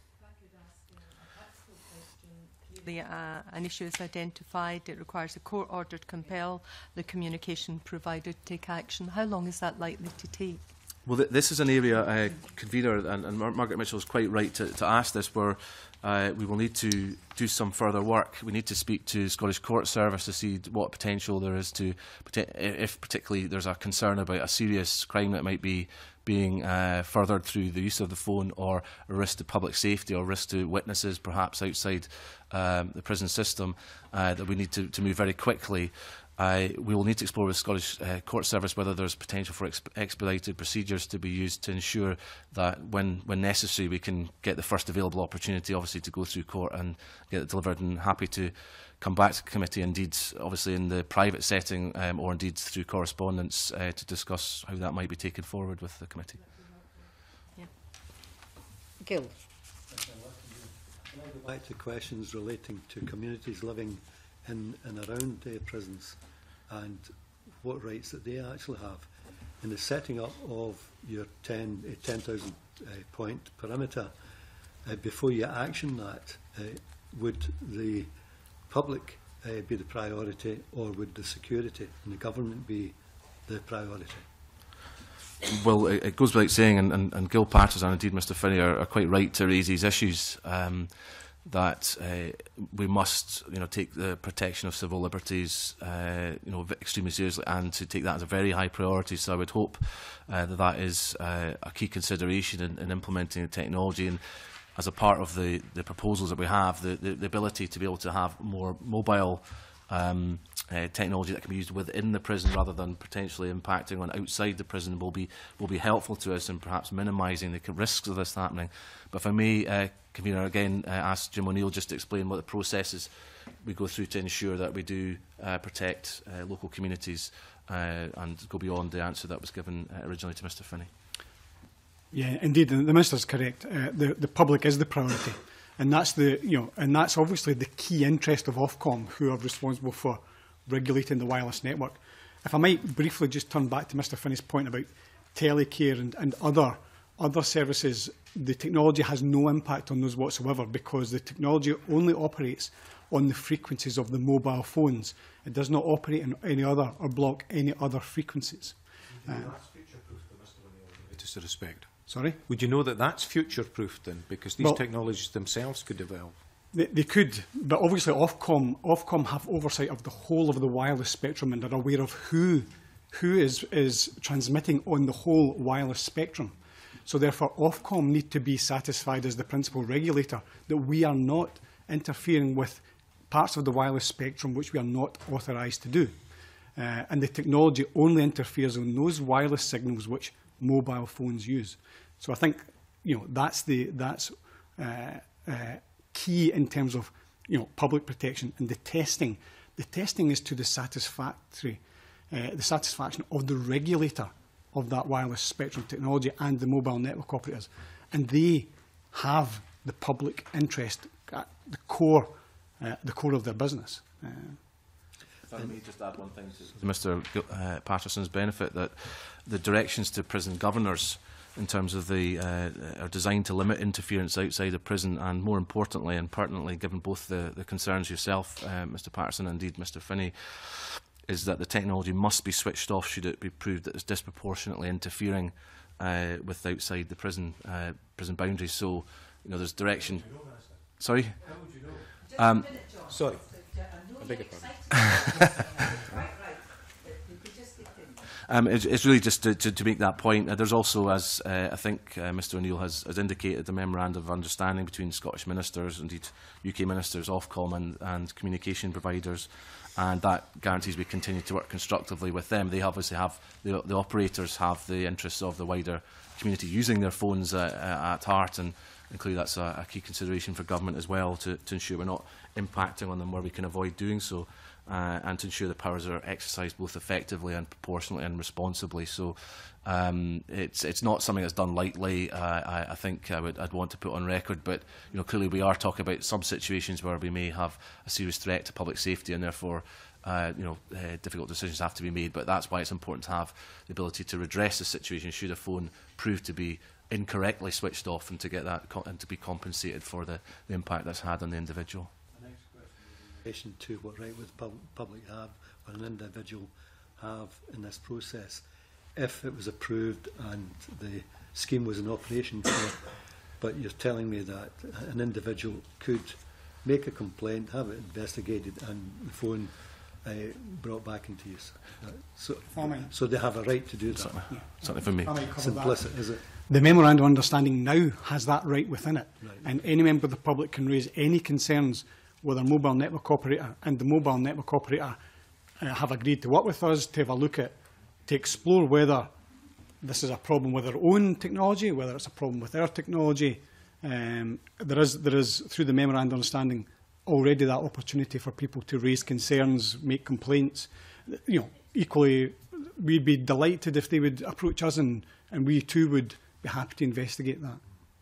The, uh, an issue is identified, it requires a court order to compel the communication provider to take action. How long is that likely to take? Well, th this is an area, uh, Convener, and, and Mar Margaret Mitchell is quite right to, to ask this, where uh, we will need to do some further work. We need to speak to Scottish Court Service to see what potential there is to, if particularly there's a concern about a serious crime that might be being uh, furthered through the use of the phone, or a risk to public safety or risk to witnesses perhaps outside um, the prison system, uh, that we need to, to move very quickly. Uh, we will need to explore with Scottish uh, Court Service whether there's potential for exp expedited procedures to be used to ensure that when, when necessary we can get the first available opportunity obviously to go through court and get it delivered, and happy to come back to committee, indeed obviously in the private setting um, or indeed through correspondence uh, to discuss how that might be taken forward with the committee. Yeah. Gil. Can I go back to questions relating to communities living in and around uh, prisons and what rights that they actually have? In the setting up of your ten thousand uh, point perimeter, uh, before you action that, uh, would the public uh, be the priority, or would the security and the government be the priority? Well, it, it goes without saying, and, and, and Gil Patters and indeed Mr Finney are, are quite right to raise these issues, um, that uh, we must, you know, take the protection of civil liberties, uh, you know, extremely seriously, and to take that as a very high priority. So I would hope uh, that that is uh, a key consideration in, in implementing the technology, and as a part of the, the proposals that we have, the, the, the ability to be able to have more mobile um, uh, technology that can be used within the prison rather than potentially impacting on outside the prison will be will be helpful to us in perhaps minimising the risks of this happening. But if I may, uh, Convener, again uh, ask Jim O'Neill just to explain what the processes we go through to ensure that we do uh, protect uh, local communities uh, and go beyond the answer that was given uh, originally to Mr Finney. Yeah, indeed, the Minister is correct. Uh, the, the public is the priority, and that's the you know, and that's obviously the key interest of Ofcom, who are responsible for regulating the wireless network. If I might briefly just turn back to Mr Finney's point about telecare and, and other other services, the technology has no impact on those whatsoever, because the technology only operates on the frequencies of the mobile phones. It does not operate in any other or block any other frequencies. Uh, that's future-proof, Mister McNeill, in the greatest respect. Sorry? Would you know that that's future-proof then? Because these Well, technologies themselves could evolve. They, they could, but obviously Ofcom, Ofcom have oversight of the whole of the wireless spectrum and are aware of who, who is, is transmitting on the whole wireless spectrum. So therefore Ofcom need to be satisfied as the principal regulator that we are not interfering with parts of the wireless spectrum which we are not authorised to do. Uh, and the technology only interferes on those wireless signals which mobile phones use. So I think, you know, that's the that's uh, uh, key in terms of, you know, public protection and the testing. The testing is to the satisfactory, uh, the satisfaction of the regulator of that wireless spectrum technology and the mobile network operators, and they have the public interest at the core, uh, the core of their business. Uh, Let me just add one thing to Mister Uh, Patterson's benefit, that the directions to prison governors in terms of the uh, are designed to limit interference outside of prison, and more importantly and pertinently, given both the, the concerns yourself, uh, Mister Patterson, and indeed Mister Finney, is that the technology must be switched off should it be proved that it's disproportionately interfering uh, with outside the prison uh, prison boundaries. So, you know, there's direction. Sorry. How would you know? Um, Sorry. I beg your pardon. Um, it's, it's really just to, to, to make that point. Uh, there's also, as uh, I think uh, Mister O'Neill has, has indicated, the memorandum of understanding between Scottish ministers, indeed U K ministers, Ofcom and, and communication providers, and that guarantees we continue to work constructively with them. They obviously have, the, the operators have the interests of the wider community using their phones uh, at heart, and clearly that's a, a key consideration for government as well, to, to ensure we're not impacting on them where we can avoid doing so. Uh, and to ensure the powers are exercised both effectively and proportionally and responsibly. So um, it's it's not something that's done lightly. Uh, I, I think I would I'd want to put on record, but you know, clearly we are talking about some situations where we may have a serious threat to public safety, and therefore uh, you know uh, difficult decisions have to be made. But that's why it's important to have the ability to redress the situation should a phone prove to be incorrectly switched off, and to get that co and to be compensated for the, the impact that's had on the individual. To what right would the public have, or an individual have in this process, if it was approved and the scheme was in operation for it. But you're telling me that an individual could make a complaint, have it investigated, and the phone uh, brought back into use. Uh, so, so they have a right to do that. Certainly, yeah. Certainly for me. It's implicit, is it? The memorandum of understanding now has that right within it, right. And any member of the public can raise any concerns with our mobile network operator, and the mobile network operator uh, have agreed to work with us to have a look at, to explore whether this is a problem with our own technology, whether it's a problem with our technology. Um, there is, there is, through the memorandum of understanding, already that opportunity for people to raise concerns, make complaints. You know, equally, we'd be delighted if they would approach us, and, and we too would be happy to investigate that.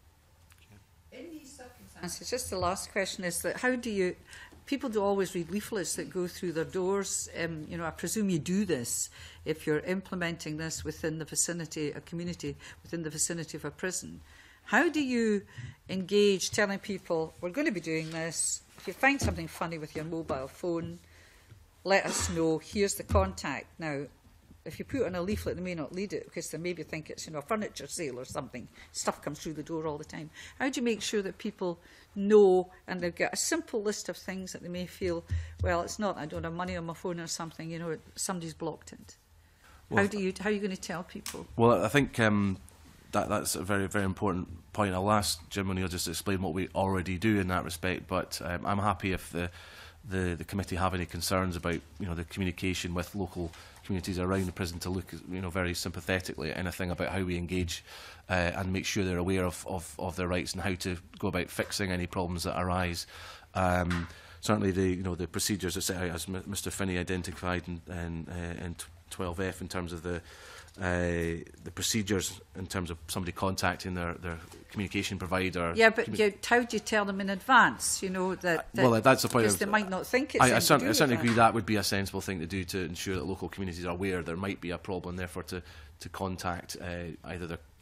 It's just the last question is that how do you, people do always read leaflets that go through their doors. Um, you know, I presume you do this if you're implementing this within the vicinity, a community within the vicinity of a prison. How do you engage telling people, we're going to be doing this, if you find something funny with your mobile phone, let us know, here's the contact. Now, if you put on a leaflet, they may not read it because they maybe think it's, you know, a furniture sale or something. Stuff comes through the door all the time. How do you make sure that people know, and they've got a simple list of things that they may feel, well, it's not, I don't have money on my phone or something, you know, somebody's blocked it. Well, how do you, how are you going to tell people? Well, I think um, that that's a very, very important point. I'll ask Jim O'Neill just to explain what we already do in that respect, but um, I'm happy if the, the, the committee have any concerns about, you know, the communication with local communities around the prison, to look, you know, very sympathetically at anything about how we engage uh, and make sure they're aware of, of, of their rights and how to go about fixing any problems that arise. Um, certainly, the you know the procedures as Mister Finney identified in, in, uh, in twelve F in terms of the uh, the procedures in terms of somebody contacting their, their communication provider. Yeah, but you, how do you tell them in advance? You know that. that well, that's the point. Because they might not think it's. I, I certainly, I certainly that. agree that would be a sensible thing to do to ensure that local communities are aware there might be a problem, therefore to to contact uh, either their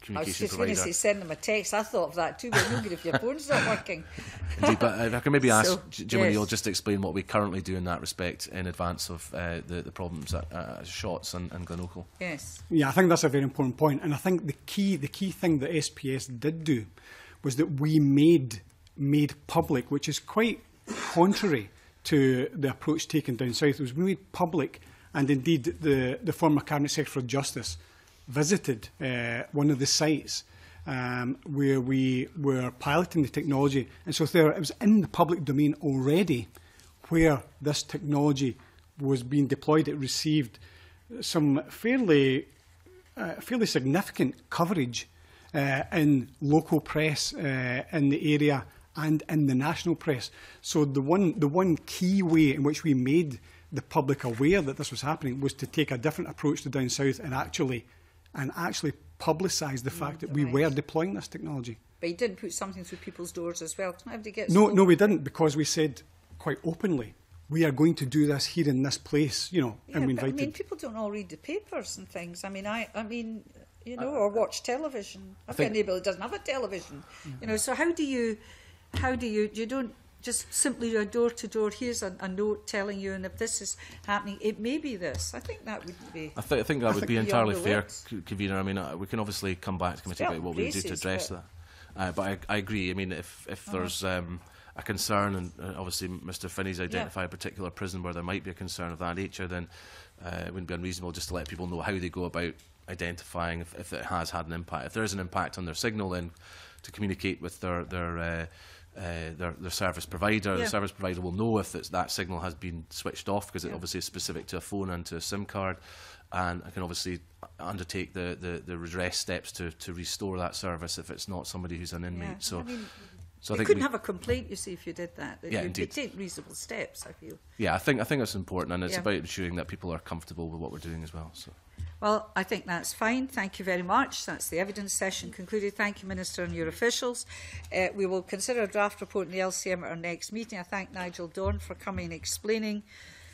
communication I was just provider. going to say send them a text. I thought of that too, but no good if your phone's not working. Indeed, but uh, if I can maybe ask So, Jim yes. O'Neill just to explain what we currently do in that respect in advance of uh, the, the problems at uh, Shotts and, and Glenacle. Yes. Yeah, I think that's a very important point, and I think the key the key thing that S P S did do was that we made made public, which is quite contrary to the approach taken down south, was we made public, and indeed the the former Cabinet Secretary for Justice visited uh, one of the sites um, where we were piloting the technology, and so there it was in the public domain already where this technology was being deployed. It received some fairly uh, fairly significant coverage uh, in local press uh, in the area and in the national press. So the one the one key way in which we made the public aware that this was happening was to take a different approach to down south and actually and actually publicise the mm, fact that we right. were deploying this technology. But you didn't put something through people's doors as well. Everybody gets no, told. no, we didn't, because we said quite openly, we are going to do this here in this place, you know, Yeah, and we but, I invited. mean, people don't all read the papers and things. I mean, I, I mean, you know, or watch television. I've got a neighbour that doesn't have a television. Mm. You know, so how do you, how do you, you don't just simply do a door to door. Here's a, a note telling you, and if this is happening, it may be this. I think that would be. I, th I think that I would think be entirely fair, overlooked. Convener. I mean, uh, we can obviously come back to committee Well, about what we do to braces, address but- that. Uh, but I, I agree. I mean, if if Uh-huh. there's um, a concern, and uh, obviously Mister Finney's identified a particular prison where there might be a concern of that nature, then uh, it wouldn't be unreasonable just to let people know how they go about identifying if, if it has had an impact. If there is an impact on their signal, then to communicate with their their uh, uh, their, their service provider. Yeah. The service provider will know if it's, that signal has been switched off, because it Yeah. obviously is specific to a phone and to a SIM card, and I can obviously undertake the, the, the redress steps to, to restore that service if it's not somebody who's an inmate. Yeah. So, I mean, so I you think couldn't we, have a complaint, you see, if you did that. Yeah, you, indeed. you take reasonable steps, I feel. yeah, I think I think that's important, and it's Yeah. about ensuring that people are comfortable with what we're doing as well. So. Well, I think that's fine. Thank you very much. That's the evidence session concluded. Thank you, Minister, and your officials. Uh, we will consider a draft report in the L C M at our next meeting. I thank Nigel Dawn for coming and explaining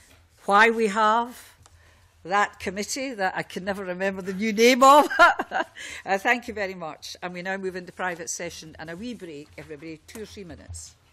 why we have that committee that I can never remember the new name of. uh, thank you very much. And we now move into private session and a wee break, everybody, two or three minutes.